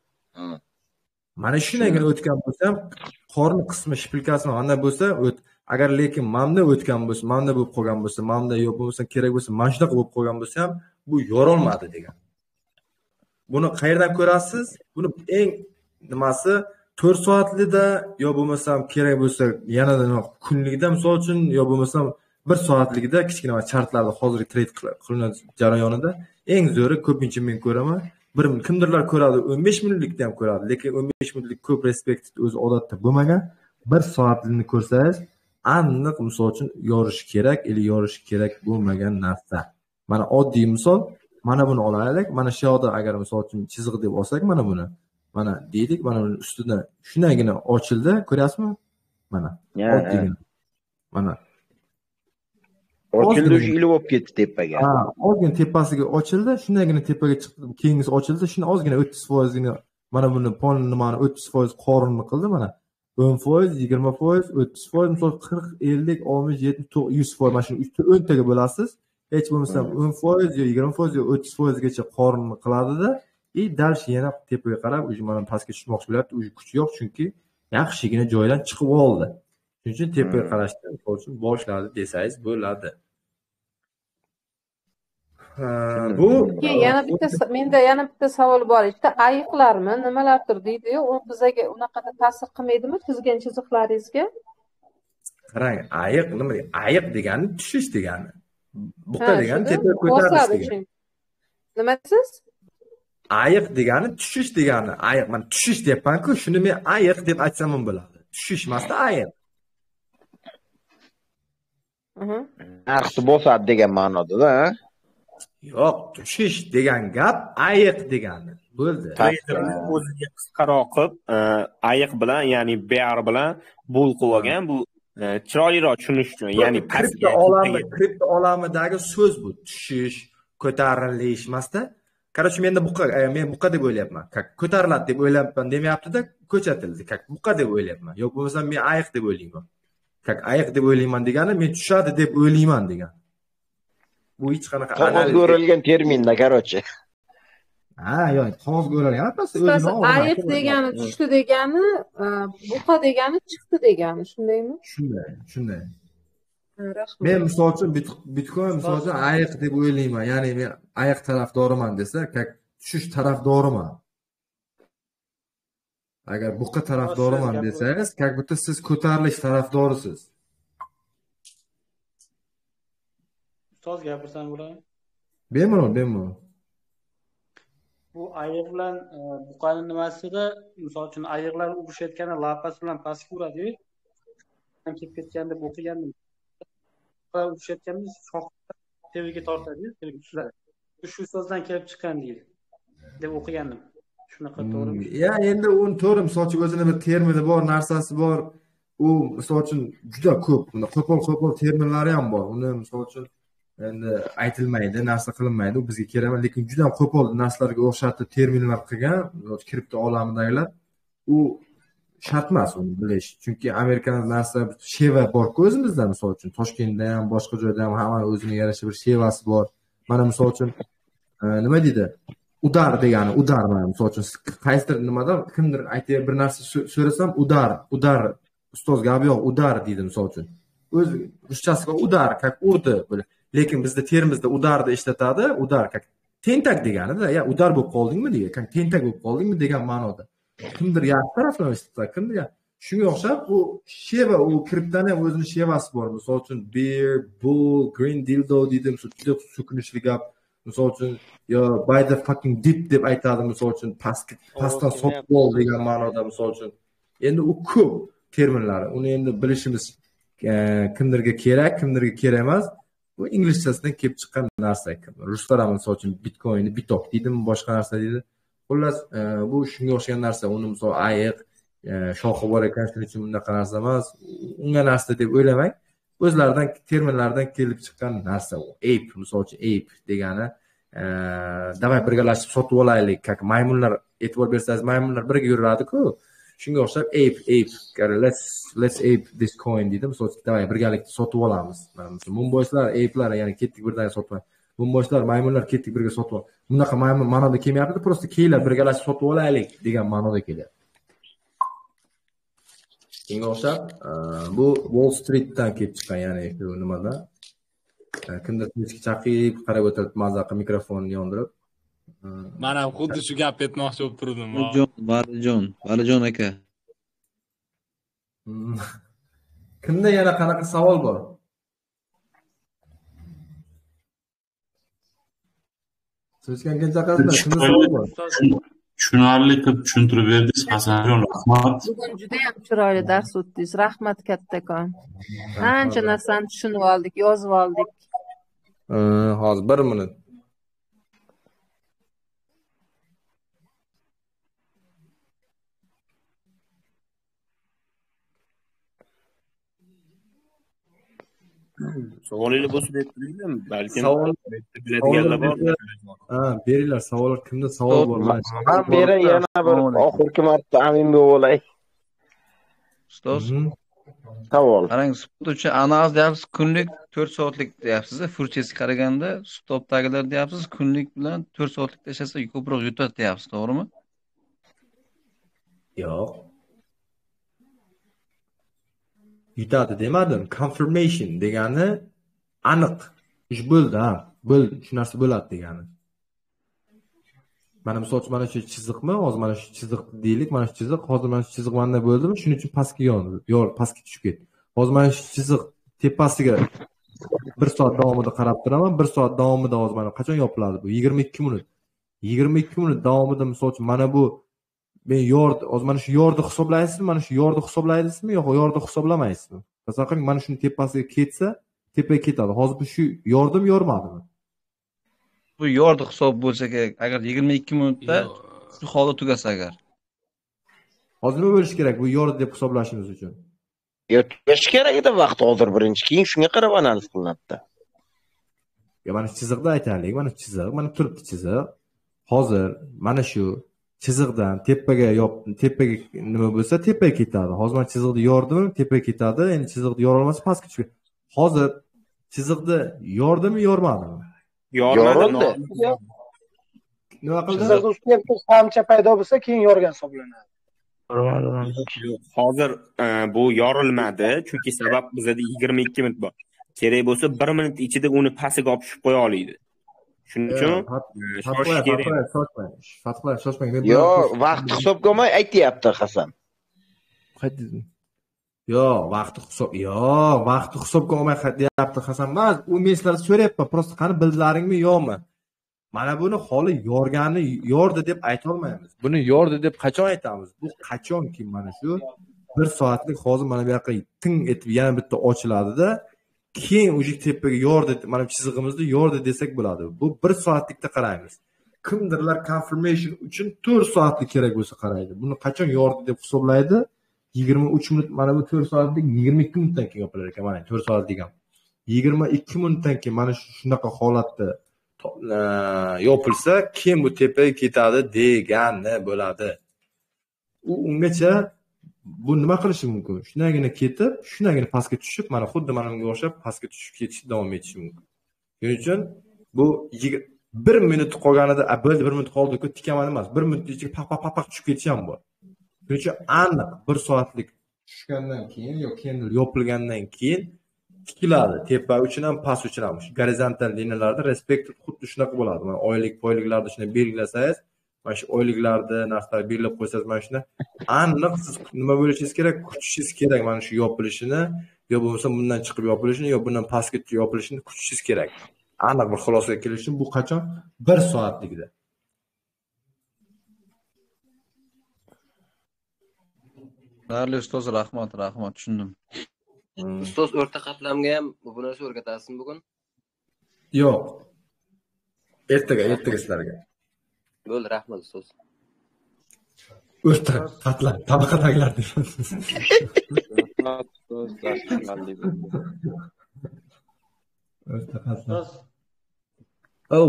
Mana shunagina o'tgan bo'lsa ham, qorni qismi shpilkasini mana bo'lsa, o't. Agar lekin mana o'tgan bo'lsa, mana bo'lib qolgan bo'lsa, mana yo'q bo'lsa, kerak bo'lsa, mana shunaqa bo'lib qolgan bo'lsa ham, bu yorolmadi degan. Buni qayerdan ko'rasiz? Buni eng nimasi to'rt soatlida yo bo'lmasam kerak bo'lsa yanada kunlikda misol uchun yo bo'lmasam bir soatligida kichkina chartlarda hozirgi trade qilinadigan jarayonida eng zo'ri ko'pincha men ko'raman. Bir kimdirlar ko'radi, o'n besh minutlikda ham ko'radi, lekin o'n besh minutlik ko'p respekt o'zi odatda bo'lmagan. Bir soatlikni ko'rsangiz, aniq misol uchun yorish kerak, ili yorish kerak bo'lmagan narsa. Mana oddiy misol, mana buni olaylik. Mana shu yoqda agar misol uchun chiziq deb olsak, mana buni. Mana deylik, mana buni ustida shunagina ochildi, ko'ryapsizmi? Mana. Oddiygina. Mana. ochildi o'sha ilib olib ketdi tepaga. Ha, ozgina tepasiga ochildi, shundagina tepaga chiqdi, keyingisi ochildi, shuni ozgina o'ttiz foizgina mana buni pon nimani o'ttiz foiz qorinni qildi mana. o'n foiz, yigirma foiz, o'ttiz foiz, misol qirq, ellik, oltmish, yetmish, yuz foiz mana shuni o'ntaga bo'lasiz. Hech bo'lmasa o'n foiz yo yigirma foiz yo o'ttiz foizgacha qorinni qiladi-da, и дальше yana tepaga qarab, o'sha mana pastga tushmoqchi bo'lyapti, o'sha kuchi yo'q chunki yaxshigina joydan chiqib oldi. Shuning uchun tepaga qarashni misol uchun boshladi desangiz bo'ladi. Bu yana bitta menda yana bitta savol bor. Ikkita ayiqlarmi, nimalardir deydi-yu, u bizga unaqada ta'sir qilmaydimi tuzgan chiziqlaringizga? Qarang, ayiq nima degani? Ayiq degani tushish degani. Buqa degani tepaga ko'tarish degani. Nima siz? Ayiq degani tushish degani. Ayiq, men tushish deyapman-ku, shuni men ayiq deb aytsam ham bo'ladi. Tushish emasda ayiq. Mhm. Aqsi bosadi degan ma'noda-da. Yo'q, tushish degan gap ayiq degani. Bo'ldi. Traderni o'ziga qisqaroq qilib, ayiq bilan, ya'ni bear bilan bul qilib olgan, bu chiroyliroq tushunish uchun, ya'ni kripto olami, kripto olamidagi so'z bu. Tushish, ko'tarilish emasda. Qaror, menda buqa, men buqa deb o'ylayapman. Ko'tariladi deb o'ylayapman demayapti-da, ko'chatildi. Buqa deb o'ylayapman. Yo'q bo'lmasa men ayiq deb o'ylayman. Kak ayiq deb o'ylayman degani men tushadi deb o'ylayman degan. Bu hech qanaqa qog'ozga o'ralgan terminda, короче. Ha, yo'q, qog'ozga o'ralgan emas, o'zini ayiq degani tushdi degani, buqa degani chiqdi degani, shundaymi? Shunday, shunday. Men misol uchun Bitcoin misol uchun ayiq deb o'ylayman. Ya'ni men ayiq tarafdoriman desa, kak tushish tarafdoriman. Agar buqa tarafdoriman desangiz, как будто siz ko'tarilish tarafdorisiz. Ustoz gapirsam bo'ladimi? Bemalol, bemalol. Bu ayiq bilan buqani nimasida, misol uchun ayiqlar urushayotganda lapasi bilan pastga uradi-yu. Ham kelib ketganda o'qigandim. Urushayotganda shoxni tevaga tortadi-yu, tevaga tushadi. Shu so'zdan kelib chiqqan deydi. deb o'qigandim. Shunaqa to'g'rimi? Ya endi uni to'g'ri, misol uchun o'zini bir termini bor, narsasi bor. U misol uchun juda ko'p, qo'pol-qo'pol terminlari ham bor. Uni misol uchun endi aytilmaydi, narsa qilinmaydi, u bizga kerak emas, lekin juda qo'pol narsalarga o'xshatib terminlar qilgan, kripto olamidagilar. U shart emas uni bilish. Chunki Amerikan narsa sheva bor-ku o'zimizda, misol uchun Toshkentda ham, boshqa joyda ham hamma o'zining yarasha bir shevasi bor. Mana misol uchun nima deydi? Udar degani, udar mana misol uchun qaysidir nimadan kimdir aytib bir narsa so'rasam, udar, udar ustoz gapi yo'q, udar deydi misol uchun. O'z ruschasiga udar, как urdi böyle. Lekin bizda termizda udarni ishlatadi, udar как tentak deganida, ya udar bo'lib qoldingmi degan, как tentak bo'lib qoldingmi degan ma'noda. Kimdir yaxshi tarafdan ishlatadi, kimdir ya. Shunga o'xshab bu sheva, u kriptani ham o'zining shevasi bor. Misol uchun bear, bull, green dildo deydi, juda so'kinishli gap. Misol uchun yo buy the fucking dip deb aytadi, misol uchun pastga pastdan sotib ol degan ma'noda, misol uchun. Endi u ko'p terminlar. Uni endi bilishimiz kimdirga kerak, kimdirga kerak emas. Bu inglizchasidan kelib chiqqan narsa ekan. Ruslar ham misol uchun bitcoinni bitok deydimi, boshqa narsa deydi. Xullas, bu shunga o'xshagan narsa. Uni misol ayiq shoxi bor ekan, shuning uchun bunaqa narsa emas. Unga narsa deb o'ylamang. O'zlaridan terminlardan kelib chiqqan narsa u. Ape, misol uchun ape degani, davay birgalashib sotib olaylik. Как maymunlar, e'tibor bersangiz, maymunlar birga yuradi-ku. Shunga o'xshab ape, ape, let's let's ape this coin deydi. Misol uchun davay birgalikda sotib olamiz. Mana misol mumboyslar, ape'lar, ya'ni ketdik birdan sotib. Mumboyslar, maymunlar ketdik birga sotib. Bunaqa maymun ma'noda kelmayapti, просто kelinglar birgalashib sotib olaylik degan ma'noda kelyapti. Shunga o'xshab, bu Wall Street'dan kelib chiqqan, ya'ni shu nimada. Kimdir tinchlik chaqib, qarab o'tirib, mazza qilib mikrofonni yondirib. Men ham xuddi shu gap aytmoqchi bo'lib turdim. Valijon, Valijon, Valijon aka. Kimda yana qanaqa savol bor? So'zgan chaqasizlar, kimda savol bor? Tushunarli qilib tushuntirib berdingiz, Hasanjon, rahmat. Bugun juda ham chiroyli dars o'tdingiz. Rahmat kattakon. Ancha narsani tushunib oldik, yozib oldik. Hozir bir minut. Savolingiz bo'lsa deb turdim, balkim savol biladiganlar bor. Ha, beringlar savollar, kimda savol bor? Ha, beray yana bir oxirgi marta amin bo'lay. Ustoz. Savol. Qarang, spot uchun analiz deyapsiz, kunlik to'rt soatlik deyapsiz. Furchesiga qaraganda stopdagilar deyapsiz, kunlik bilan to'rt soatlik tashlasa ko'proq yutadi deyapsiz, to'g'rimi? Yo'q. Yutadi demadim. Confirmation degani aniq. Ish bo'ldi, ha. Bo'ldi, shu narsa bo'ladi degani. Mana misol uchun mana shu chiziqmi? Hozir mana shu chiziq deylik, mana shu chiziq, hozir mana shu chiziq mana bo'ldimi? Shuning uchun pastga yo'ndi. Yo'q, pastga tushib ketdi. Hozir mana shu chiziq tepasiga bir soat davomida qarab turaman. bir soat davomida hozir mana qachon yopiladi bu? yigirma ikki minut. yigirma ikki minut davomida misol uchun mana bu men yord, hozir mana shu yorni hisoblaysizmi? Mana shu yorni hisoblaysizmi yo'q, yorni hisoblamaysizmi? Masalan, qiling, mana shuni tepasiga ketsa, tepaga ketadi. Hozir bu shu yordimi, yormadimi? Bu yordi hisob bo'lsa kerak. Agar yigirma ikki minutda shu holda tugasa agar. Hozir nima bo'lish kerak bu yordi deb hisoblashimiz uchun? Yo'q, tugash kerak edi vaqt hozir birinchi, keyin shunga qarab analiz qilinadi. Ya mana shu chiziqda aytaylik, mana chiziq, mana turibdi chiziq. Hozir mana shu chiziqdan tepaga yop, tepaga nima bo'lsa, tepaga ketadi. Hozir mana chiziqni yordimi, tepaga ketadi. Endi chiziqni yora olmasa pastga tushadi. Hozir chiziqni yordimi, yormadimi? Yormadi. Nima qildi? Chiziqni ustiga bitta samcha paydo bo'lsa, keyin yorgan hisoblanadi. Hozir bu yorilmadi, chunki sabab bizda yigirma ikki minut bor. Kerak bo'lsa bir minut ichida uni pastiga olib tushib qo'ya oladi. Shuning uchun shoshish kerak. Fatqlar, shoshmang. Yo'q, vaqt hisobga olmay aytyapti Hasan. Qaytdingizmi? Yo'q, vaqt hisob, yo'q, vaqt hisobga olmay deyapti Hasan. Men u men sizlarga so'rayapman, prosta qani bildilaringmi yo'qmi? Mana buni holi yorgani yordi deb ayta olmaymiz. Buni yordi deb qachon aytamiz? Bu qachonki mana shu bir soatlik hozir mana bu yoqqa ting etib yana bitta ochiladi-da, keyin o'sha tepaga yordi, mana chizig'imizda yordi desak bo'ladi. Bu bir soatlikda qaraymiz. Kimdirlar confirmation uchun to'rt soatlik kerak bo'lsa qaraydi. Buni qachon yordi deb hisoblaydi? yigirma uch minut, mana bu to'rt soatlik yigirma ikki minutdan keyin yopilar ekan. Mana to'rt soat degan. yigirma ikki minutdan keyin mana shunaqa holatda yopilsa, keyin bu tepaga ketadi degani bo'ladi. U ungacha bu nima qilishi mumkin? Shunagina ketib, shunagina pastga tushib, mana xuddi mana bunga o'xshab pastga tushib ketish davom etishi mumkin. Shuning uchun bu bir minut qolganida, bo'ldi bir minut qoldi-ku, tikaman emas. bir minut ichiga paq paq paq tushib ketishi ham bor. Shuning uchun aniq bir soatlik tushgandan keyin yoki keyin yopilgandan keyin tikiladi. Tepa uchun ham, past uchun ham. Shu gorizontal liniyalarda respekt xuddi shunaqa bo'ladi. Mana oylik, oyliklarda shuni belgilasangiz, mana shu oyliklarda narsalar belgilab qo'ysangiz, mana shuni aniq siz nima bo'lishingiz kerak, kutishingiz kerak. Mana shu yopilishini, yo bo'lmasa bundan chiqib yopilishini, yo bundan pastga yopilishini kutishingiz kerak. Aniq bir xulosaga kelish uchun bu qachon? bir soatligida. Qadrli ustoz, rahmat, rahmat, tushundim. Ustoz, o'rta qatlamga ham bu narsa o'rgatasizmi bugun? Yo'q. Ertaga, ertaga sizlarga. Bo'ldi, rahmat ustoz. O'rta qatlam, tabaqadagilar deyapsiz. O'rta qatlam. Oh.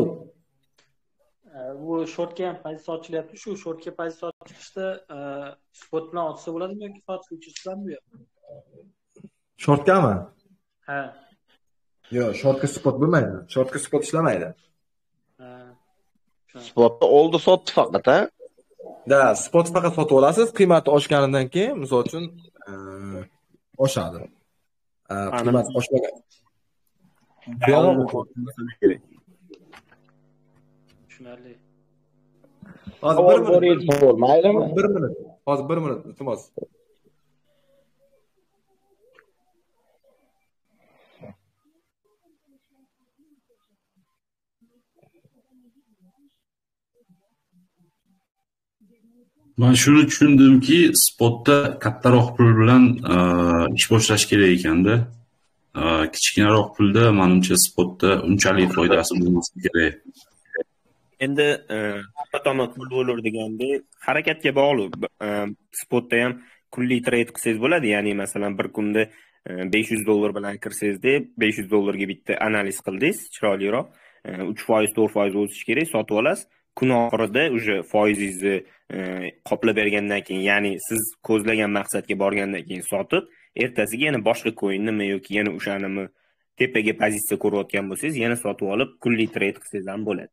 Bu shortga ham pozitsiya ochilyapti. Shu shortga pozitsiya ochishda spot bilan ochsa bo'ladimi yoki soat futures bilanmi bu? Shortgami? Ha. Yo'q, shortga spot bo'lmaydi. Shortga spot ishlamaydi. Ha. Spotni oldi sotdi faqat, ha? Da, spot faqat sotib olasiz, qiymati oshganidan keyin, misol uchun, oshadi. Qiymat oshmagan. Tushunarli. Hozir bir minut. Maylimi? bir minut. Hozir bir minut, iltimos. Men shuni tushundimki, spotda kattaroq pul bilan ish boshlash kerak ekanda. Kichkinaroq pulda menimcha spotda unchalik foydasi bo'lmasa kerak. Endi tomon pul bo'lar deganda harakatga bog'liq. Spotda ham kunlik trade qilsangiz bo'ladi, ya'ni masalan bir kunda besh yuz dollar bilan kirsangizda besh yuz dollarga bitta analiz qildingiz, chiroyliroq uch foiz to'rt foiz o'sishi kerak, sotib olasiz. Kun oxirida o'sha foizingizni qoplab bergandan keyin, ya'ni siz ko'zlagan maqsadga borgandan keyin sotib, ertasiga yana boshqa coinni yoki yana o'shanimi tepaga pozitsiya ko'rayotgan bo'lsangiz, yana sotib olib kunlik trade qilsangiz ham bo'ladi.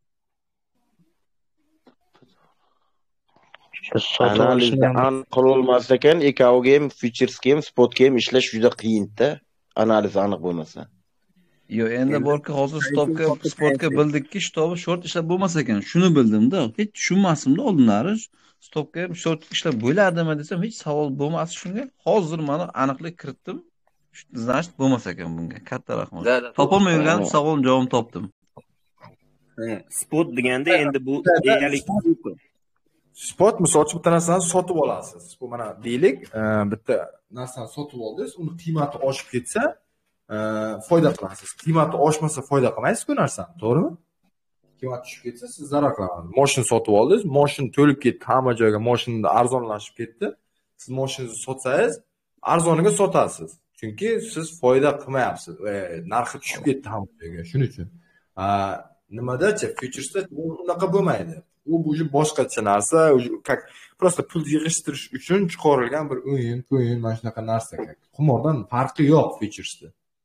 Analizda aniq qilolmas ekan, ikkoviga ham futuresga ham spotga ham ishlash juda qiyin-da, analiz aniq bo'lmasa. Yo, endi borki hozir stopga, spotga bildikki, stopni short ishlab bo'lmas ekan. Shuni bildimda, hech tushunmasdim-da oldinlari. Stopga ham short ishlab bo'ladimi desam, hech savol bo'lmas shunga. Hozir mana aniqlik kiritdim. Значит, bo'lmas ekan bunga. Katta rahmat. Topolmay yurganim savol javob topdim. Spot deganda endi bu egalik spot misol uchun bitta narsani sotib olasiz. Bu mana deylik, bitta narsani sotib oldingiz, uni qiymati oshib ketsa, foyda qilasiz. Qiymati oshmasa foyda qilmaysiz bu narsani, to'g'rimi? Qiymati tushib ketsa, siz zarar qilasiz. Mashin sotib oldingiz, mashin to'lib ketdi, hamma joyga mashinda arzonlashib ketdi. Siz mashinangizni sotsangiz, arzoniga sotasiz. Chunki siz foyda qilmayapsiz. Narxi tushib ketdi hamma joyga. Shuning uchun. Nimadachi futuresda unaqa bo'lmaydi. U bu boshqacha narsa, как просто pul yig'ishtirish uchun chiqarilgan bir o'yin, o'yin mana shunaqa narsa. Qimordan farqi yo'q futuresda.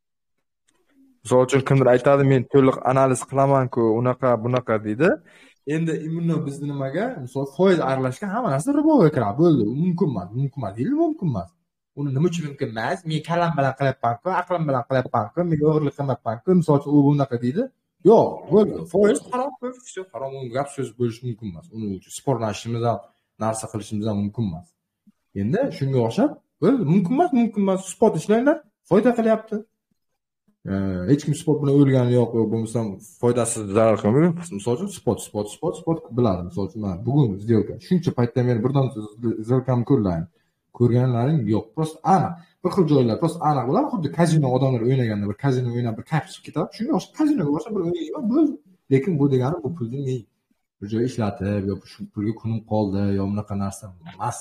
Misol uchun kimdir aytadi, men to'liq analiz qilaman-ku, unaqa, bunaqa deydi. Endi immuno bizni nimaga? Misol foiz aralashgan hamma narsa riboga kiradi. Bo'ldi, mumkin emas, mumkin emas, deydi, mumkin emas. Uni nima uchun mumkin emas? Men kalam bilan qilyapman-ku, aqlim bilan qilyapman-ku, men o'g'irlik qilmayapman-ku, misol uchun u bunaqa deydi. Yo'q, bo'ldi. Foiz harom, все, harom, uni gap so'z bo'lishi mumkin emas. Uni uchun sportlashishimiz ham, narsa qilishimiz ham mumkin emas. Endi shunga o'xshab, bo'ldi, mumkin emas, mumkin emas, spot ishlanglar, foyda qilyapti. Hech kim spot bilan o'lgani yo'q, bo'lmasa foydasiz zarar qilmaydi. Misol uchun spot, spot, spot, spot biladi. Misol uchun mana bugun сделка. Shuncha paytda men birdan сделкамni ko'rlarim. Ko'rganlaring yo'q. Prosta aniq. Bir xil joylar prosta aniq bo'ladi. Xuddi kazino odamlar o'ynaganda bir kazino o'ynab bir kayf chiqib ketadi. Shunga o'xshab kazinoga borsa bir o'ynayman, bo'ldi. Lekin bu degani bu pulni men bir joyga ishlatib yoki shu pulga kunim qoldi yo bunaqa narsa emas.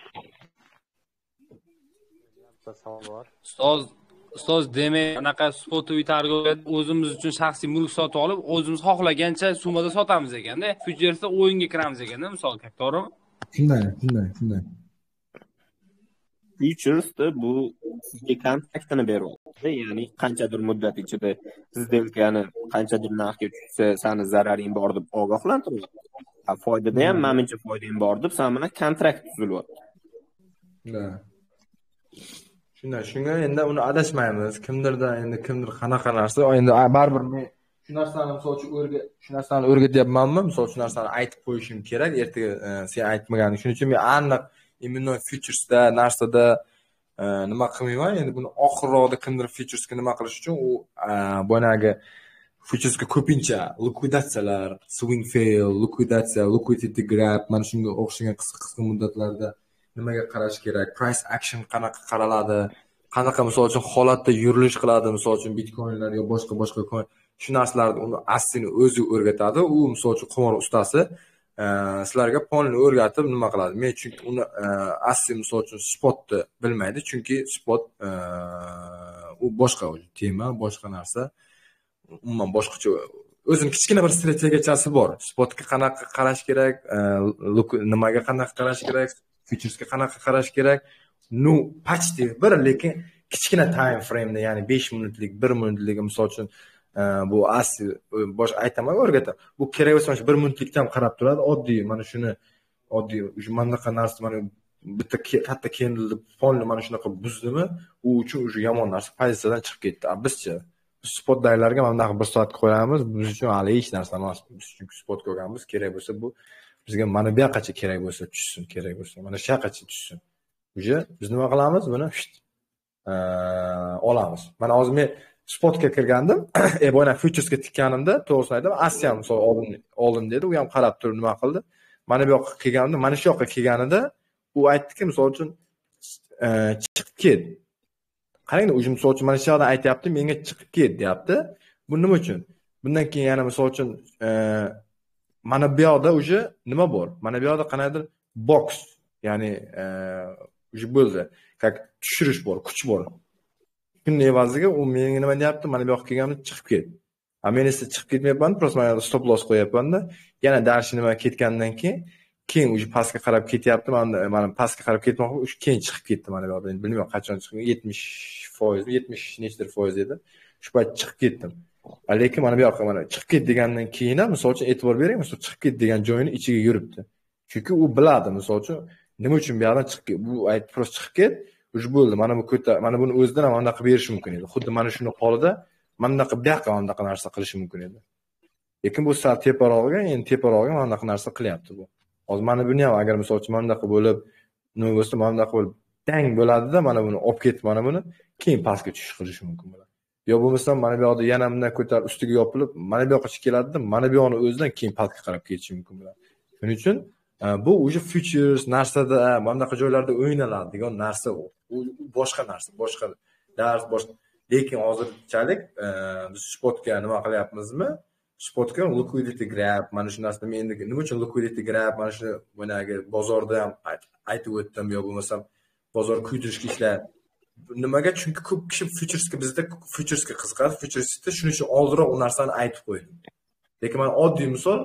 Ustoz, ustoz demak, anaqa spotoviy targ'ibot o'zimiz uchun shaxsiy mulk sotib olib, o'zimiz xohlagancha summada sotamiz ekanda. Futuresda o'yinga kiramiz ekanda, misol, to'g'rimi? Shunday, shunday, shunday. Futuresda bu sizga kontraktini beryapti. Ya'ni qanchadir muddat ichida siz delkani qanchadir narxga tushsa, seni zararing bor deb ogohlantiryapti. Ha, foydada ham menimcha foydang bor deb sen bilan kontrakt tuzilyapti. Shunday, shunga endi uni adashmaymiz. Kimdirda endi kimdir qanaqa narsa, endi baribir men shu narsani misol uchun o'rga, shu narsani o'rgatyapmanmi? Misol uchun narsani aytib qo'yishim kerak. Ertaga sen aytmaganing. Shuning uchun men aniq immuno futuresda narsada nima qilmayman. Endi buni oxirroqda kimdir futuresga nima qilish uchun u boyagi futuresga ko'pincha likvidatsiyalar, swing fail, likvidatsiya, liquidity grab, mana shunga o'xshagan qisqa-qisqa muddatlarda nimaga qarash kerak, price action qanaqa qaraladi, qanaqa misol uchun holatda yurilish qiladi, misol uchun bitcoinlar yo boshqa boshqa coin, shu narsalarni uni aslini o'zi o'rgatadi. U misol uchun qimor ustasi sizlarga polni o'rgatib nima qiladi. Men chunki uni asli misol uchun spotni bilmaydi, chunki spot u boshqa tema, boshqa narsa, umuman boshqacha o'zini kichkina bir strategiyasi bor. Spotga qanaqa qarash kerak, nimaga qanaqa qarash kerak, futuresga qanaqa qarash kerak. Nu почти bir, lekin kichkina time frame'da, ya'ni besh minutlik, bir minutlik misol uchun bu asli bosh aytaman, o'rgataman. Bu kerak bo'lsa mana shu bir minutlikda ham qarab turadi. Oddiy mana shuni oddiy o'sha manaqa narsa, mana bitta katta candle polni mana shunaqa buzdimi, u uchun o'sha yomon narsa pozitsiyadan chiqib ketdi. Bizchi spotdaylarga mana bunaqa bir soat qo'yamiz, biz uchun hali hech narsa emas. Biz chunki spot ko'rganmiz, kerak bo'lsa bu bizga mana bu yoqqacha kerak bo'lsa tushsin, kerak bo'lsa mana shu yoqqacha tushsin. Uje biz nima qilamiz buni? Olamiz. Mana hozir men spotga kirgandim, e bo'yna futuresga tikkanimda, to'g'risini aytaman, Asiya misol oldin oldin dedi, u ham qarab turib nima qildi. Mana bu yoqqa kelganimda, mana shu yoqqa kelganida u aytdiki, misol uchun chiqib ket. Qarang, u misol uchun mana shu yoqdan aytayapti, menga chiqib ket, deyapti. Bu nima uchun? Bundan keyin yana misol uchun mana bu yoqda o'sha nima bor? Mana bu yoqda qanaqadir box, ya'ni o'sha bo'ldi, как tushirish bor, kuch bor. shuni evaziga u menga nima deyapti, mana bu yoqqa kelganimda chiqib ket. A men esa chiqib ketmayapman, просто mana stop loss qo'yapman-da. Yana darshi nima ketgandan keyin keyin o'sha pastga qarab ketyapti. Mana mana pastga qarab ketmoqchi, o'sha keyin chiqib ketdi mana bu yoqda. Endi bilmayman qachon chiqib, yetmish foiz, yetmish nechdir foiz edi. Shu payt chiqib ketdim. Lekin mana bu yoqqa mana chiqib ket degandan keyin ham misol uchun e'tibor bering, misol chiqib ket degan joyini ichiga yuribdi. Chunki u biladi misol uchun nima uchun bu yoqdan chiqib ket. Bu aytib prosta chiqib ket, ush bo'ldi. Mana bu ko'ta, mana buni o'zidan ham anaqa berish mumkin edi. Xuddi mana shuni qolida mana bunaqa bu yoqqa anaqa narsa qilish mumkin edi. Lekin bu sal teparog'iga, endi teparog'iga mana bunaqa narsa qilyapti bu. Hozir mana buni ham agar misol uchun mana bunaqa bo'lib, nima bo'lsa, mana bunaqa bo'lib dang bo'ladi-da, mana buni olib ketib mana buni keyin pastga tushish qilish mumkin bo'ladi. Yo bo'lmasa mana bu yoqda yana bundan ko'tarib ustiga yopilib, mana bu yoqqa keladi-da, mana bu yoqni o'zidan keyin pastga qarab ketishi mumkin bo'ladi. Shuning uchun bu o'sha futures narsada, mana bunaqa joylarda o'ynaladigan narsa u. U boshqa narsa, boshqa dars, boshqa. Lekin hozirchalik biz spotga nima qilyapmizmi? Spotga liquidity grab, mana shu narsani men endi nima uchun liquidity grab, mana shu bunagi bozorda ham aytib o'tdim, yo bo'lmasam bozor kuydirishga ishlar. Nimaga? Chunki ko'p kishi futuresga bizda futuresga qiziqadi, futuresda shuning uchun oldinroq u narsani aytib qo'ydim. Lekin men oddiy misol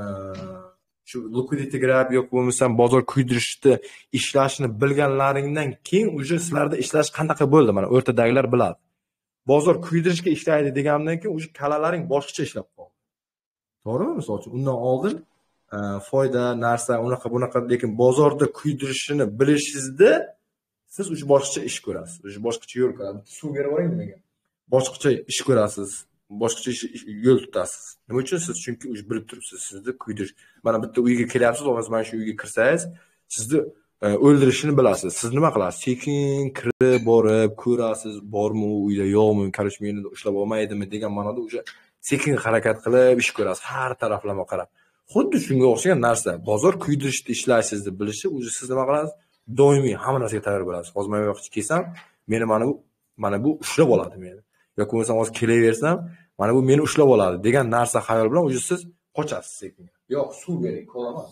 shu liquidity grab yo'q bo'lmasam bozor kuydirishda ishlashini bilganlaringdan keyin uje sizlarda ishlash qanaqa bo'ldi, mana o'rtadagilar biladi. Bozor kuydirishga ishlaydi degandan keyin uje kalalaring boshqacha ishlab qoldi. To'g'rimi? Misol uchun undan oldin foyda narsa unaqa bunaqa, lekin bozorda kuydirishini bilishingizda siz uch boshqacha ish ko'rasiz. Uch boshqacha yo'l ko'rasiz. Suv berib oling nimaga? Boshqacha ish ko'rasiz. Boshqacha yo'l tutasiz. Nima uchun? Siz chunki uch bilib turibsiz, sizni kuydirish. Mana bitta uyga kelyapsiz, hozir mana shu uyga kirsangiz, sizni o'ldirishini bilasiz. Siz nima qilasiz? Sekin kirib borib ko'rasiz, bormi u uyda, yo'qmi, qarish meni ushlab olmaydimi degan ma'noda o'sha sekin harakat qilib ish ko'rasiz, har taraflama qarab. Xuddi shunga o'xshagan narsa. Bozor kuydirishda ishlashingizni bilishi, o'zi siz nima qilasiz? Doimiy hamma narsaga tayyor bo'lasiz. Hozir men yo'qchi kelsam, meni mana bu mana bu ushlab oladi meni. Yoki bo'lmasa hozir kelaversam, mana bu meni ushlab oladi degan narsa xayol bilan o'zi siz qochasiz sekin. Yo'q, suv bering, ko'ramas.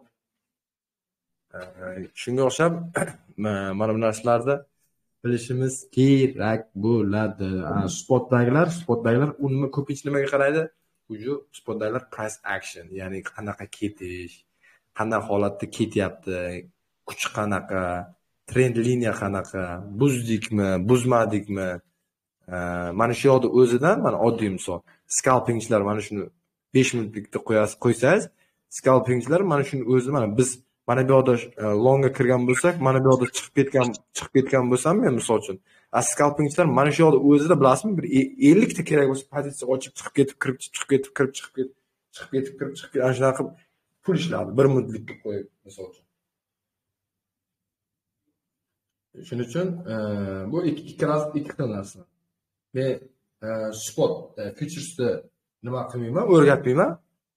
Shunga o'xshab mana bu narsalarda bilishimiz kerak bo'ladi. Spotdagilar, spotdagilar uni ko'pincha nimaga qaraydi? Uju spotdagilar price action, ya'ni qanaqa ketish, qanday holatda ketyapti, kuch qanaqa, trend liniya qanaqa, buzdikmi, buzmadikmi? Mana shu yoqda o'zidan mana oddiy misol, scalpingchilar mana shuni besh minutlikda qo'yasiz, qo'ysangiz, scalpingchilar mana shuni o'zi mana biz mana bu yoqda longga kirgan bo'lsak, mana bu yoqda chiqib ketgan, chiqib ketgan bo'lsam men misol uchun, scalpingchilar mana shu yoqda o'zida bilasizmi, bir ellik ta kerak bo'lsa pozitsiya ochib chiqib ketib, kirib chiqib ketib, kirib chiqib ketib, chiqib ketib, kirib chiqib ketib, ana shunaqa qilib pul ishladi, bir minutlikda qo'yib misol uchun. Shuning uchun bu ikki ikki xil narsa. Men spot futuresda nima qilmayman, o'rgatmayman.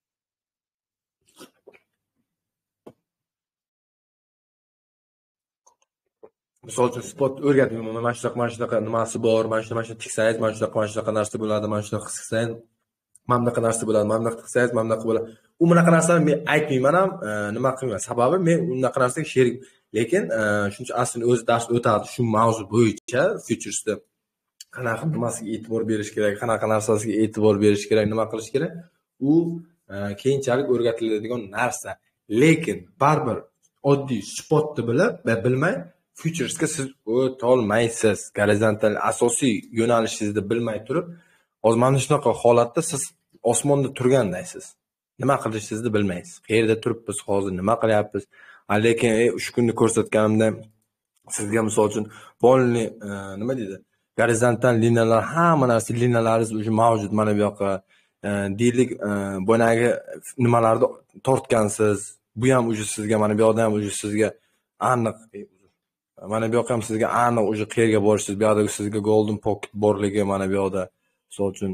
Misol uchun spot o'rgatmayman. Mana shunaqa, mana shunaqa nimasi bor, mana shunaqa, mana shunaqa tiksangiz, mana shunaqa, mana shunaqa narsa bo'ladi, mana shunaqa qilsangiz, mana bunaqa narsa bo'ladi, mana bunaqa qilsangiz, mana bunaqa bo'ladi. U bunaqa narsani men aytmayman ham, nima qilmayman. Sababi men unaqa narsaga sherik. Lekin shuncha aslida o'zi dars o'tadi shu mavzu bo'yicha futuresda qanaqa nimasiga e'tibor berish kerak, qanaqa narsasiga e'tibor berish kerak, nima qilish kerak, u keyinchalik o'rgatiladigan narsa. Lekin baribir oddiy spotni bilib va bilmay futuresga siz o'ta olmaysiz. Gorizontal asosiy yo'nalishingizni bilmay turib, hozir mana shunaqa holatda siz osmonda turgandaysiz. Nima qilishingizni bilmaysiz. Qayerda turibmiz, hozir nima qilyapmiz? Lekin shu kunni ko'rsatganimda sizga misol uchun polni nima deydi? Gorizontal liniyalar, hamma narsa liniyalaringiz o'sha mavjud mana bu yoqqa. Deylik, boyagi nimalarni tortgansiz. Bu ham o'sha sizga, mana bu yoqda ham o'sha sizga aniq, mana bu yoqqa ham sizga aniq o'sha qayerga borishingiz, bu yoqda sizga golden pocket borligi mana bu yoqda. Misol uchun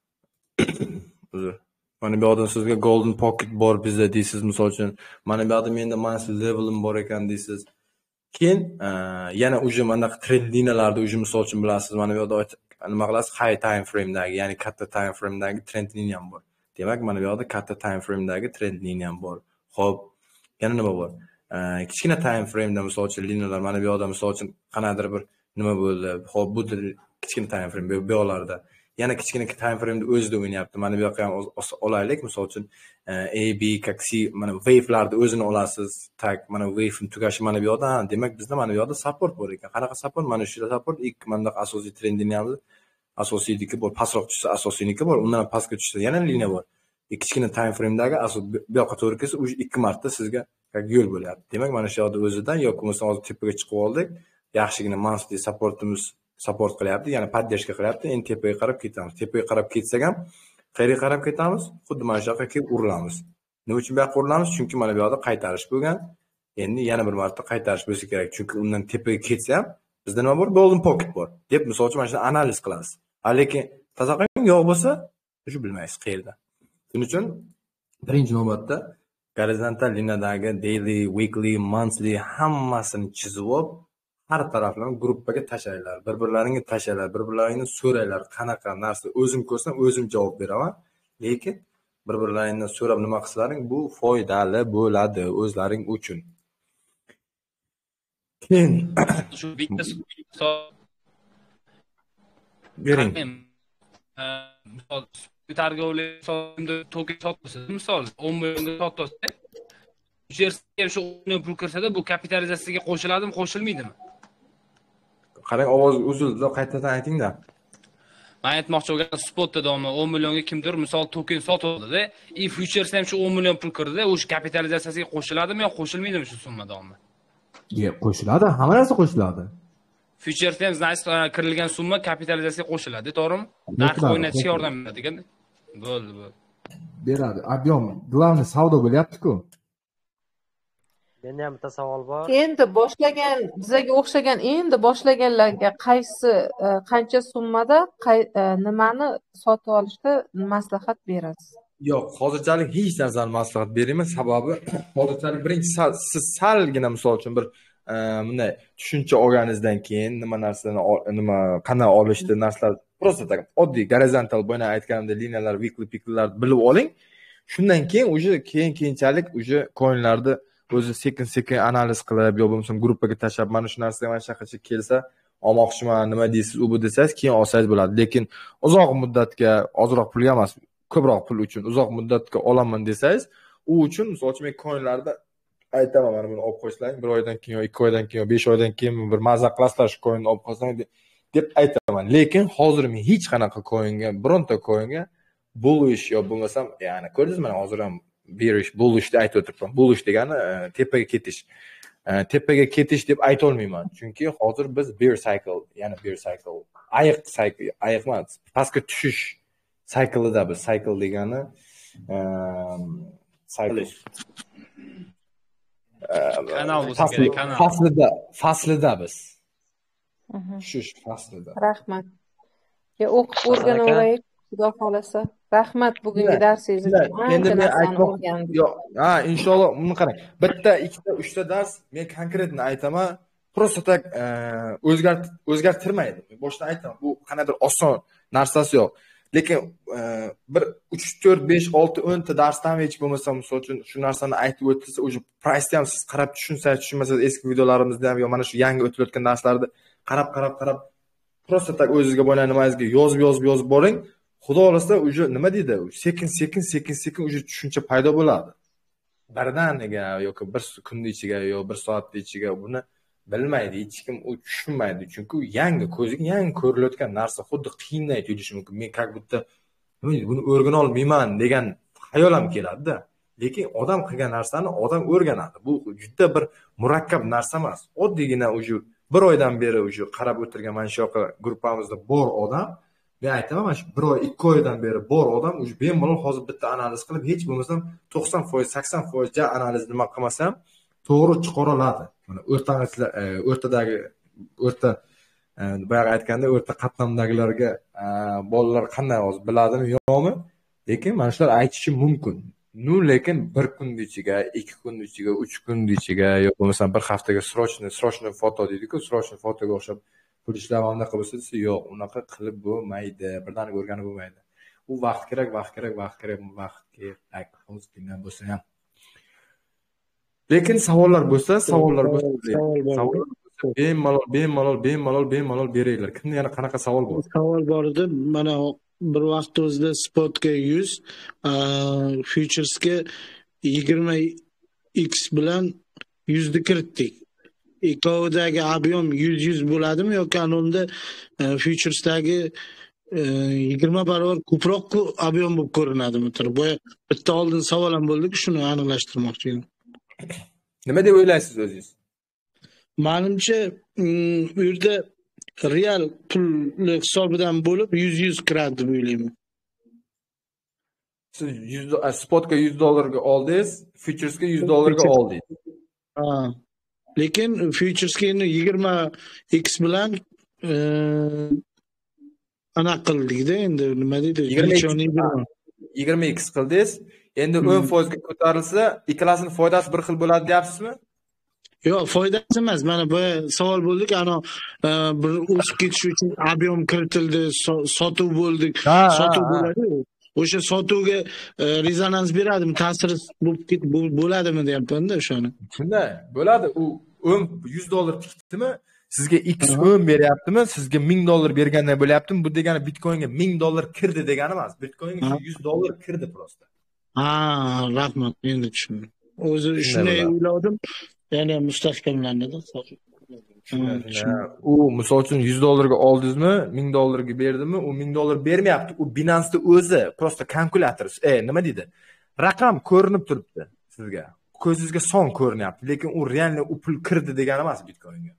mana bu yoqda sizga golden pocket bor bizda deysiz misol uchun. Mana bu yoqda menda massive levelim bor ekan deysiz. Keyin yana o'sha mana trend liniyalarda o'sha misol uchun bilasiz, mana bu yoqda nima qilasiz? High time frame dagi, ya'ni katta time frame dagi trend liniyam bor. Demak, mana bu yoqda katta time frame dagi trend liniyam bor. Xo'p, yana nima bor? Kichkina time frame da misol uchun liniyalar mana bu yoqda misol uchun qanaqadir bir nima bo'ldi. Xo'p, bu kichkina time frame bu yoqlarda. Yana kichkina time frame o'zida o'ynayapti. Mana bu yoqqa ham olaylik. Misol uchun A, B, как C mana wave'larni o'zini olasiz. Tak mana wave'ni tugashi mana bu yoqda. Demak bizda mana bu yoqda support bor ekan. Qanaqa support? Mana shu support ikki mana asosiy trendini ham asosiyniki bor, pastroq tushsa asosiyniki bor, undan pastga tushsa yana liniya bor. Kichkina time frame'dagi asos bu yoqqa to'g'ri kelsa, o'sha ikki marta sizga yo'l bo'lyapti. Demak, mana shu yoqda o'zidan yoki bo'lmasa hozir tepaga chiqib oldik. Yaxshigina monthly supportimiz support qilyapti, ya'ni поддержка qilyapti. Endi tepaga qarab ketamiz. Tepaga qarab ketsak ham, qayerga qarab ketamiz? Xuddi mana shu yoqqa kelib urilamiz. Nima uchun bu yoqqa urilamiz? Chunki mana bu yoqda qaytarish bo'lgan. Endi yana bir marta qaytarish bo'lsa kerak. Chunki undan tepaga ketsa ham bizda nima bor? Golden pocket bor. Deb misol uchun mana shuni analiz qilasiz. Lekin tazaqang yo'q bo'lsa, shu bilmaysiz qayerda. Shuning uchun birinchi navbatda horizontal liniyadagi daily, weekly, monthly hammasini chizib olib, har taraflarni gruppaga tashlanglar. Bir-birlaringga tashlanglar, bir-birlaringni so'ranglar, qanaqa narsa o'zim ko'rsam o'zim javob beraman. Lekin bir-birlaringdan so'rab nima qilsalaring, bu foydali bo'ladi o'zlaring uchun. Keyin shu bitta bering. Misol targovlik so'mda token sotasiz. Misol o'n millionga sotasiz. Uchersiga shu o'n million pul kirsada bu kapitalizatsiyaga qo'shiladimi, qo'shilmaydimi? Qarang, ovoz uzildi, qaytadan ayting-da. Men aytmoqchi bo'lganim spotda davomli o'n millionga kimdir misol token sotdi-da, i futures ham shu o'n million pul kirdi, o'sha kapitalizatsiyaga qo'shiladimi yo qo'shilmaydimi shu summa davomli? Yo'q, qo'shiladi, hamma narsa qo'shiladi. Futures ham значит kirilgan summa kapitalizatsiyaga qo'shiladi, to'g'rimi? Narx o'ynatishga yordam beradi ekan. Bo'ldi, bo'ldi. Beradi. Объем, главный savdo bo'lyapti-ku. Menda ham bitta savol bor. Endi boshlagan, bizga o'xshagan endi boshlaganlarga qaysi qancha summada nimani sotib olishda maslahat berasiz? Yo'q, hozirchalik hech narsani maslahat bermayman, sababi hozirchalik birinchi siz salgina misol uchun bir bunday tushuncha olganingizdan keyin nima narsani nima qanday olishni narsalar просто так oddiy horizontal bo'yna aytganimda liniyalar, weekly peaklar bilib oling. Shundan keyin o'sha keyin-keyinchalik o'sha coinlarni o'zi sekin-sekin analiz qilib, yo bo'lmasa gruppaga tashlab, mana shu narsa mana shunaqacha kelsa, olmoqchiman, nima deysiz, u bu desangiz, keyin olsangiz bo'ladi. Lekin uzoq muddatga, ozroq pulga emas, ko'proq pul uchun uzoq muddatga olaman desangiz, u uchun misol uchun men coinlarda aytaman, mana buni olib qo'yishlaring, bir oydan keyin yo ikki oydan keyin yo besh oydan keyin bir maza qilasizlar shu coinni olib qo'ysang deb aytaman. Lekin hozir men hech qanaqa coinga, bironta coinga bullish yo bo'lmasam, ya'ni ko'rdingizmi, mana hozir ham bearish, bullish deb aytib o'tiribman. Bullish degani tepaga ketish. Tepaga ketish deb ayta olmayman. Chunki hozir biz bear cycle, ya'ni bear cycle, ayiq cycle, ayiq emas, pastga tushish cycle'ida biz. Cycle degani cycle. Kanal bo'lsa kerak, kanal. Faslida, faslida biz. Tushish faslida. Rahmat. Ya o'qib o'rganib olaylik, xudo xolasa. Rahmat bugungi darsingiz uchun. Endi men aytmoqchi, yo'q, ha, inshaalloh buni qarang. Bitta, ikkita, uchta dars men konkretni aytaman. Просто так o'zgart o'zgartirmaydi. Boshdan aytaman, bu qanaqadir oson narsasi yo'q. Lekin bir uch to'rt besh olti o'n ta darsdan hech bo'lmasa, misol uchun shu narsani aytib o'tsa, o'sha price ham siz qarab tushunsangiz, tushunmasangiz eski videolarimizda ham yo mana shu yangi o'tilayotgan darslarda qarab qarab qarab просто так o'zingizga bo'lgan nimangizga yozib yozib yozib boring. Xudo xolasa uje nima deydi? Sekin sekin sekin sekin uje tushuncha paydo bo'ladi. Birdaniga yoki bir kunning ichiga yo bir soatning ichiga buni bilmaydi, hech kim u tushunmaydi. Chunki u yangi, ko'ziga yangi ko'rilayotgan narsa xuddi qiynay tuyulishi mumkin. Men как будто buni o'rgana olmayman degan xayol ham keladi-da. Lekin odam qilgan narsani odam o'rganadi. Bu juda bir murakkab narsa emas. Oddiygina uje bir oydan beri uje qarab o'tirgan mana shu gruppamizda bor odam, men aytaman, mana shu bir oy, ikki oydan beri bor odam uje bemalol hozir bitta analiz qilib, hech bo'lmasa to'qson foiz, sakson foiz ja analiz nima qilmasam, to'g'ri chiqara oladi. Mana o'rtangizlar, o'rtadagi o'rta boya aytganda o'rta qatlamdagilarga bolalar qanday hozir biladimi, yo'qmi? Lekin mana shular aytishi mumkin. Nu lekin bir kun ichiga, ikki kun ichiga, uch kun ichiga yo'q bo'lmasa bir haftaga srochni, srochni foto deydi-ku, srochni fotoga o'xshab pul ishlab anaqa bo'lsa desa, yo'q, unaqa qilib bo'lmaydi. Birdaniga o'rganib bo'lmaydi. U vaqt kerak, vaqt kerak, vaqt kerak, vaqt kerak. Hozirgina bo'lsa ham. Lekin savollar bo'lsa, savollar bo'lsa, savollar bo'lsa bemalol bemalol bemalol bemalol beringlar. Kimda yana qanaqa savol bor? Savol bor edi. Mana bir vaqt o'zida spotga yuz, futuresga yigirma x bilan yuzni kiritdik. Ikkovidagi ob'yom yuz yuz bo'ladimi yoki unda futuresdagi yigirma barobar ko'proq ob'yom bo'lib ko'rinadimi? Bu bitta oldin savol ham bo'ldi-ku, shuni aniqlashtirmoqchi edim. Nima deb o'ylaysiz o'zingiz? Menimcha, bu yerda real pul hisobidan bo'lib yuz yuz kiradi deb o'ylayman. Siz spotga yuz dollarga oldingiz, futuresga yuz dollarga oldingiz. Ha. Lekin futuresga endi yigirma x bilan ana qildik-da, endi nima deydi? yigirma x qildingiz. Endi o'n foiz ga ko'tarilsa, ikkalasining foydasi bir xil bo'ladi deyapsizmi? Yo'q, foydasi emas. Mana bu savol bo'ldi-ku, ana bir o'sib ketish uchun ob'yom kiritildi, sotuv bo'ldi, sotuv bo'ladi. O'sha sotuvga rezonans beradimi, ta'sir bo'ladimi deyapman-da o'shani. Shunday, bo'ladi. U o'n yuz dollar tikdimi? Sizga x o'n beryaptimi? Sizga ming dollar bergandan bo'lyaptimi? Bu degani Bitcoinga ming dollar kirdi degani emas. Bitcoinga yuz dollar kirdi prosta. Ha, rahmat, endi tushundim. O'zi shunday o'yladim. Ya'ni mustahkamlanadi. U misol uchun yuz dollarga oldingizmi, ming dollarga berdimi? U ming dollar bermayapti. U Binance'da o'zi prosta kalkulyator, e, nima deydi? Raqam ko'rinib turibdi sizga. Ko'zingizga son ko'rinyapti, lekin u realni u pul kirdi degani emas Bitcoinga.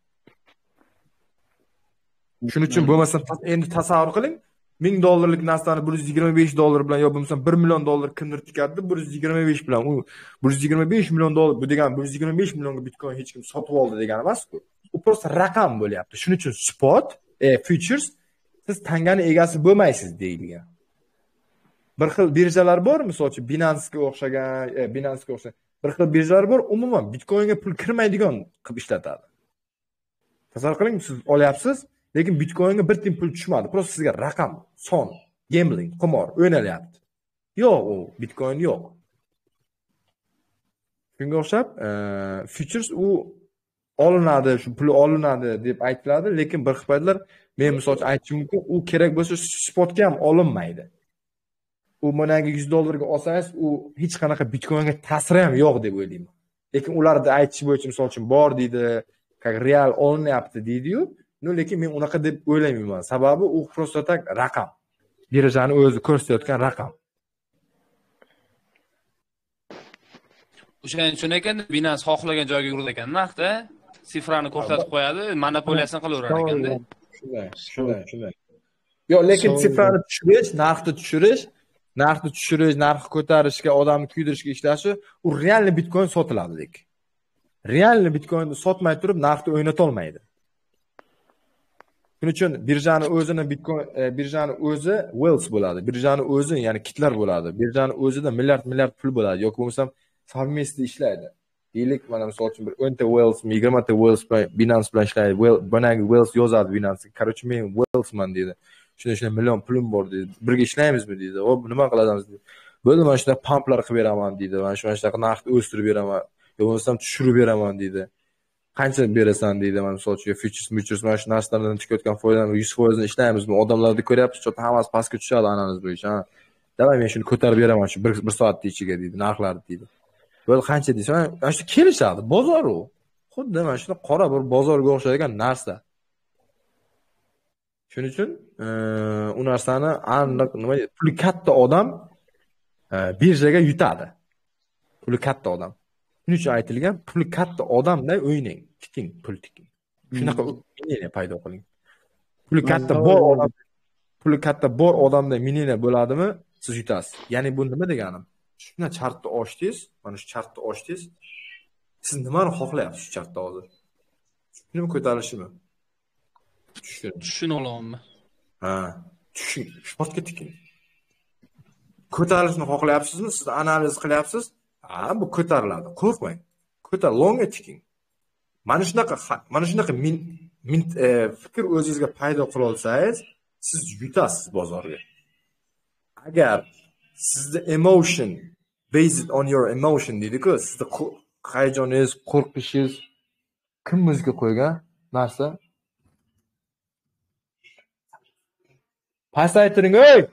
Shuning uchun bo'lmasa endi tasavvur qiling, ming dollarlik narsani bir yuz yigirma besh dollar bilan yo bo'lmasa bir million dollar kimdir tikadi, bir yuz yigirma besh bilan u bir yuz yigirma besh million dollar, bu degani bir yuz yigirma besh millionga Bitcoin hech kim sotib oldi degani emas-ku. U prosta raqam bo'lyapti. Shuning uchun spot, e, futures siz tangani egasi bo'lmaysiz deyilgan. Bir xil birjalar bor, misol uchun Binance'ga o'xshagan, e, Binance'ga o'xshagan bir xil birjalar bor, umuman Bitcoinga pul kirmaydigan qilib ishlatadi. Tasavvur qiling, siz olyapsiz, lekin Bitcoinga bir tiyin pul tushmadi. Prosta sizga raqam, son, gambling, qimor o'ynalyapti. Yo'q, u Bitcoin yo'q. Shunga o'xshab, futures u olinadi, shu pul olinadi deb aytiladi, lekin bir xil paytlar men misol uchun aytishim mumkin, u kerak bo'lsa spotga ham olinmaydi. U monanga yuz dollarga olsangiz, u hech qanaqa Bitcoinga ta'siri ham yo'q deb o'ylayman. Lekin ularda aytish bo'yicha misol uchun bor deydi, real olinyapti deydi-yu, no, lekin men unaqa deb o'ylayman. Sababi u prosta tak raqam. Birjani o'zi ko'rsatayotgan raqam. O'shaning uchun ekan Binance xohlagan joyga yurdi ekan narxda, sifrani ko'rsatib qo'yadi, monopoliyasini qilaverar ekanda. Shunday, shunday, shunday. Yo'q, lekin sifrani tushirish, narxni tushirish, narxni tushirish, narxni ko'tarishga, odamni kuydirishga ishlashi, u realni Bitcoin sotiladi lekin. Realni Bitcoinni sotmay turib narxni o'ynata olmaydi. Shuning uchun birjani o'zini Bitcoin birjani o'zi whales bo'ladi. Birjani o'zi, ya'ni kitlar bo'ladi. Birjani o'zida milliard milliard pul bo'ladi. Yoki bo'lmasa совместно ishlaydi. Deylik, mana misol uchun bir o'n ta whales, yigirma ta whales Binance bilan ishlaydi. Bunagi whales yozadi Binance. Короче, men whalesman deydi. Shunday shunday million pulim bor deydi. Birga ishlaymizmi deydi. Hop, nima qilamiz deydi. Bo'ldi, mana shunday pumplar qilib beraman deydi. Mana shunaqa narxni o'stirib beraman. Yo bo'lmasam tushirib beraman deydi. Qancha berasan deydi, mana misol uchun futures, futures mana shu narsalardan chiqayotgan foydani yuz foiz ni ishlaymizmi? Odamlarni ko'ryapsiz, chota hammasi pastga tushadi analiz bo'yicha. Ha. Davay men shuni ko'tarib beraman shu bir soat ichiga deydi, narxlarni deydi. Bo'ldi, qancha deysan? Mana shu kelishadi, bozor u. Xuddi mana shuni qora bir bozorga o'xshaydigan narsa. Shuning uchun u narsani aniq nima deydi? Puli katta odam birjaga yutadi. Puli katta odam. Shuning uchun aytilgan, puli katta odamday o'ynang, tiking, pul tiking. Shunaqa millioniya paydo qiling. Puli katta bor odam, puli katta bor odamday millioniya bo'ladimi, siz yutasiz. Ya'ni bu nima deganim? Shuna chartni ochdingiz, mana shu chartni ochdingiz. Siz nimani xohlayapsiz shu chartda hozir? Shuni ko'tarishimi? Tushuna olamanmi? Ha, tushing, spotga tiking. Ko'tarilishni xohlayapsizmi? Siz analiz qilyapsiz. Ha, bu ko'tariladi. Qo'rqmang. Ko'tar, longga tiking. Mana shunaqa, mana shunaqa min, min e, fikr o'zingizga paydo qila olsangiz, siz yutasiz bozorga. Agar sizda emotion based on your emotion deydi-ku, sizda hayajoningiz, qo'rqishingiz kim o'ziga qo'ygan? narsa. Pasaytiring, ey!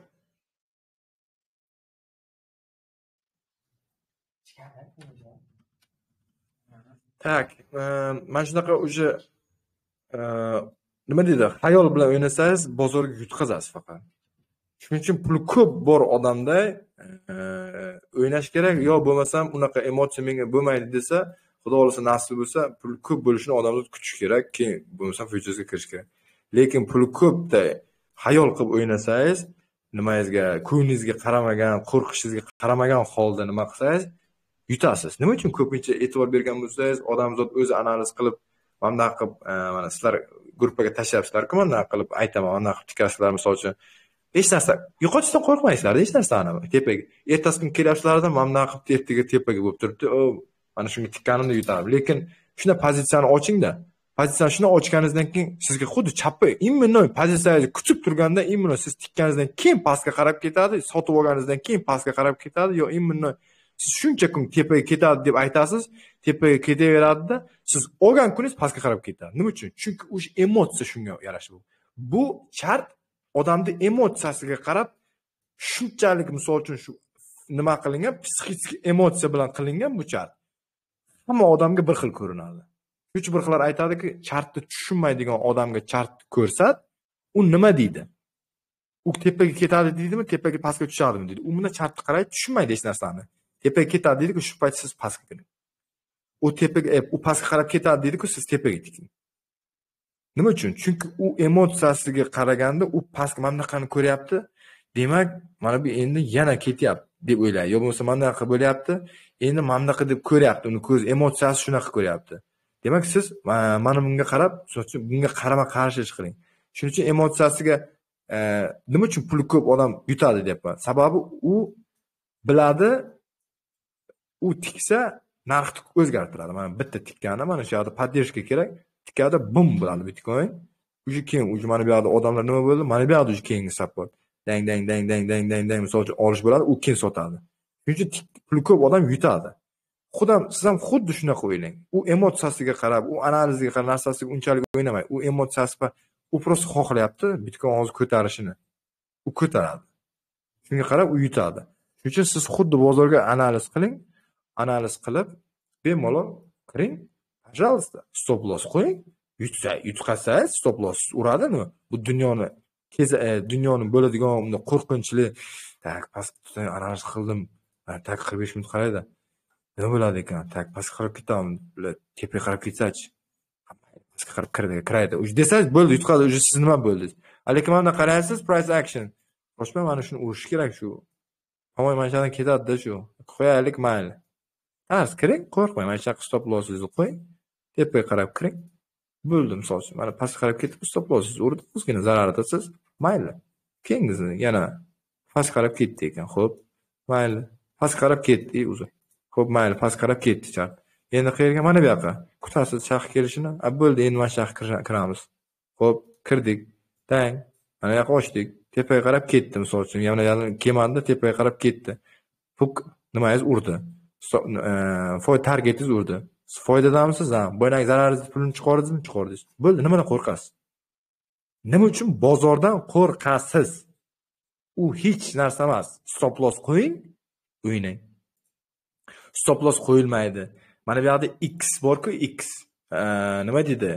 Tak, mana shunaqa o'sha nima deydi, xayol bilan o'ynasangiz, bozorga yutqazasiz faqat. Shuning uchun puli ko'p bor odamda o'ynash kerak, yo bo'lmasam unaqa emotsiya menga bo'lmaydi desa, xudo xolasa nasib bo'lsa, puli ko'p bo'lishini odamlar kutish kerak, keyin bo'lmasa futuresga kirish kerak. Lekin puli ko'pda xayol qilib o'ynasangiz, nimangizga, ko'nglingizga qaramagan, qo'rqishingizga qaramagan holda nima qilsangiz, yutasiz. Nima uchun ko'pincha e'tibor bergan bo'lsangiz, odamzod o'zi analiz qilib, mana qilib, mana sizlar guruhga tashlayapsizlar-ku, mana qilib aytaman, mana qilib tikasizlar misol uchun. Hech narsa yo'qotishdan qo'rqmaysizlar, hech narsani tepaga. Ertasi kun kelyapsizlarda mana qilib teptiga tepaga bo'lib turibdi. O, mana shunga tikkanimda yutaman. Lekin shuna pozitsiyani oching-da. Pozitsiyani shuna ochganingizdan keyin sizga xuddi chappa, imенно pozitsiyangizni kutib turganda, imенно siz tikkaningizdan keyin pastga qarab ketadi, sotib olganingizdan keyin pastga qarab ketadi, yo imенно siz shuncha kun tepaga ketadi deb aytasiz, tepaga ketaveradi-da, siz olgan kuningiz pastga qarab ketadi. Nima uchun? Chunki o'sha emotsiya shunga yarasha bu. Bu chart odamning emotsiyasiga qarab shunchalik misol uchun shu nima qilingan, psixik emotsiya bilan qilingan bu chart. Hamma odamga bir xil ko'rinadi. Uch bir xillar aytadiki, chartni tushunmaydigan odamga chart ko'rsat, u nima deydi? U tepaga ketadi deydimi, tepaga pastga tushadimi deydi. U bunda chartni qaraydi, tushunmaydi hech narsani. Tepaga ketadi deydi-ku, shu payt siz pastga kiring. U tepaga, u pastga qarab ketadi deydi-ku, siz tepaga tiking. Nima uchun? Chunki u emotsiyasiga qaraganda u pastga mana bunaqani ko'ryapti. Demak, mana bu endi yana ketyapti deb o'ylaydi. Yo bo'lmasa mana bunaqa bo'lyapti, endi mana bunaqa deb ko'ryapti. Uni ko'z emotsiyasi shunaqa ko'ryapti. Demak, siz mana bunga qarab, bunga qarama-qarshi ish qiling. Shuning uchun emotsiyasiga nima uchun puli ko'p odam yutadi deyapman. Sababi u biladi, u tiksa narxni o'zgartiradi. Mana bitta tikkani mana shu yerda podдержка kerak. Tikkada bum bo'ladi Bitcoin. Uji keyin uji mana bu yerda odamlar nima bo'ldi? Mana bu yerda uji keyingi support. Dang dang dang dang dang dang dang misol uchun olish bo'ladi, u keyin sotadi. Shuning uchun puli ko'p odam yutadi. Xudam siz ham xuddi shunaqa o'ylang. U emotsiyasiga qarab, u analiziga qarab narsasiga unchalik o'ynamang. U emotsiyasi bilan u prosta xohlayapti Bitcoin hozir ko'tarishini. U ko'taradi. Shunga qarab u yutadi. Shuning uchun siz xuddi bozorga analiz qiling. Analiz qilib, bemalol kiring. Пожалуйста, stop loss qo'ying. Yutsa, yutqazsangiz stop loss uradi nima? Bu dunyoni kez dunyoni bo'ladigan unda qo'rqinchli, tak pastga analiz qildim. Tak qirq besh minut qaraydi. Nima bo'ladi ekan? Tak pastga qarab ketaman, tepaga qarab ketsachi. Pastga qarab kirdi, kiraydi. Uj desangiz bo'ldi, yutqazdi. Uj siz nima bo'ldingiz? Lekin mana qaraysiz, price action. Boshqa mana shuni urish kerak shu. Hamma mana shundan ketadi-da shu. Qo'yaylik mayli. Tars kiring, qo'rqmang. Mana shu stop lossingizni qo'ying. Tepaga qarab kiring. Bo'ldi misol uchun. Mana pastga qarab ketib stop lossingizni urdi. O'zgina zarar etasiz. Mayli. Keyingisini yana pastga qarab ketdi ekan. Xo'p, mayli. Pastga qarab ketdi o'zi. Xo'p, mayli, pastga qarab ketdi chart. Endi qayerga? Mana bu yoqqa. Kutasiz shaq kelishini. A bo'ldi, endi mana shaq kiramiz. Xo'p, kirdik. Dang. Mana yoqqa ochdik. Tepaga qarab ketdi misol uchun. Yana yana kelmadi, tepaga qarab ketdi. Puk nimangiz urdi. Foyda targetingiz urdi. Siz foydadamisiz? Ha, boyagi zararingizni pulini chiqardingizmi? Chiqardingiz. Bo'ldi, nimadan qo'rqasiz? Nima uchun bozordan qo'rqasiz? U hech narsa emas. Stop loss qo'ying, o'ynang. Stop loss qo'yilmaydi. Mana bu yerda X bor-ku, X. Nima deydi?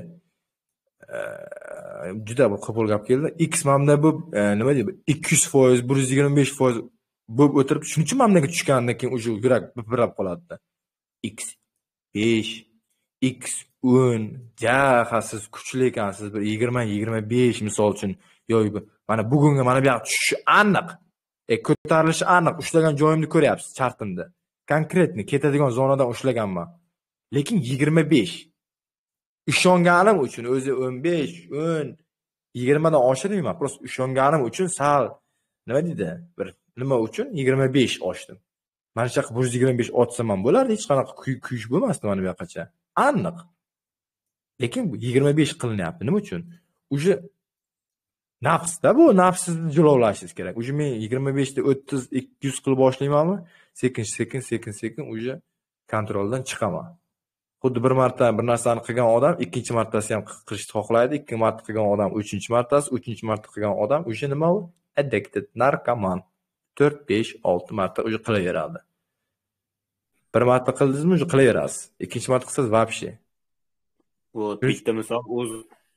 Juda bir qo'pol gap keldi. X mamda bu nima deydi? ikki yuz foiz, bir yuz yigirma besh foiz bo'lib o'tirib, shuning uchun mamdaga tushgandan keyin o'sha yurak birlab qoladi-da. X besh, X o'n, jaha siz kuchli ekansiz, bir yigirma yigirma besh misol uchun yo'q, mana bugunga mana bu yoq tushishi aniq. E ko'tarilishi aniq, ushlagan joyimni ko'ryapsiz chartimda. Konkretni ketadigan zonadan ushlaganman. Lekin yigirma besh. Ishonganim uchun o'zi o'n besh, o'n, yigirma dan oshirmayman. Prosta ishonganim uchun sal nima deydi? Bir nima uchun yigirma besh ochdim. Mana shu bir yuz yigirma besh ochsam ham bo'lardi, hech qanaqa kuyish bo'lmasdi mana bu yoqqacha. Aniq. Lekin bu yigirma besh qilinyapti. Nima uchun? Uje nafsda bu, nafsizni jilovlashingiz kerak. Uje men yigirma besh da o'ttiz, ikki yuz qilib boshlaymanmi? Sekin, sekin, sekin, sekin uje kontroldan chiqaman. xuddi bir marta bir narsani qilgan odam ikkinchi martasi ham qilishni xohlaydi, ikki marta qilgan odam uchinchi martasi, uchinchi marta qilgan odam o'sha nima u? Addicted, narkoman. to'rt, besh, olti marta o'sha qilaveradi. Bir marta qildingizmi, o'sha qilaverasiz. Ikkinchi marta qilsangiz вообще. Вот, bitta misol o'zi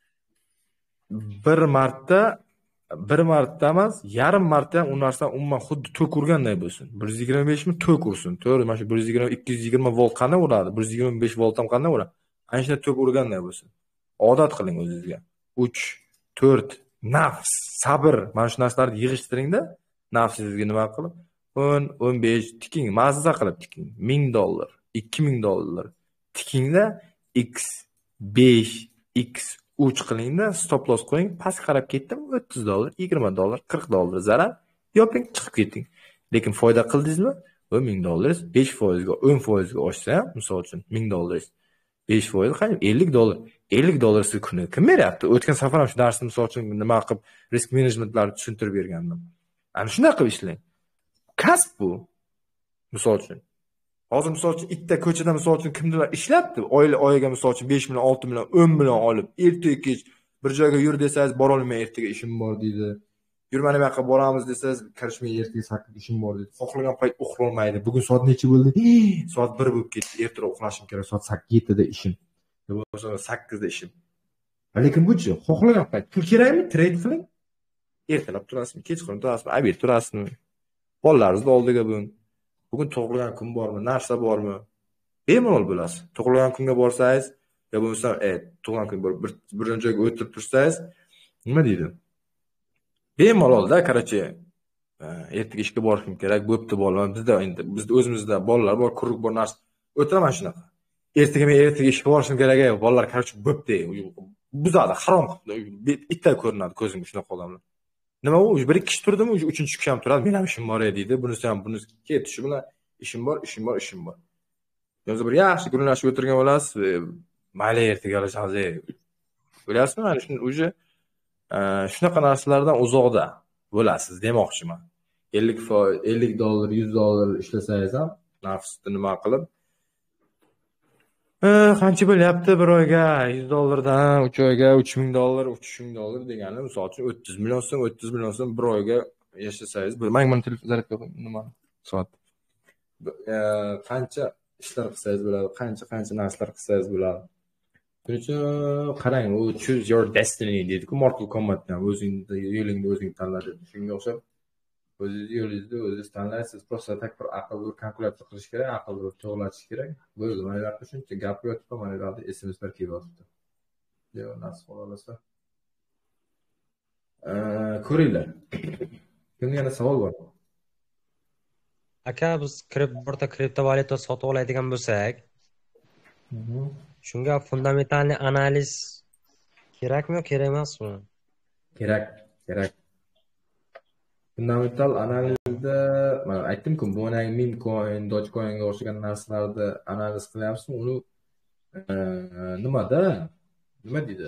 bir marta bir marta emas, yarim marta ham u narsa umuman xuddi tok urganday bo'lsin. bir yuz yigirma besh mi tok ursin. To'g'ri, mana shu bir yuz yigirma ikki yuz yigirma volt qanday uradi? bir yuz yigirma besh volt ham qanday uradi? Ana shunday tok urganday bo'lsin. Odat qiling o'zingizga. uch, to'rt, nafs, sabr, mana shu narsalarni yig'ishtiringda, nafsingizga nima qilib, o'n, o'n besh tiking, mazza qilib tiking. ming dollar, ikki ming dollar tikingda x besh, x uch qilingda, stop loss qo'ying, past qarab ketdim, o'ttiz dollar, yigirma dollar, qirq dollar zarar, yoping, chiqib keting. Lekin foyda qildingizmi? Bu ming dollaringiz besh foizga, o'n foizga oshsa ham, misol uchun ming dollaringiz besh foiz qancha? ellik dollar. ellik dollar siz kuni kim beryapti? O'tgan safar ham shu darsni misol uchun nima qilib risk menejmentlarni tushuntirib bergandim. Ana shunday qilib ishlang. Kasb bu. Misol uchun. Hozir misol uchun ikkita ko'chada misol uchun kimdir ishlabdi, oyli oyiga misol uchun besh million, olti million, o'n million olib, ertaga kech bir joyga yur desangiz, bora olmayman, ertaga ishim bor deydi. Yurmani bu yoqqa boramiz desangiz, kirishmay ertaga sakkiz ishim bor deydi. Xohlagan payt uxlay olmaydi. Bugun soat necha bo'ldi? Soat bir bo'lib ketdi. Ertaroq uxlashim kerak. Soat yettida ishim. Bo'lmasa sakkizda ishim. Lekin buchi, xohlagan payt pul kerakmi? Trade qiling. Ertalab turasizmi, kechqurun turasizmi, obed turasizmi? Bolalaringizni oldiga bugun. Bugun tug'ilgan kun bormi, narsa bormi? Bemalol bo'lasiz. Tug'ilgan kunga borsangiz, yo bo'lmasa, e, tug'ilgan kun bir bir joyga o'tirib tursangiz, nima deydi? Bemalolda, qarachi, ertaga ishga borishim kerak, bo'pti bolalar. Bizda endi bizda o'zimizda bolalar bor, kuruk bor narsa. O'tiraman shunaqa. Ertaga men ertaga ishga borishim kerak, bolalar qarachi bo'pti. Buzadi, harom qildi. Bitta ko'rinadi ko'zimga shunaqa odamlar. Nima u? Bir ikki kishi turdimi, uchinchi kishi ham turadi. Men ham ishim bor edi deydi. Bunisi ham bunisi ketishi bilan ishim bor, ishim bor, ishim bor. Yo'qsa bir yaxshi gurunlashib o'tirgan bo'lasiz, mayli ertaga olasiz. Bilasizmi, mana shuni o'zi shunaqa narsalardan uzoqda bo'lasiz demoqchiman. ellik foiz, ellik dollar, yuz dollar ishlasangiz ham nafsni nima qilib qancha bo'lyapti bir oyga? yuz dollardan uch oyga uch ming dollar, uch ming dollar degani misol uchun o'ttiz million so'm, o'ttiz million so'm bir oyga yashasangiz, men mana telefon zaryadga qo'ying, nima soat. Qancha ishlar qilsangiz bo'ladi, qancha qancha narsalar qilsangiz bo'ladi. Shuning uchun qarang, u choose your destiny deydi-ku Mortal Kombatda, o'zingni yo'lingni o'zing tanla deb. Shunga o'xshab o'zingizni yo'lingizni o'zingiz tanlaysiz. Prosta tak bir aql bir kalkulyatsiya qilish kerak, aql bir to'g'latish kerak. Bo'ldi, mana bu yoqda shuncha gapirib yotibman, mana bu yoqda S M S'lar kelyapti. Yo, nasib qolsa. Eh, ko'ringlar. Kimga yana savol bor? Aka, biz kripto kriptovalyuta sotib oladigan bo'lsak, shunga fundamentalniy analiz kerakmi, kerak emasmi? Kerak, kerak. Fundamental analizda men aytdim-ku, Bonang, Meme-coin, Dogecoin'ga o'xshagan narsalarni analiz qilyapsizmi? Uni nimada? Nima deydi?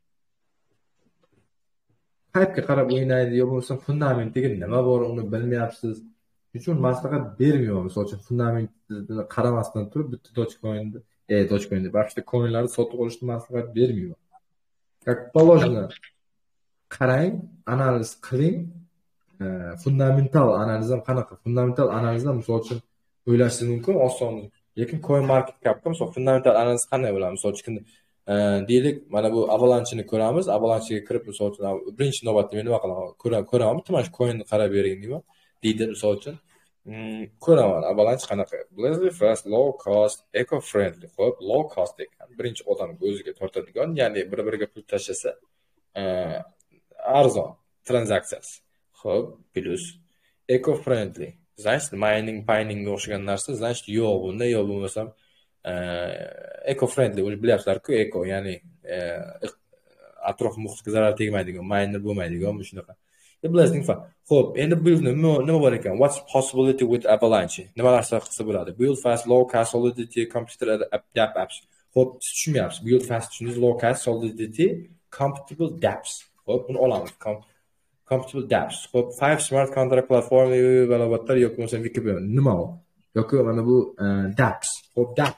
Hype'ga qarab o'ynaydi, yo bo'lmasa fundamentiga nima bor, uni bilmayapsiz. Shuning uchun maslahat bermayman. Misol uchun fundamentni qaramasdan turib bitta Dogecoin'ni, e Dogecoin'ni, boshqa coinlarni sotib olishni maslahat bermayman. Как положено. Qarang, analiz qiling. Fundamental analiz ham qanaqa? Fundamental analizda misol uchun o'ylashingiz mumkin, oson. Lekin coin market capga misol fundamental analiz qanday bo'ladi? Misol uchun deylik, mana bu avalanchini ko'ramiz. Avalanchiga kirib misol uchun birinchi navbatda men nima qilaman? Ko'raman, mana shu coinni qarab bering deyman. Deydi misol uchun ko'raman, avalanch qanaqa? Blazing fast, low cost, eco friendly. Xo'p, low cost ekan. Birinchi odamga o'ziga tortadigan, ya'ni bir-biriga pul tashlasa arzon tranzaksiyasi. Xo'p, plus eco friendly. Значит, mining, pining o'xshagan narsa, значит, yo'q bunda, yo'q bo'lmasam eco friendly, o'zi bilasizlar-ku, eco, ya'ni atrof muhitga zarar tegmaydigan, miner bo'lmaydigan shunaqa. Blazing fast. Xo'p, endi bu nima bor ekan? What's possibility with avalanche? Nima narsa qilsa bo'ladi? Build fast, low cost solidity, computer adapt apps. Xo'p, siz tushunmayapsiz. Build fast tushundingiz, low cost solidity, compatible dapps. Xo'p, buni olamiz. Compatible dapps. Xo'p, five smart contract platform balobatlar yoki bo'lmasa Wikipedia. Nima u? Yoki mana bu dapps. Xo'p, dapps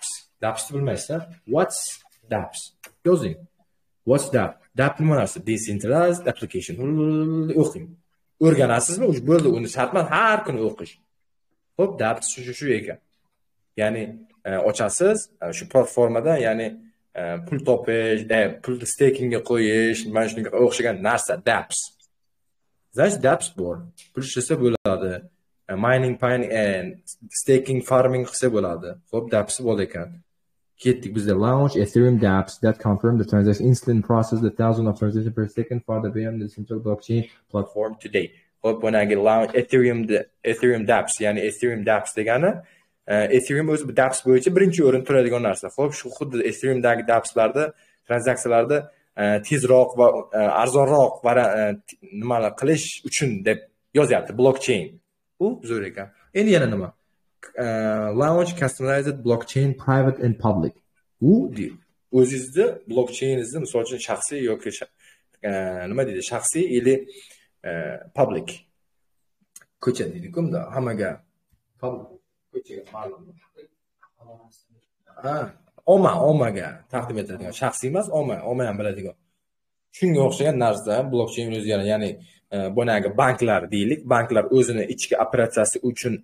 dapsni bilmaysizlar. What's daps? Yozing. What's dap? Dap nima narsa? Decentralized application. O'qing. O'rganasizmi? Uj bo'ldi, uni shart emas har kuni o'qish. Xo'p, daps shu shu ekan. Ya'ni ochasiz, shu platformada, ya'ni pul topish, pulni stakingga qo'yish, mana shunga o'xshagan narsa daps. Значит, daps bor. Pul ishlasa bo'ladi. Mining, mining and staking, farming qilsa bo'ladi. Xo'p, daps bor ekan. Ketdik bizda launch Ethereum dApps that confirm the transaction instant process the thousands of transactions per second for the B M the central blockchain platform today. Xo'p, bunagi launch Ethereum Ethereum dApps, ya'ni Ethereum dApps degani Ethereum o'zi dApps bo'yicha birinchi o'rin turadigan narsa. Xo'p, shu xuddi Ethereumdagi dAppslarda tranzaksiyalarda tezroq va arzonroq va nimalar qilish uchun deb yozyapti blockchain. U zo'r ekan. Endi yana nima? Uh, launch customized blockchain private and public. U o'zingizni blockchainingizni misol uchun shaxsiy yoki uh, nima deydi, shaxsiy ili uh, public ko'cha deydi-ku, bunda hammaga public ko'chaga ma'lum. Ha, omma, ommaga taqdim etiladigan, shaxsiy emas, omma, omma ham biladigan. Shunga o'xshagan narsa blockchain o'zgaradi, ya'ni uh, bunagi banklar deylik, banklar o'zini ichki operatsiyasi uchun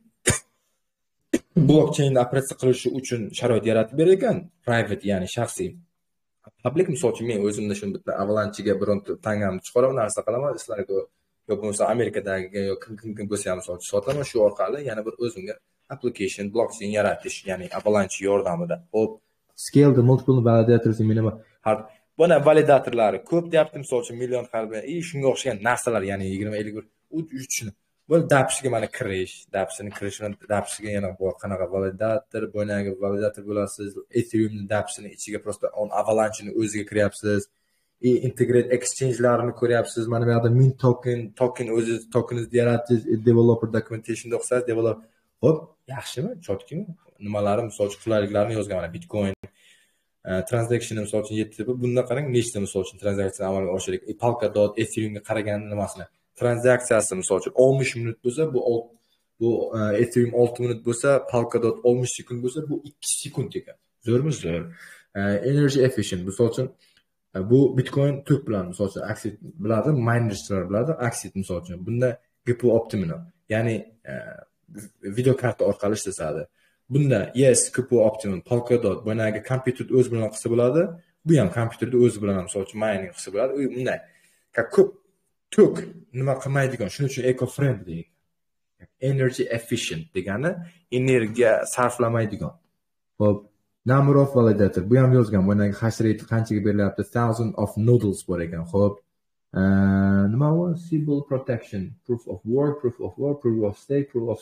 blockchainni operatsiya qilishi uchun sharoit yaratib bergan, private ya'ni shaxsiy. Public misol uchun men o'zimda shu bitta avalanchiga bironta tangamni chiqaraman, narsa qilaman, sizlarga yo bo'lmasa Amerikadagi yo kim kim bo'lsa ham misol uchun sotaman, shu orqali yana bir o'zimga application blockchain yaratish, ya'ni avalanche yordamida. Hop, scale the multiple validators minimum hard. Buni validatorlari ko'p deyapti, misol uchun million qalbi, e shunga o'xshagan narsalar, ya'ni yigirma ellik uchun bu dapsga mana kirish, dapsini kirishini dapsga yana bor qanaqa validator, bunagi validator bo'lasiz, Ethereum dapsini ichiga prosta on avalanche'ni o'ziga kiryapsiz. E integrate exchange'larni ko'ryapsiz. Mana bu yerda mint token, token o'zingiz tokeningizni yaratasiz, developer documentation'da o'xshaysiz, developer. Hop, yaxshimi? Chotkimi? Nimalari, misol uchun qulayliklarni yozgan mana Bitcoin transaction misol uchun yetti deb, bunda qarang, nechta misol uchun transaksiya amalga oshirik. Polkadot, Ethereumga qaragan nimasini tranzaksiyasi misol uchun oltmish minut bo'lsa, bu bu Ethereum olti minut bo'lsa, Polkadot oltmish sekund bo'lsa, bu ikki sekund ekan. Zo'rmi? Zo'r. Energy efficient misol uchun bu Bitcoin tok bilan misol uchun aksit biladi, minerlar biladi, aksit misol uchun. Bunda G P U optimum, ya'ni video karta orqali ishlatadi. Bunda yes, G P U optimum, Polkadot bunagi kompyuterni o'z bilan qilsa bo'ladi, bu ham kompyuterni o'z bilan misol uchun mining qilsa bo'ladi. U bunday ko'p tok nima qilmaydigan, shuning uchun eco friendly, energy efficient degani energiya sarflamaydigan. Xo'p, number of validator bu ham yozgan, bunagi hash rate qanchaga berilyapti, thousand of noodles bor ekan. Xo'p, nima bu? Symbol protection, proof of work, proof of work, proof of stake, proof of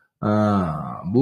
bu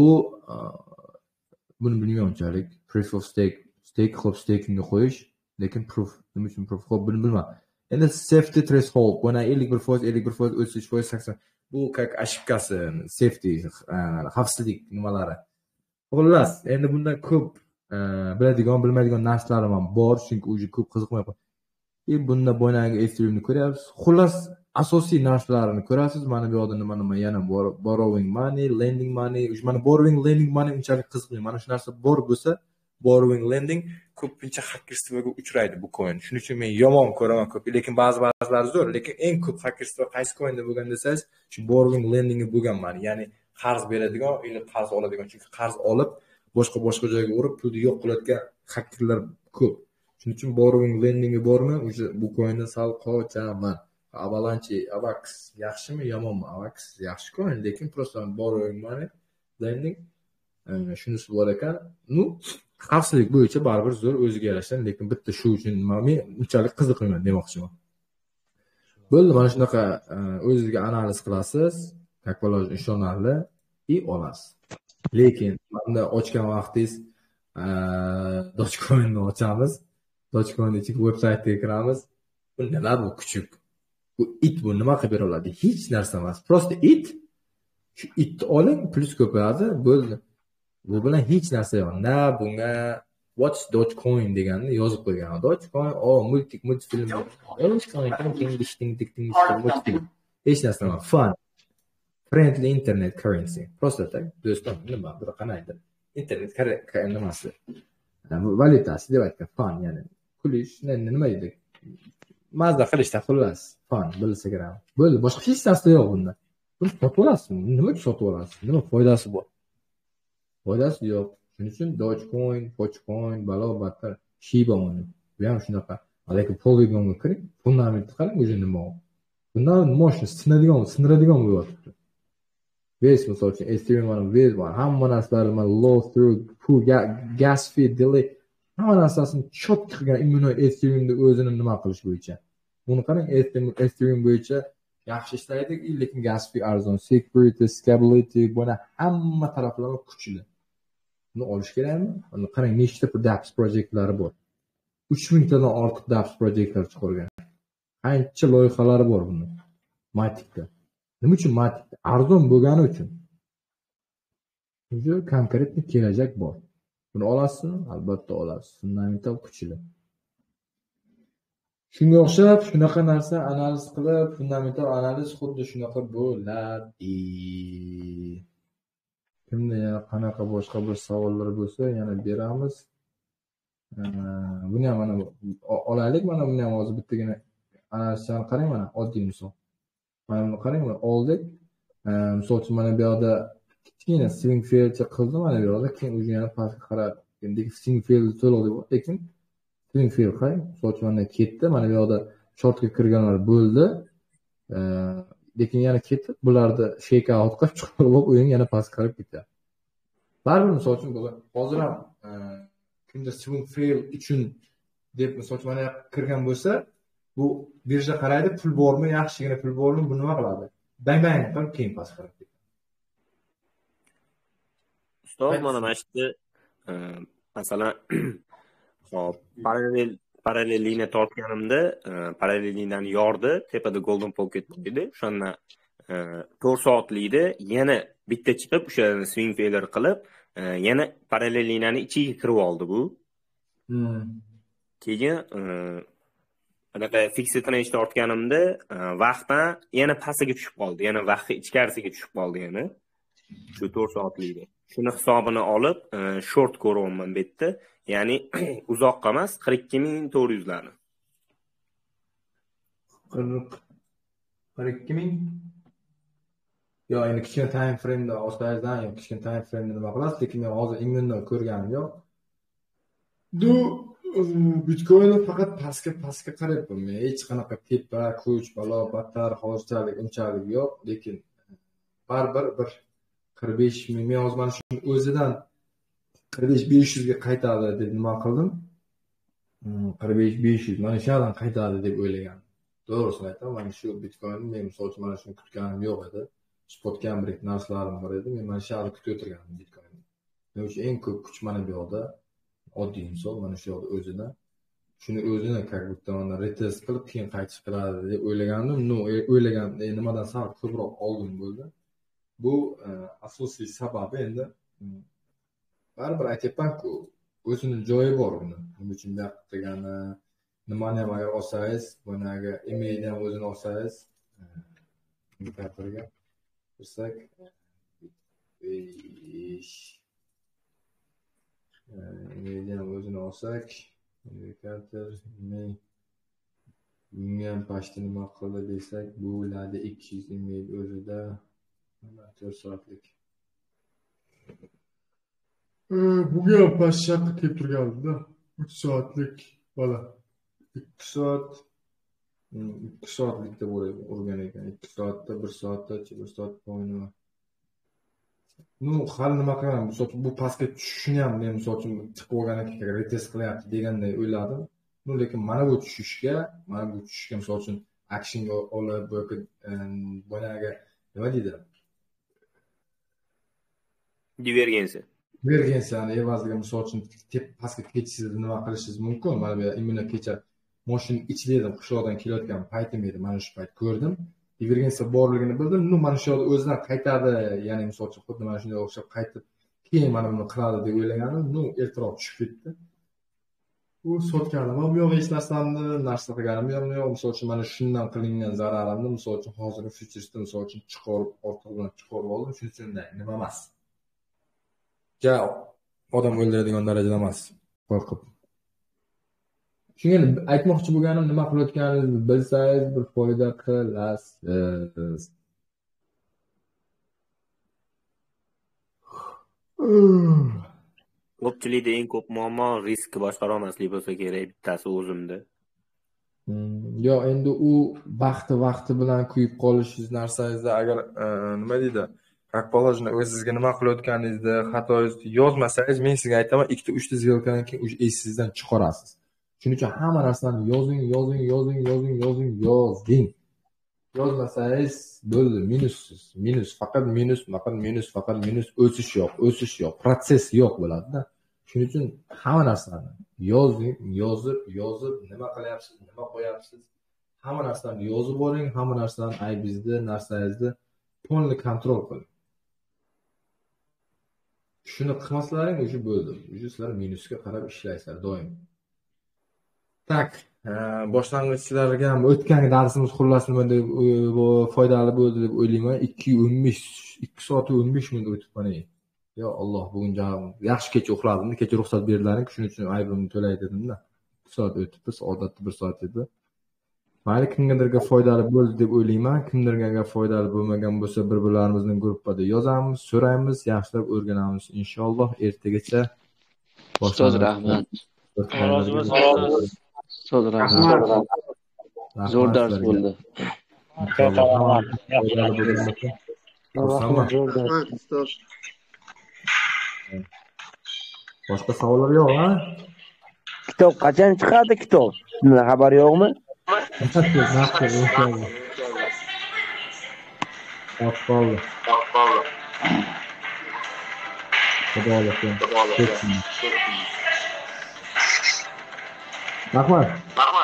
buni bilmayman unchalik. Proof of stake, stake xo'p, stakingga qo'yish, lekin proof nima uchun proof? Xo'p, buni bilmayman. Endi safety threshold, buni ellik bir foiz, ellik bir foiz, o'ttiz uch foiz, sakson. Bu как ошибкасы, safety, xavfsizlik nimalari. Xullas, endi bunda ko'p biladigan, bilmaydigan narsalar ham bor, chunki o'zi ko'p qiziqmayapman. E bunda bunagi Ethereumni ko'ryapsiz. Xullas, asosiy narsalarni ko'rasiz. Mana bu yerda nima nima yana bor, borrowing money, lending money. Mana borrowing, lending money unchalik qiziqmaydi. Mana shu narsa bor bo'lsa, borrowing, lending ko'pincha xakerstvaga uchraydi bu coin. Shuning uchun men yomon ko'raman ko'p, lekin ba'zi ba'zilari zo'r. Lekin eng ko'p xakerstva qaysi coinda bo'lgan desangiz, shu borrowing, lendingi bo'lgan ma'ni. Ya'ni qarz beradigan, yoki qarz oladigan. Chunki qarz olib, boshqa boshqa joyga urib, pulni yo'q qiladigan xakerlar ko'p. Shuning uchun borrowing, lendingi bormi? O'sha bu coinda sal qochaman. Avalanche, Avax yaxshimi, yomonmi? Avax yaxshi coin, lekin prosta borrowing money, lending shunisi bor ekan. Nu xavfsizlik bo'yicha baribir zo'r o'ziga yarasha, lekin bitta shu uchun men unchalik qiziqmayman demoqchiman. Bo'ldi, mana shunaqa o'zingizga analiz qilasiz, takvaloj ishonarli и olasiz. Lekin bunda ochgan vaqtingiz Dogecoin'ni ochamiz, Dogecoin ichiga veb-saytga kiramiz. Bu nima bu kuchuk? Bu it bu nima qilib bera oladi? Hech narsa emas. Prosta it. Shu itni oling, plyus ko'payadi, bo'ldi. Bu bilan hech narsa yo'q. Na bunga Watch Dogecoin deganni yozib qo'ygan. Dogecoin, o multik multfilm. Dogecoin ting ting ting ting multfilm. Hech narsa emas. Fun. Friendly internet currency. Prosta tak. Do'stlar, nima bir qanaydir. Internet nimasi. valyutasi deb aytgan fon, ya'ni kulish, nima edi? Mazza qilishda xullas, fon bilsa kerak. Bo'ldi, boshqa hech narsa yo'q bunda. Buni sotib olasizmi? Nima uchun sotib olasiz? Nima foydasi bor? Foydasi yo'q. Shuning uchun Dogecoin, Pochcoin, balo battar Shiba Inu. Bu ham shunaqa. Lekin Polygonga kiring, fundamentni qarang, o'zi nima u. Bundan moshni sinadigan, sindiradigan bo'lyapti. Base misol uchun Ethereum mana base bor. Hamma narsalar mana low through, full gas fee, delay, hamma narsasini chotki qilgan immuno Ethereumda o'zini nima qilish bo'yicha. Buni qarang, Ethereum bo'yicha yaxshi ishlaydi, lekin gas fee arzon, security, scalability, buni hamma taraflama kuchli. Buni olish kerakmi? Buni qarang, nechta dApps proyektlari bor. uch ming tadan ortiq dApps proyektlar chiqargan. Qancha loyihalari bor buni. Matikda. Nima uchun Matikda? Arzon bo'lgani uchun. Bunga konkret kelajak bor. Buni olasizmi? Albatta olasiz. Fundamental kuchli. Shunga o'xshab, shunaqa narsa analiz qilib, fundamental analiz xuddi shunaqa bo'ladi. Kimda yana qanaqa boshqa bir savollar bo'lsa, yana beramiz. Buni ham mana olaylik, mana buni ham hozir bittagina analizchani qarang, mana oddiy misol. Mana buni qarang, mana oldik. Misol uchun mana bu yoqda kichkina swing failcha qildim, mana bu yoqda keyin o'zi yana pastga qarab, endi swing fail to'liq, lekin swing fail qarang, misol uchun mana ketdi, mana bu yoqda shortga kirganlar bo'ldi. Lekin yana ketdi, bularni shake out qilib chiqarib olib, o'yin yana pastga qarab ketdi. Baribir misol uchun bu hozir ham kimda swing fail uchun deb misol uchun mana kirgan bo'lsa, bu birja qaraydi, pul bormi, yaxshigina pul bormi, buni nima qiladi? Bang bang qilib keyin pastga qarab ketadi. Ustoz, mana mana shu masalan, hop, parallel parallel liniya tortganimda, parallel liniyani yordi, tepada golden pocket edi. O'shanda to'rt soatlikda yana bitta chiqib, o'shani swing failure qilib, yana parallel liniyani ichiga kirib oldi bu. Keyin anaqa fixed range tortganimda vaqtdan yana pastiga tushib qoldi. Yana vaqtga ichkarisiga tushib qoldi yana. Shu to'rt soatlikda. Shuni hisobini olib, short ko'ryapman bu yerda. Ya'ni uzoqqa emas, qirq ikki ming to'rt yuz larni. qirq ikki ming. Yo, endi kichkina time frame da ostaydan, yo kichkina time frame nima qilasiz? Lekin men hozir immundan ko'rganim yo'q. Bu Bitcoin faqat pastga pastga qarayapman. Men hech qanaqa tepa, kuch, balo, battar, hozirchalik unchalik yo'q, lekin baribir bir qirq besh ming, men hozir mana shuni o'zidan qirq besh besh yuz ga qaytadi deb nima qildim? qirq besh besh yuz mana shu yerdan qaytadi deb o'ylagandim. To'g'risini aytaman, mana shu Bitcoin men misol uchun mana shuni kutganim yo'q edi. Spotga ham bir narsalar bor edi. Men mana shu yerda kutib o'tirgandim Bitcoinni. Men uchun eng ko'p kuch mana bu yoqda. Oddiy misol mana shu yoqda o'zida. Shuni o'zini как будто mana retest qilib keyin qaytish qiladi deb o'ylagandim. No, o'ylagan nimadan sal ko'proq oldin bo'ldi. Bu asosiy sababi endi baribir aytyapman-ku, o'zini joyi bor uni. Nima uchun bunday qilgani, nimani ham agar olsangiz, bunaga emailni ham o'zini olsangiz, indikatorga kirsak, emailni ham o'zini olsak, indikator, email, bunga ham pashti nima qildi desak, bu bo'ladi ikki yuz email o'zida, to'rt soatlik. Bunga ham past shaqqa kelib turganimda uch soatlik bola. ikki soat ikki soatlikda bo'ladi urgan ekan. ikki soatda, bir soatda, bir soat o'ynagan. Nu, hali nima qilgan? Misol uchun bu pastga tushishini ham men misol uchun chiqib olgan ekan, retest qilyapti deganday o'yladim. Nu, lekin mana bu tushishga, mana bu tushishga misol uchun action olib, boyaga nima deydi? Divergensiya. Divergensiyani evaziga misol uchun pastga ketishingiz nima qilishingiz mumkin. Mana bu immuno kecha mashina ichida edim, qishloqdan kelayotgan paytim edi, mana shu payt ko'rdim. Divergensiya borligini bildim. Nu, mana shu yerda o'zidan qaytadi, ya'ni misol uchun xuddi mana shunday o'xshab qaytib, keyin mana buni qiladi deb o'ylagandim. Nu, ertaroq tushib ketdi. U sotganim ham yo'q, hech narsamni narsa qilganim yo'q. Misol uchun mana shundan qilingan zararimni misol uchun hozirgi futuresda misol uchun chiqarib, ortiqdan chiqarib oldim. Shuning uchun nima emas. Ja, odam o'ldiradigan darajada emas. qo'rqib. Shunga aytmoqchi bo'lganim, nima qilayotganingizni bilsangiz, bir foyda qilasiz. Ko'pchilikda eng ko'p muammo riskni boshqara olmaslik bo'lsa kerak, bittasi o'zimda. Yo, endi u vaqti vaqti bilan kuyib qolishingiz narsangizda agar nima deydi, как положено o'zingizga nima qilayotganingizni, xatoyingizni yozmasangiz, men sizga aytaman, ikkita uchta zvelkadan keyin o'sha esingizdan chiqarasiz. Shuning uchun hamma narsani yozing, yozing, yozing, yozing, yozing, yozing. Yozmasangiz bo'ldi, minussiz. Minus, faqat minus, faqat minus, faqat minus, o'sish yo'q, o'sish yo'q, protsess yo'q bo'ladi-da. Shuning uchun hamma narsani yozing, yozib, yozib, nima qilyapsiz, nima qo'yapsiz, hamma narsani yozib boring, hamma narsani aybingizni, narsangizni to'liq kontrol qiling. Shuni qilmasalaring, o'sha bo'ldi. O'sha sizlar minusga qarab ishlaysizlar doim. Tak, boshlang'ichlarga ham o'tgan darsimiz xullas nima deb foydali bo'ldi deb o'ylayman. ikki o'n besh, ikki soat o'n besh minut o'tib qolay. Yo Alloh, bugun yaxshi kecha uxladim, kecha ruxsat berdilaring, shuning uchun aybimni to'lay dedim-da. ikki soat o'tibdi, odatda bir soat edi. Mayli, kimgadirga foydali bo'ldi deb o'ylayman. Kimdirga foydali bo'lmagan bo'lsa, bir-birlarimizning gruppada yozamiz, so'raymiz, yaxshilab o'rganamiz inshaalloh. Ertagacha ustoz rahmat. Rozi bo'lsin. Ustoz rahmat. Zo'r dars bo'ldi. Boshqa savollar yo'q-a? Kitob qachon chiqadi kitob? Sizlar xabar yo'qmi? Oq qoldi. Xudo xohlasa. Rahmat.